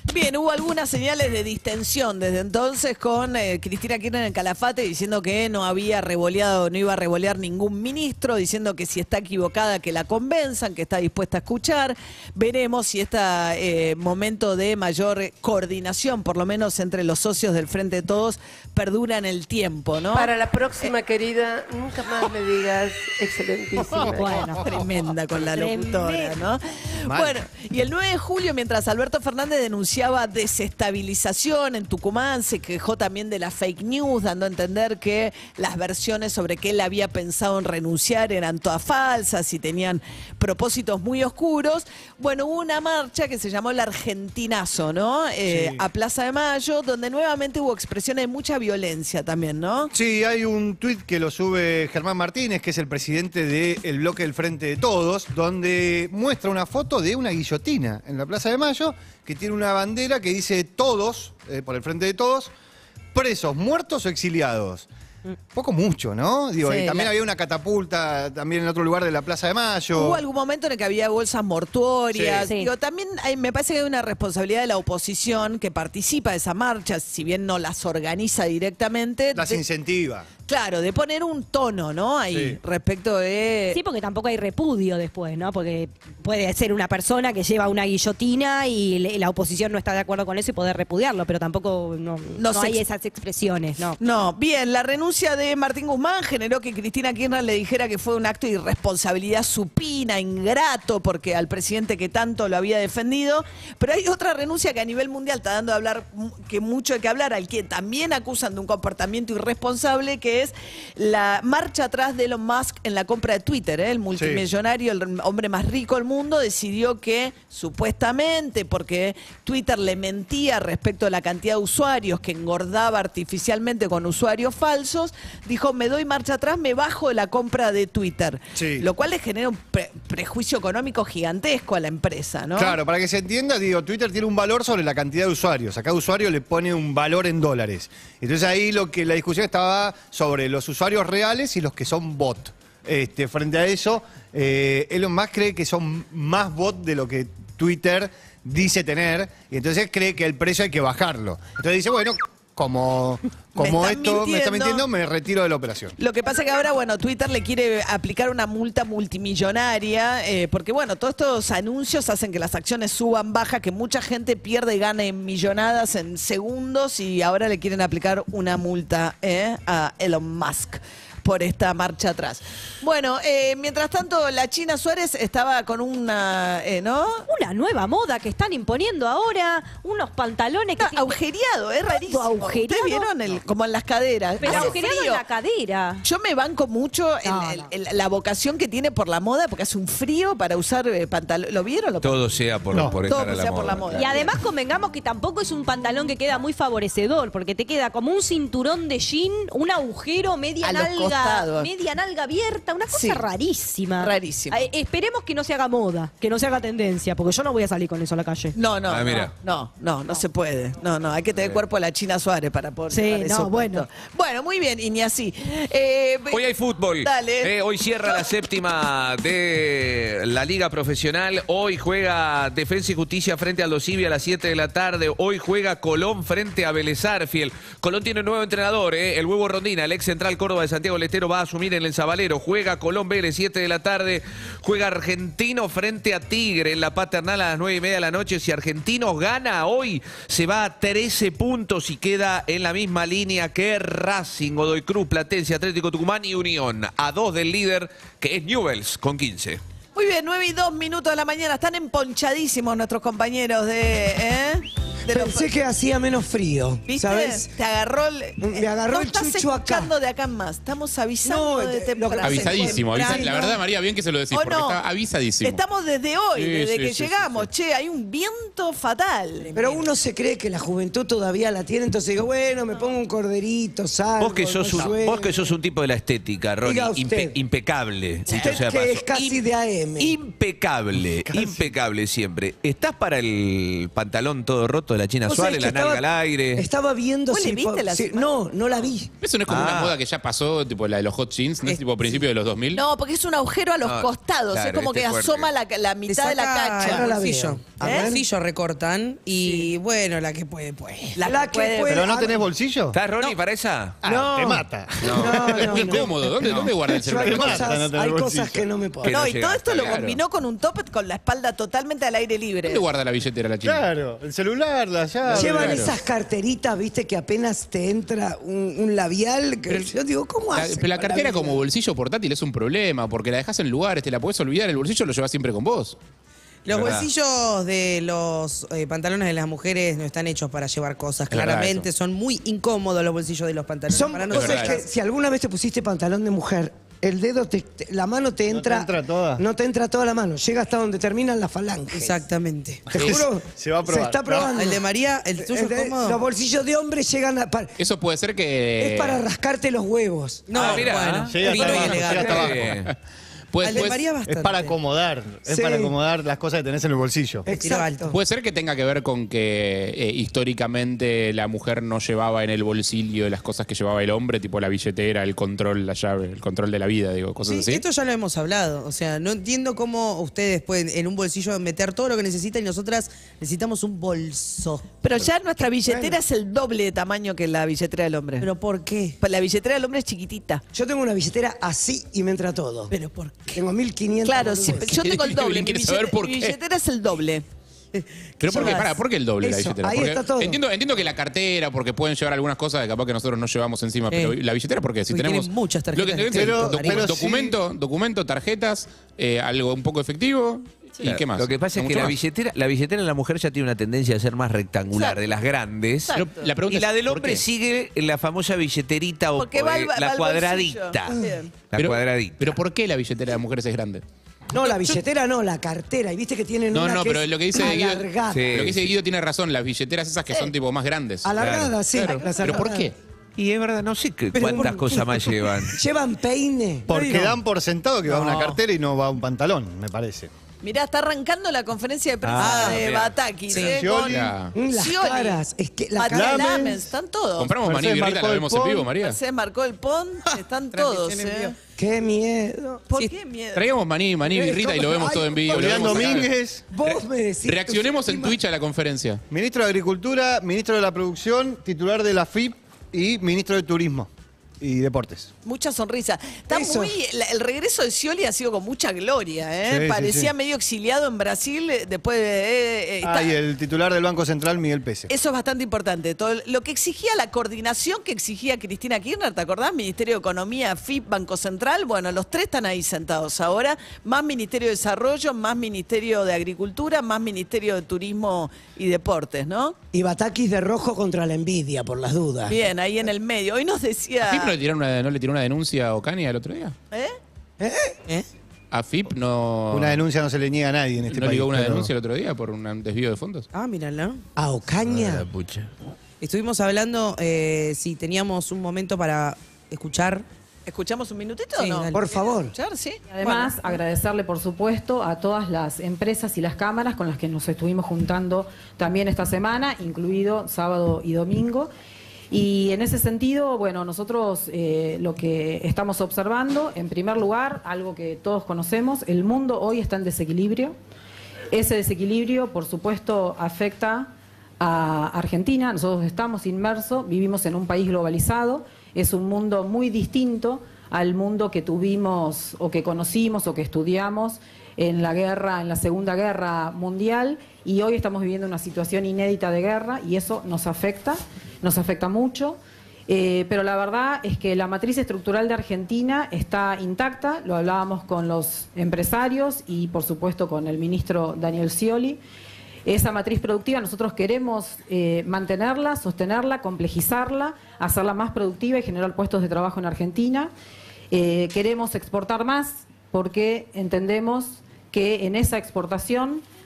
Bien, hubo algunas señales de distensión desde entonces con eh, Cristina Kirchner en el Calafate diciendo que no había revoleado, no iba a revolear ningún ministro, diciendo que si está equivocada que la convenzan, que está dispuesta a escuchar. Veremos si este eh, momento de mayor coordinación, por lo menos entre los socios del Frente de Todos, perdura en el tiempo, ¿no? Para la próxima, querida, nunca más me digas excelentísima. Bueno, tremenda con la locutora, ¿no? Mal. Bueno, y el nueve de julio, mientras Alberto Fernández denunciaba desestabilización en Tucumán, se quejó también de la fake news, dando a entender que las versiones sobre que él había pensado en renunciar eran todas falsas y tenían propósitos muy oscuros. Bueno, hubo una marcha que se llamó el Argentinazo, ¿no? Eh, Sí. a Plaza de Mayo, donde nuevamente hubo expresiones de mucha violencia también, ¿no? Sí, hay un tuit que lo sube Germán Martínez, que es el presidente del bloque del Frente de Todos, donde muestra una foto de una guillotina en la Plaza de Mayo, que tiene una bandera que dice todos, eh, por el Frente de Todos, presos, muertos o exiliados. Poco mucho, ¿no? Digo, Sí, y también la- había una catapulta también en otro lugar de la Plaza de Mayo. Hubo algún momento en el que había bolsas mortuorias. Sí. Digo, también hay- me parece que hay una responsabilidad de la oposición que participa de esa marcha, si bien no las organiza directamente. Las de- incentiva. Claro, de poner un tono, ¿no? Ahí, Sí. respecto de... Sí, porque tampoco hay repudio después, ¿no? Porque puede ser una persona que lleva una guillotina y le- la oposición no está de acuerdo con eso y poder repudiarlo, pero tampoco no, No no se hay ex- esas expresiones, ¿no? No, bien, la renuncia de Martín Guzmán generó que Cristina Kirchner le dijera que fue un acto de irresponsabilidad supina, ingrato, porque al presidente que tanto lo había defendido. Pero hay otra renuncia que a nivel mundial está dando a hablar, mu- que mucho hay que hablar, al que también acusan de un comportamiento irresponsable, que es la marcha atrás de Elon Musk en la compra de Twitter, ¿eh? El multimillonario, el hombre más rico del mundo, decidió que supuestamente, porque Twitter le mentía respecto a la cantidad de usuarios, que engordaba artificialmente con usuarios falsos, dijo, me doy marcha atrás, me bajo de la compra de Twitter. Sí. Lo cual le genera un pre- prejuicio económico gigantesco a la empresa, ¿no? Claro, para que se entienda, digo, Twitter tiene un valor sobre la cantidad de usuarios. A cada usuario le pone un valor en dólares. Entonces ahí lo que la discusión estaba sobre los usuarios reales y los que son bot. Este, frente a eso, eh, Elon Musk cree que son más bot de lo que Twitter dice tener, y entonces cree que el precio hay que bajarlo. Entonces dice, bueno, como, como están esto me está mintiendo. mintiendo, me retiro de la operación. Lo que pasa que ahora, bueno, Twitter le quiere aplicar una multa multimillonaria, eh, porque, bueno, todos estos anuncios hacen que las acciones suban, baja, que mucha gente pierde y gana en millonadas en segundos, y ahora le quieren aplicar una multa eh, a Elon Musk por esta marcha atrás. Bueno, eh, mientras tanto, la China Suárez estaba con una, eh, ¿no? Una nueva moda que están imponiendo ahora, unos pantalones que... Agujereado, es rarísimo. agujereado. ¿Ustedes vieron el, como en las caderas? Pero Hace agujereado en frío. la cadera. Yo me banco mucho en No, el- no. el- la vocación que tiene por la moda, porque hace un frío para usar eh, pantalón. ¿Lo vieron? Lo- Todo sea por, No, por todo estar a la sea moda. por la moda. Y además convengamos que tampoco es un pantalón que queda muy favorecedor, porque te queda como un cinturón de jean, un agujero, media A los nalga, costados. media nalga abierta, una cosa Sí. rarísima. Rarísimo. Eh, esperemos que no se haga moda, que no se haga tendencia, porque yo no voy a salir con eso a la calle. No, no, Ah, mira. no, no, no, no se puede. No, no, hay que tener cuerpo de la China Suárez para poder Sí, llevar no, eso bueno. puesto. Bueno, muy bien, y ni así. Eh, Hoy hay fútbol. Dale. Eh, hoy cierra la séptima de la Liga Profesional. Hoy juega Defensa y Justicia frente a Aldo Civi a las siete de la tarde. Hoy juega Colón frente a Vélez Sarsfield. Colón tiene un nuevo entrenador, eh, el Huevo Rondina. El ex central Córdoba de Santiago del Estero va a asumir en el Zabalero. Juega Colón Vélez, siete de la tarde. Juega Argentino frente a Tigre en la Paternal a las nueve y media de la noche. Si Argentinos gana hoy, se va a trece puntos y queda en la misma línea que Racing, Godoy Cruz, Platense, Atlético Tucumán y Unión. A dos del líder, que es Newell's, con quince. Muy bien, nueve y dos minutos de la mañana. Están emponchadísimos nuestros compañeros de. ¿eh? de los- Pensé que hacía menos frío, ¿Viste? ¿sabes? Te agarró el. Me agarró no el estás chucho acá. escuchando de acá en más. Estamos avisando No, de eh, temprano. lo que- Avisadísimo, avisa- la verdad, María, bien que se lo decís, ¿O porque no? está avisadísimo. Estamos desde hoy, Sí, desde sí, que sí, sí, llegamos. Che, hay un viento fatal. Pero uno se cree que la juventud todavía la tiene, entonces digo, bueno, me pongo un corderito, salgo. Vos que, sos no un, llueve. vos que sos un tipo de la estética, Ronnie, Diga usted. impe- impecable. dicho Usted sea que paso. es casi de A M. Impecable, impecable siempre. ¿Estás para el pantalón todo roto la China Vos sabés Suárez, la que estaba- nalga al aire. Estaba viendo ¿Vos si le viste po- la si- semana? No, no la vi. Eso no es como Ah. una moda que ya pasó, tipo la de los hot jeans, ¿no es tipo principio de los dos mil? No, porque es un agujero a los No, costados. claro, es como este que es fuerte. asoma la, la Te mitad de la saca cacha. Ahora la el bolsillo. veo. A ¿Eh? bolsillo recortan y bueno, la que puede, pues. La, La que que puede- puede- ¿Pero no Ah, tenés bolsillo? ¿Estás, Ronnie, para esa? Ah, No. te mata. No, es no, muy no. incómodo. ¿Dónde, ¿Dónde guarda el Yo celular? hay Te mata cosas, no tener hay bolsillo. cosas que no me puedo. Que No, no y todo llega esto hasta lo acá. combinó con un top con la espalda totalmente al aire libre. ¿Dónde guarda la billetera la China? Claro, el celular, la llave. Llevan claro. esas carteritas, viste, que apenas te entra un, un labial. Que yo digo, ¿cómo La, hace? pero la cartera como bolsillo portátil es un problema, porque la dejas en lugares, te la podés olvidar, el bolsillo lo llevas siempre con vos. Los ¿Verdad? bolsillos de los eh, pantalones de las mujeres no están hechos para llevar cosas, Es verdad claramente. eso. Son muy incómodos los bolsillos de los pantalones. Son para cosas verdad que eso. si alguna vez te pusiste pantalón de mujer, el dedo, te, te- la mano te entra. entra toda. No te entra toda la mano. Llega hasta donde terminan las falanges. Exactamente. Te juro. Se va a probar. Se está probando. El de María, el tuyo El de- es cómodo. Los bolsillos de hombre llegan a. pa- Eso puede ser que... es para rascarte los huevos. No, Ah, mira, bueno, llega fino hasta y abajo, elegante. llega hasta abajo. Eh, Puede, Al de puede- María bastante. Es para acomodar, es Sí. para acomodar las cosas que tenés en el bolsillo. Tiro alto. puede ser que tenga que ver con que eh, históricamente la mujer no llevaba en el bolsillo las cosas que llevaba el hombre, tipo la billetera, el control, la llave, el control de la vida, digo, cosas Sí, así. esto ya lo hemos hablado. O sea, no entiendo cómo ustedes pueden en un bolsillo meter todo lo que necesitan y nosotras necesitamos un bolso. Pero ya nuestra billetera es el doble de tamaño que la billetera del hombre. ¿Pero por qué? Pues la billetera del hombre es chiquitita. Yo tengo una billetera así y me entra todo. ¿Pero por qué? Tengo mil quinientos. Claro, sí, boludeces. yo tengo el doble. Mi ¿Quiere saber billete- por mi qué? billetera es el doble. Pero ¿por qué? Pará, ¿por qué el doble la Eso, billetera? ahí Porque está todo. Entiendo, entiendo que la cartera, porque pueden llevar algunas cosas que capaz que nosotros no llevamos encima, Sí. pero la billetera, ¿por qué? Si Porque tenemos tiene muchas lo que tarjetas tenemos de es crédito, docu- pero sí. documento, documento, tarjetas, eh, algo un poco efectivo y claro, qué más. Lo que pasa es No que mucho la más. billetera, la billetera en la mujer ya tiene una tendencia a ser más rectangular, Exacto. de las grandes. Exacto. Pero la pregunta Y la es, del ¿por hombre qué? sigue en la famosa billetterita o Porque va al- eh, va la al cuadradita. bolsillo. Bien. La Pero, cuadradita. pero ¿por qué la billetera de las mujeres es grande? No, la billetera no, la cartera. Y viste que tienen No, una no, que pero es lo que dice Guido, alargada. Sí. lo que dice Guido tiene razón, las billeteras esas que son tipo más grandes. Alargada, sí. Claro. las ¿Pero por alargadas. qué? Y es verdad, no sé qué- Pero cuántas ¿por qué? cosas más llevan. Llevan peine. Porque No, dan por sentado que va No. una cartera y no va un pantalón, me parece. Mirá, está arrancando la conferencia de prensa Ah, de mirá. Batakis. Sí. ¿eh? Scioli. Ya. Mm, Las Scioli. caras. Es que la Matías cara. Lamens, están todos. Compramos maní y Mercedes birrita, la marcó el vemos en pon. vivo, María. Se marcó el pon, están todos. Transmisión en ¿eh? vivo. Qué miedo. ¿Por Sí. qué miedo? Traigamos maní, maní, Eh, birrita y lo ¿cómo? vemos Ay, todo en vivo. lo Julián vemos acá. Domínguez, Vos me decís. Reaccionemos tu en última- Twitch a la conferencia. ministro de Agricultura, ministro de la Producción, titular de la F I P y ministro de Turismo y Deportes. Mucha sonrisa. Está Eso. muy, la- el regreso de Scioli ha sido con mucha gloria, ¿eh? Sí, sí, Parecía sí. medio exiliado en Brasil eh, después de. eh, eh, Ah, está- y el titular del Banco Central, Miguel Pese. Eso es bastante importante. Todo lo que exigía la coordinación que exigía Cristina Kirchner, ¿te acordás? Ministerio de Economía, F I P, Banco Central. Bueno, los tres están ahí sentados ahora. Más Ministerio de Desarrollo, más Ministerio de Agricultura, más Ministerio de Turismo y Deportes, ¿no? Y Batakis de rojo contra la envidia, por las dudas. Bien, ahí en el medio. Hoy nos decía. ¿A F I P no le tiraron una, no le tiró una denuncia a Ocaña el otro día? ¿Eh? ¿Eh? A F I P no... Una denuncia no se le niega a nadie en este ¿No país. ligó una pero- denuncia el otro día por un desvío de fondos? Ah, mírala. A Ocaña. Pucha. Estuvimos hablando eh, si teníamos un momento para escuchar. ¿Escuchamos un minutito Sí, o no? dale. Por favor. ¿Escuchar? Sí. Además, Bueno. agradecerle, por supuesto, a todas las empresas y las cámaras con las que nos estuvimos juntando también esta semana, incluido sábado y domingo. Y en ese sentido, bueno, nosotros eh, lo que estamos observando, en primer lugar, algo que todos conocemos, el mundo hoy está en desequilibrio. Ese desequilibrio, por supuesto, afecta a Argentina. Nosotros estamos inmersos, vivimos en un país globalizado, es un mundo muy distinto al mundo que tuvimos o que conocimos o que estudiamos en la guerra, en la Segunda Guerra Mundial, y hoy estamos viviendo una situación inédita de guerra y eso nos afecta, nos afecta mucho. Eh, pero la verdad es que la matriz estructural de Argentina está intacta, lo hablábamos con los empresarios y por supuesto con el ministro Daniel Scioli. Esa matriz productiva nosotros queremos eh, mantenerla, sostenerla, complejizarla, hacerla más productiva y generar puestos de trabajo en Argentina. Eh, queremos exportar más porque entendemos que en esa exportación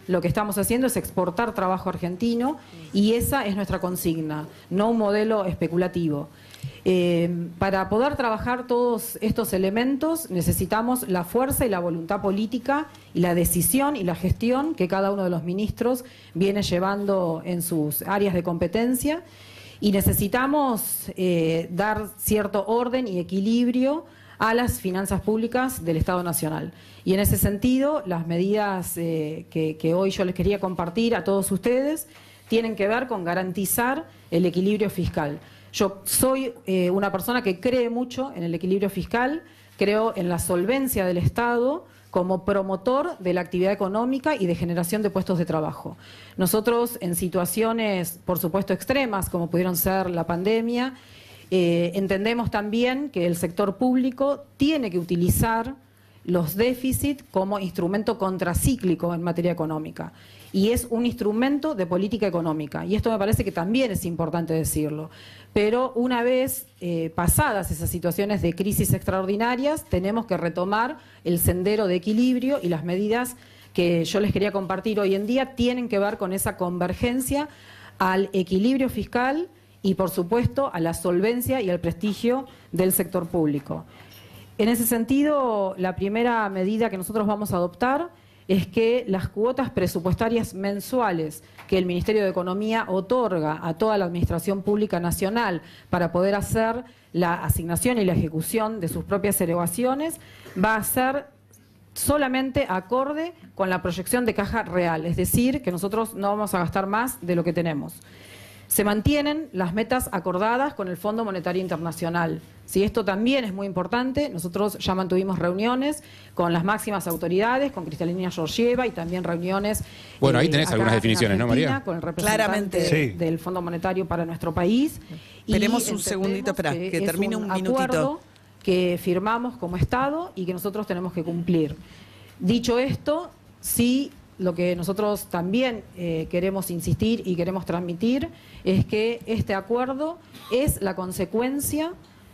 lo que estamos haciendo es exportar trabajo argentino y esa es nuestra consigna, no un modelo especulativo. Eh, para poder trabajar todos estos elementos necesitamos la fuerza y la voluntad política y la decisión y la gestión que cada uno de los ministros viene llevando en sus áreas de competencia y necesitamos eh, dar cierto orden y equilibrio a las finanzas públicas del Estado Nacional. Y en ese sentido, las medidas eh, que, que hoy yo les quería compartir a todos ustedes tienen que ver con garantizar el equilibrio fiscal. Yo soy eh, una persona que cree mucho en el equilibrio fiscal, creo en la solvencia del Estado como promotor de la actividad económica y de generación de puestos de trabajo. Nosotros, en situaciones, por supuesto, extremas, como pudieron ser la pandemia, eh, entendemos también que el sector público tiene que utilizar los déficits como instrumento contracíclico en materia económica. Y es un instrumento de política económica. Y esto me parece que también es importante decirlo. Pero una vez eh, pasadas esas situaciones de crisis extraordinarias, tenemos que retomar el sendero de equilibrio y las medidas que yo les quería compartir hoy en día tienen que ver con esa convergencia al equilibrio fiscal y, por supuesto, a la solvencia y al prestigio del sector público. En ese sentido, la primera medida que nosotros vamos a adoptar es que las cuotas presupuestarias mensuales que el Ministerio de Economía otorga a toda la Administración Pública Nacional para poder hacer la asignación y la ejecución de sus propias erogaciones va a ser solamente acorde con la proyección de caja real, es decir, que nosotros no vamos a gastar más de lo que tenemos. Se mantienen las metas acordadas con el Fondo Monetario Internacional. Si esto también es muy importante, nosotros ya mantuvimos reuniones con las máximas autoridades, con Cristalina Georgieva y también reuniones. Bueno, ahí eh, tenés acá algunas en definiciones, ¿no, Argentina, María? Con el representante Claramente. de- Sí. del Fondo Monetario para nuestro país. Y Esperemos un entendemos segundito, espera, que es termine un minutito. acuerdo que firmamos como Estado y que nosotros tenemos que cumplir. Dicho esto, sí, lo que nosotros también eh, queremos insistir y queremos transmitir es que este acuerdo es la consecuencia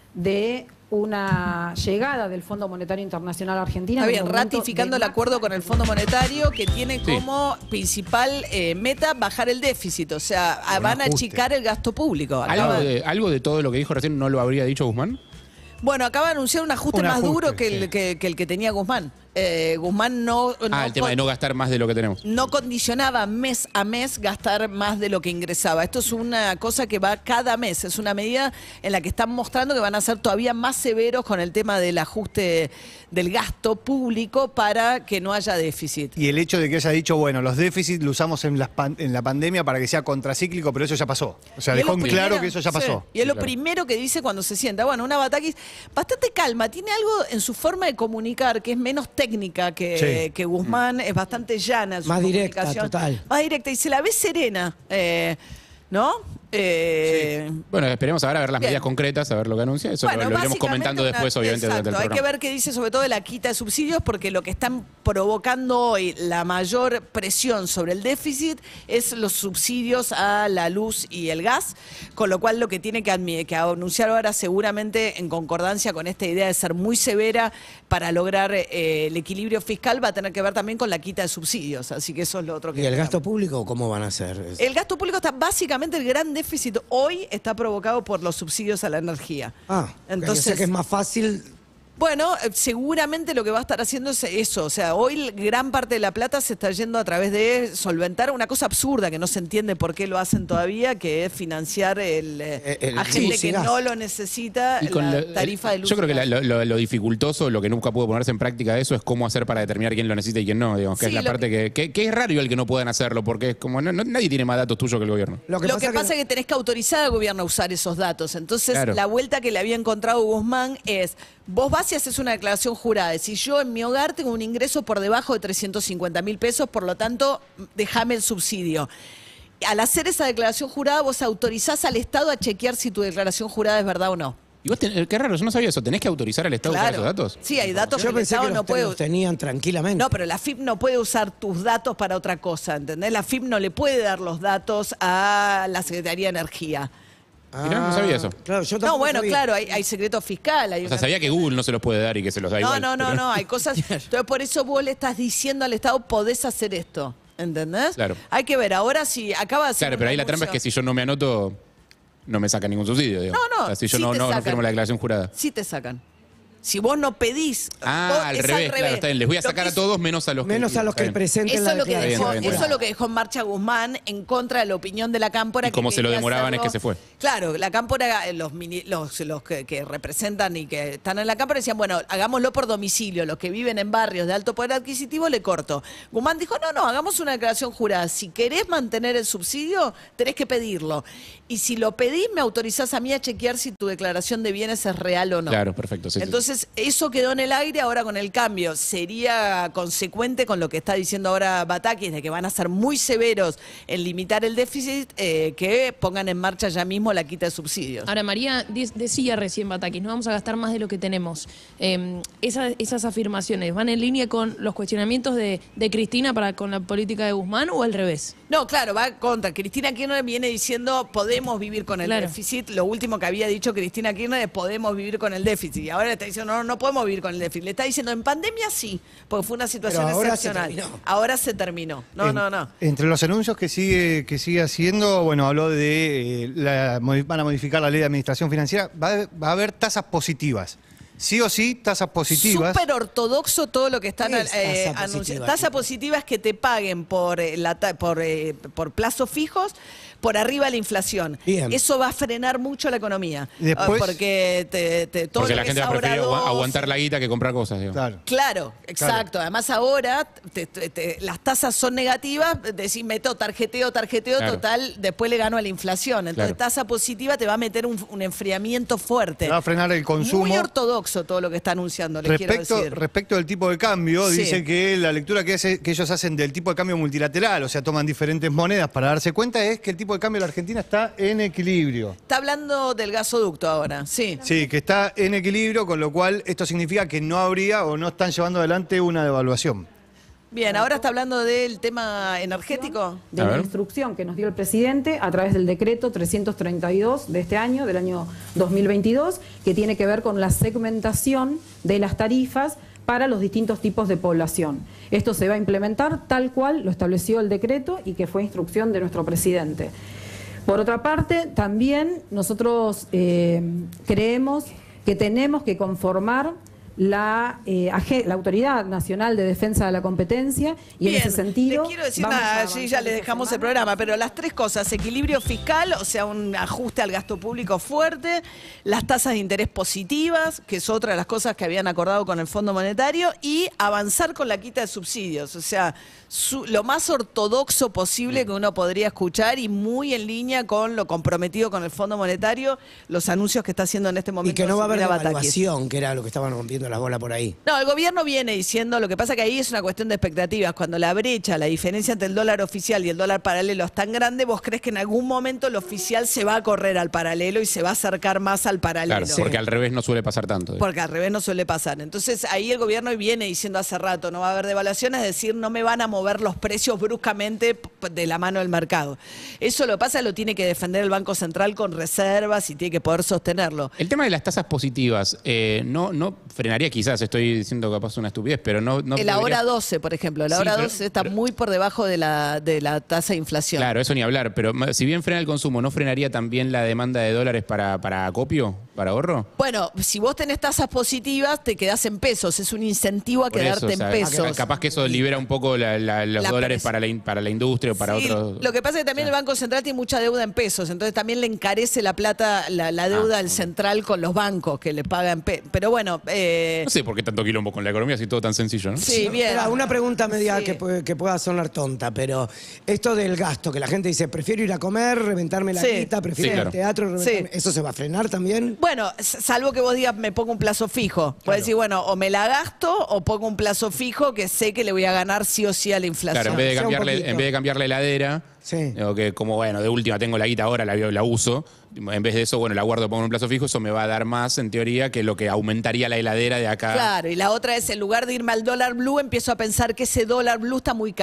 de una llegada del Fondo Monetario Internacional a Argentina. Está en bien, un momento ratificando de el acuerdo con el Fondo Monetario que tiene Sí. como principal eh, meta bajar el déficit, o sea, a- van a ajuste. achicar el gasto público. ¿Algo Acaba- de, ¿Algo de todo lo que dijo recién no lo habría dicho Guzmán? Bueno, acaba de anunciar un ajuste Un más ajuste, duro que el sí. que, que el que tenía Guzmán. Eh, Guzmán no, no Ah, el tema de no gastar más de lo que tenemos. no condicionaba mes a mes gastar más de lo que ingresaba. Esto es una cosa que va cada mes. Es una medida en la que están mostrando que van a ser todavía más severos con el tema del ajuste del gasto público para que no haya déficit. Y el hecho de que haya dicho, bueno, los déficits lo usamos en, las pan- en la pandemia para que sea contracíclico, pero eso ya pasó. O sea, Y es dejó lo en claro primero- que eso ya sí, pasó. Y es lo Claro. primero que dice cuando se sienta. Bueno, una Batakis bastante calma, tiene algo en su forma de comunicar que es menos técnica que, Sí. que Guzmán, es bastante llana en su Más directa, comunicación. total. Más directa y se la ve serena, eh, ¿no? Eh, Bueno, esperemos ahora a ver las Bien. medidas concretas, a ver lo que anuncia. Eso Bueno, lo, lo iremos básicamente comentando una- después, obviamente, durante exacto, el hay que programa. ver qué dice sobre todo de la quita de subsidios, porque lo que están provocando hoy la mayor presión sobre el déficit es los subsidios a la luz y el gas, con lo cual lo que tiene que, admi- que anunciar ahora, seguramente en concordancia con esta idea de ser muy severa para lograr eh, el equilibrio fiscal, va a tener que ver también con la quita de subsidios. Así que eso es lo otro que... ¿Y el gasto público cómo van a hacer? El gasto público está básicamente, el gran déficit hoy está provocado por los subsidios a la energía. Ah, Entonces- o sea que es más fácil. Bueno, eh, seguramente lo que va a estar haciendo es eso. O sea, hoy gran parte de la plata se está yendo a través de solventar una cosa absurda que no se entiende por qué lo hacen todavía, que es financiar el, eh, el a gente luz y que gas. no lo necesita, Y con la lo- tarifa de luz. Yo creo y que la- gas. lo, lo- lo dificultoso, lo que nunca pudo ponerse en práctica de eso, es cómo hacer para determinar quién lo necesita y quién no. Digamos, que Sí, es la lo parte que, que- que es raro igual que no puedan hacerlo, porque es como no- no- nadie tiene más datos tuyos que el gobierno. Lo que, pasa, es que tenés que autorizar al gobierno a usar esos datos. Entonces, Claro. la vuelta que le había encontrado Guzmán es, vos vas y haces una declaración jurada. Si yo en mi hogar tengo un ingreso por debajo de trescientos cincuenta mil pesos, por lo tanto, déjame el subsidio. Al hacer esa declaración jurada, vos autorizás al Estado a chequear si tu declaración jurada es verdad o no. Y vos, ten- qué raro, yo no sabía eso. ¿Tenés que autorizar al Estado a usar Claro. esos datos? Sí, hay datos Yo que el pensé Estado que no los, puede... los tenían tranquilamente. No, pero la F I P no puede usar tus datos para otra cosa, ¿entendés? La F I P no le puede dar los datos a la Secretaría de Energía. Mirá, no sabía eso. Claro, yo No, tampoco bueno, sabía. claro, hay, hay secreto fiscal. Hay O sea, una- sabía que Google no se los puede dar y que se los da No, igual. no, no, pero- no, hay cosas. Entonces, por eso vos le estás diciendo al Estado, podés hacer esto. ¿entendés? Claro. Hay que ver, ahora sí, acaba de ser Claro, pero ahí la trampa es que si yo no me anoto, no me sacan ningún subsidio. Digamos. No, no, O sea, si yo sí no, te no, no sacan. firmo la declaración jurada. Sí te sacan. Si vos no pedís... Ah, vos- al es revés, claro, está bien. Les voy a Lo sacar que a todos menos a los que... Menos a los que Está bien. presenten Eso la es, lo que Está bien, dejó, está bien, está eso es lo que dejó Marcha Guzmán en contra de la opinión de la Cámpora. Y como que se lo quería demoraban es hacerlo- que se fue. Claro, la Cámpora, eh, los, mini- los, los que, que representan y que están en la Cámpora decían, bueno, hagámoslo por domicilio. Los que viven en barrios de alto poder adquisitivo le corto. Guzmán dijo, no, no, hagamos una declaración jurada. Si querés mantener el subsidio, tenés que pedirlo. Y si lo pedís, me autorizás a mí a chequear si tu declaración de bienes es real o no. Claro, perfecto. Sí, sí, sí. Entonces, eso quedó en el aire ahora con el cambio. Sería consecuente con lo que está diciendo ahora Batakis, de que van a ser muy severos en limitar el déficit, eh, que pongan en marcha ya mismo la quita de subsidios. Ahora, María de- decía recién Batakis, no vamos a gastar más de lo que tenemos. Eh, esa- esas afirmaciones, ¿van en línea con los cuestionamientos de, de Cristina para con la política de Guzmán o al revés? No, claro, va contra. Cristina Kirchner viene diciendo podemos vivir con el Claro. déficit. Lo último que había dicho Cristina Kirchner es podemos vivir con el déficit. Y ahora le está diciendo no, no podemos vivir con el déficit. Le está diciendo en pandemia sí, porque fue una situación Pero ahora se excepcional. terminó. Ahora se terminó. No, En- no, no. Entre los anuncios que sigue, que sigue haciendo, bueno, habló de eh, la, modi- van a modificar la ley de administración financiera, va, a- va a haber tasas positivas. Sí o sí, tasas positivas. Súper ortodoxo todo lo que están ¿Qué es eh, tasa anunciando. positiva? Tasa positiva es que te paguen por, eh, la ta- por, eh, por plazos fijos por arriba de la inflación. Bien. Eso va a frenar mucho la economía. Después- Ah, porque te, te- todo Porque lo la que gente es va a preferir ahora agua- dos, aguantar la guita que comprar cosas. Digamos. Claro. Claro, exacto. Además ahora te- te- te- las tasas son negativas, decís meto tarjeteo, tarjeteo, Claro. total, después le gano a la inflación. Entonces Claro. tasa positiva te va a meter un, un enfriamiento fuerte. Va a frenar el consumo. Muy ortodoxo todo lo que está anunciando, les quiero Respecto, decir. respecto del tipo de cambio, Sí. dice que la lectura que, hace- que ellos hacen del tipo de cambio multilateral, o sea, toman diferentes monedas para darse cuenta, es que el tipo de cambio de la Argentina está en equilibrio. Está hablando del gasoducto ahora, sí. Sí, que está en equilibrio, con lo cual esto significa que no habría o no están llevando adelante una devaluación. Bien, ahora está hablando del tema energético. De la instrucción que nos dio el presidente a través del decreto trescientos treinta y dos de este año, del año dos mil veintidós, que tiene que ver con la segmentación de las tarifas para los distintos tipos de población. Esto se va a implementar tal cual lo estableció el decreto y que fue instrucción de nuestro presidente. Por otra parte, también nosotros eh, creemos que tenemos que conformar la, eh, AGE, la Autoridad Nacional de Defensa de la Competencia y Bien, en ese sentido... le quiero decir vamos a nada, avanzar sí, ya le esta dejamos el semana. programa, pero las tres cosas, equilibrio fiscal, o sea, un ajuste al gasto público fuerte, las tasas de interés positivas, que es otra de las cosas que habían acordado con el Fondo Monetario, y avanzar con la quita de subsidios, o sea, su- lo más ortodoxo posible que uno podría escuchar y muy en línea con lo comprometido con el Fondo Monetario, los anuncios que está haciendo en este momento. Y que no va a haber Silvina Batakis. devaluación, que era lo que estaban rompiendo las bolas por ahí. No, el gobierno viene diciendo, lo que pasa que ahí es una cuestión de expectativas. Cuando la brecha, la diferencia entre el dólar oficial y el dólar paralelo es tan grande, vos crees que en algún momento el oficial se va a correr al paralelo y se va a acercar más al paralelo. Claro, porque al revés no suele pasar tanto. digamos. Porque al revés no suele pasar. Entonces ahí el gobierno viene diciendo hace rato, no va a haber devaluaciones, es decir, no me van a mover los precios bruscamente p- de la mano del mercado. Eso lo que pasa lo tiene que defender el Banco Central con reservas y tiene que poder sostenerlo. El tema de las tasas positivas, eh, no, no frenaría quizás, estoy diciendo capaz una estupidez, pero no... no el debería- hora doce, por ejemplo, la Sí, hora pero- doce está muy por debajo de la, de la tasa de inflación. Claro, eso ni hablar, pero ma- si bien frena el consumo, ¿no frenaría también la demanda de dólares para, para acopio, para ahorro? Bueno, si vos tenés tasas positivas, te quedás en pesos. Es un incentivo a Por quedarte eso, o sea, en pesos. Capaz que eso libera un poco la- la- los La dólares presión. para la, in- para la industria o para Sí, otros... lo que pasa es que también el Banco Central tiene mucha deuda en pesos, entonces también le encarece la plata, la, la deuda del central con los bancos que le pagan. pe- Pero bueno, eh, No sé por qué tanto quilombo con la economía, si todo tan sencillo, ¿no? sí, bien. Ahora, una pregunta media Sí. que, puede- que pueda sonar tonta, pero esto del gasto, que la gente dice, prefiero ir a comer, reventarme la Sí. guita, prefiero Sí, ir claro. al teatro, reventarme... Sí. ¿Eso se va a frenar también? Bueno, s- salvo que vos digas me pongo un plazo fijo. Puedes decir, bueno, o me la gasto o pongo un plazo fijo que sé que le voy a ganar sí o sí a la inflación. Claro, en vez de sea un cambiarle, poquito. en vez de cambiar la heladera, Sí. digo que como bueno, de última tengo la guita ahora, la, la uso. En vez de eso, bueno, la guardo, pongo en un plazo fijo, eso me va a dar más, en teoría, que lo que aumentaría la heladera de acá. Claro, y la otra es, en lugar de irme al dólar blue, empiezo a pensar que ese dólar blue está muy caro.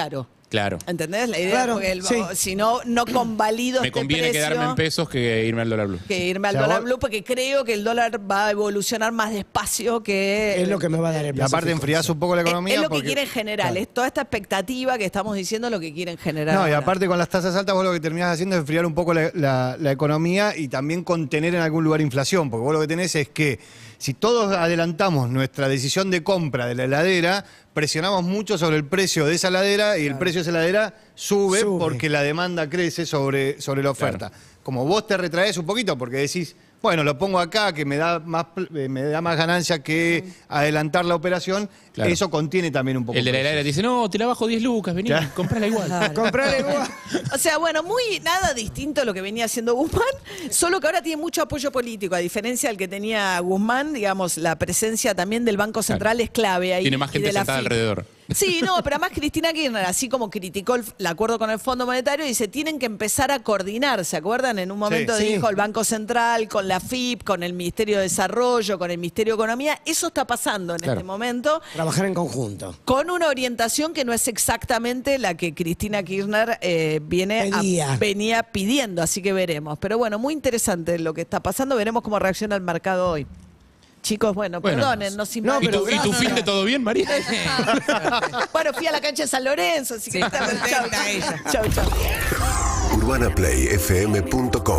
Claro. ¿Entendés la idea? Claro, Porque el- sí. si no, no convalido Me este conviene precio, quedarme en pesos que irme al dólar blue. que irme al O sea, dólar vos- blue, porque creo que el dólar va a evolucionar más despacio que... Es lo que me va a dar el Y aparte plazo fijo. enfriás un poco la Es- economía. es lo que porque- quieren generar, Claro. es toda esta expectativa que estamos diciendo lo que quieren generar. No, y ahora. aparte con las tasas altas vos lo que terminás haciendo es enfriar un poco la, la- la economía y también contener en algún lugar inflación, porque vos lo que tenés es que si todos adelantamos nuestra decisión de compra de la heladera, presionamos mucho sobre el precio de esa heladera y el precio de esa heladera sube, Sube. porque la demanda crece sobre, sobre la oferta. Como vos te retraes un poquito porque decís, bueno, lo pongo acá que me da más, pl- eh, me da más ganancia que adelantar la operación, Claro. eso contiene también un poco. El de la heladera te dice, no, te la bajo diez lucas, vení, Claro. comprala igual. Comprale igual. O sea, bueno, muy nada distinto a lo que venía haciendo Guzmán, solo que ahora tiene mucho apoyo político, a diferencia del que tenía Guzmán, digamos, la presencia también del Banco Central es clave ahí. Tiene más y gente de la sentada F I P. alrededor. Sí, no, pero además Cristina Kirchner, así como criticó el, el acuerdo con el Fondo Monetario, dice, tienen que empezar a coordinar, ¿se acuerdan? En un momento Sí. dijo el Banco Central, con la F I P, con el Ministerio de Desarrollo, con el Ministerio de Economía, eso está pasando en Claro. este momento, Trabajar en conjunto. con una orientación que no es exactamente la que Cristina Kirchner eh, viene a- Pedía. venía pidiendo, así que veremos. Pero bueno, muy interesante lo que está pasando, veremos cómo reacciona el mercado hoy. Chicos, bueno, Bueno. perdonen, nos ¿Y invadimos. tu, y tu fin de todo bien, María? Bueno, fui a la cancha de San Lorenzo, así que Sí, está contenta ella. Chau, chau. urbana play f m punto com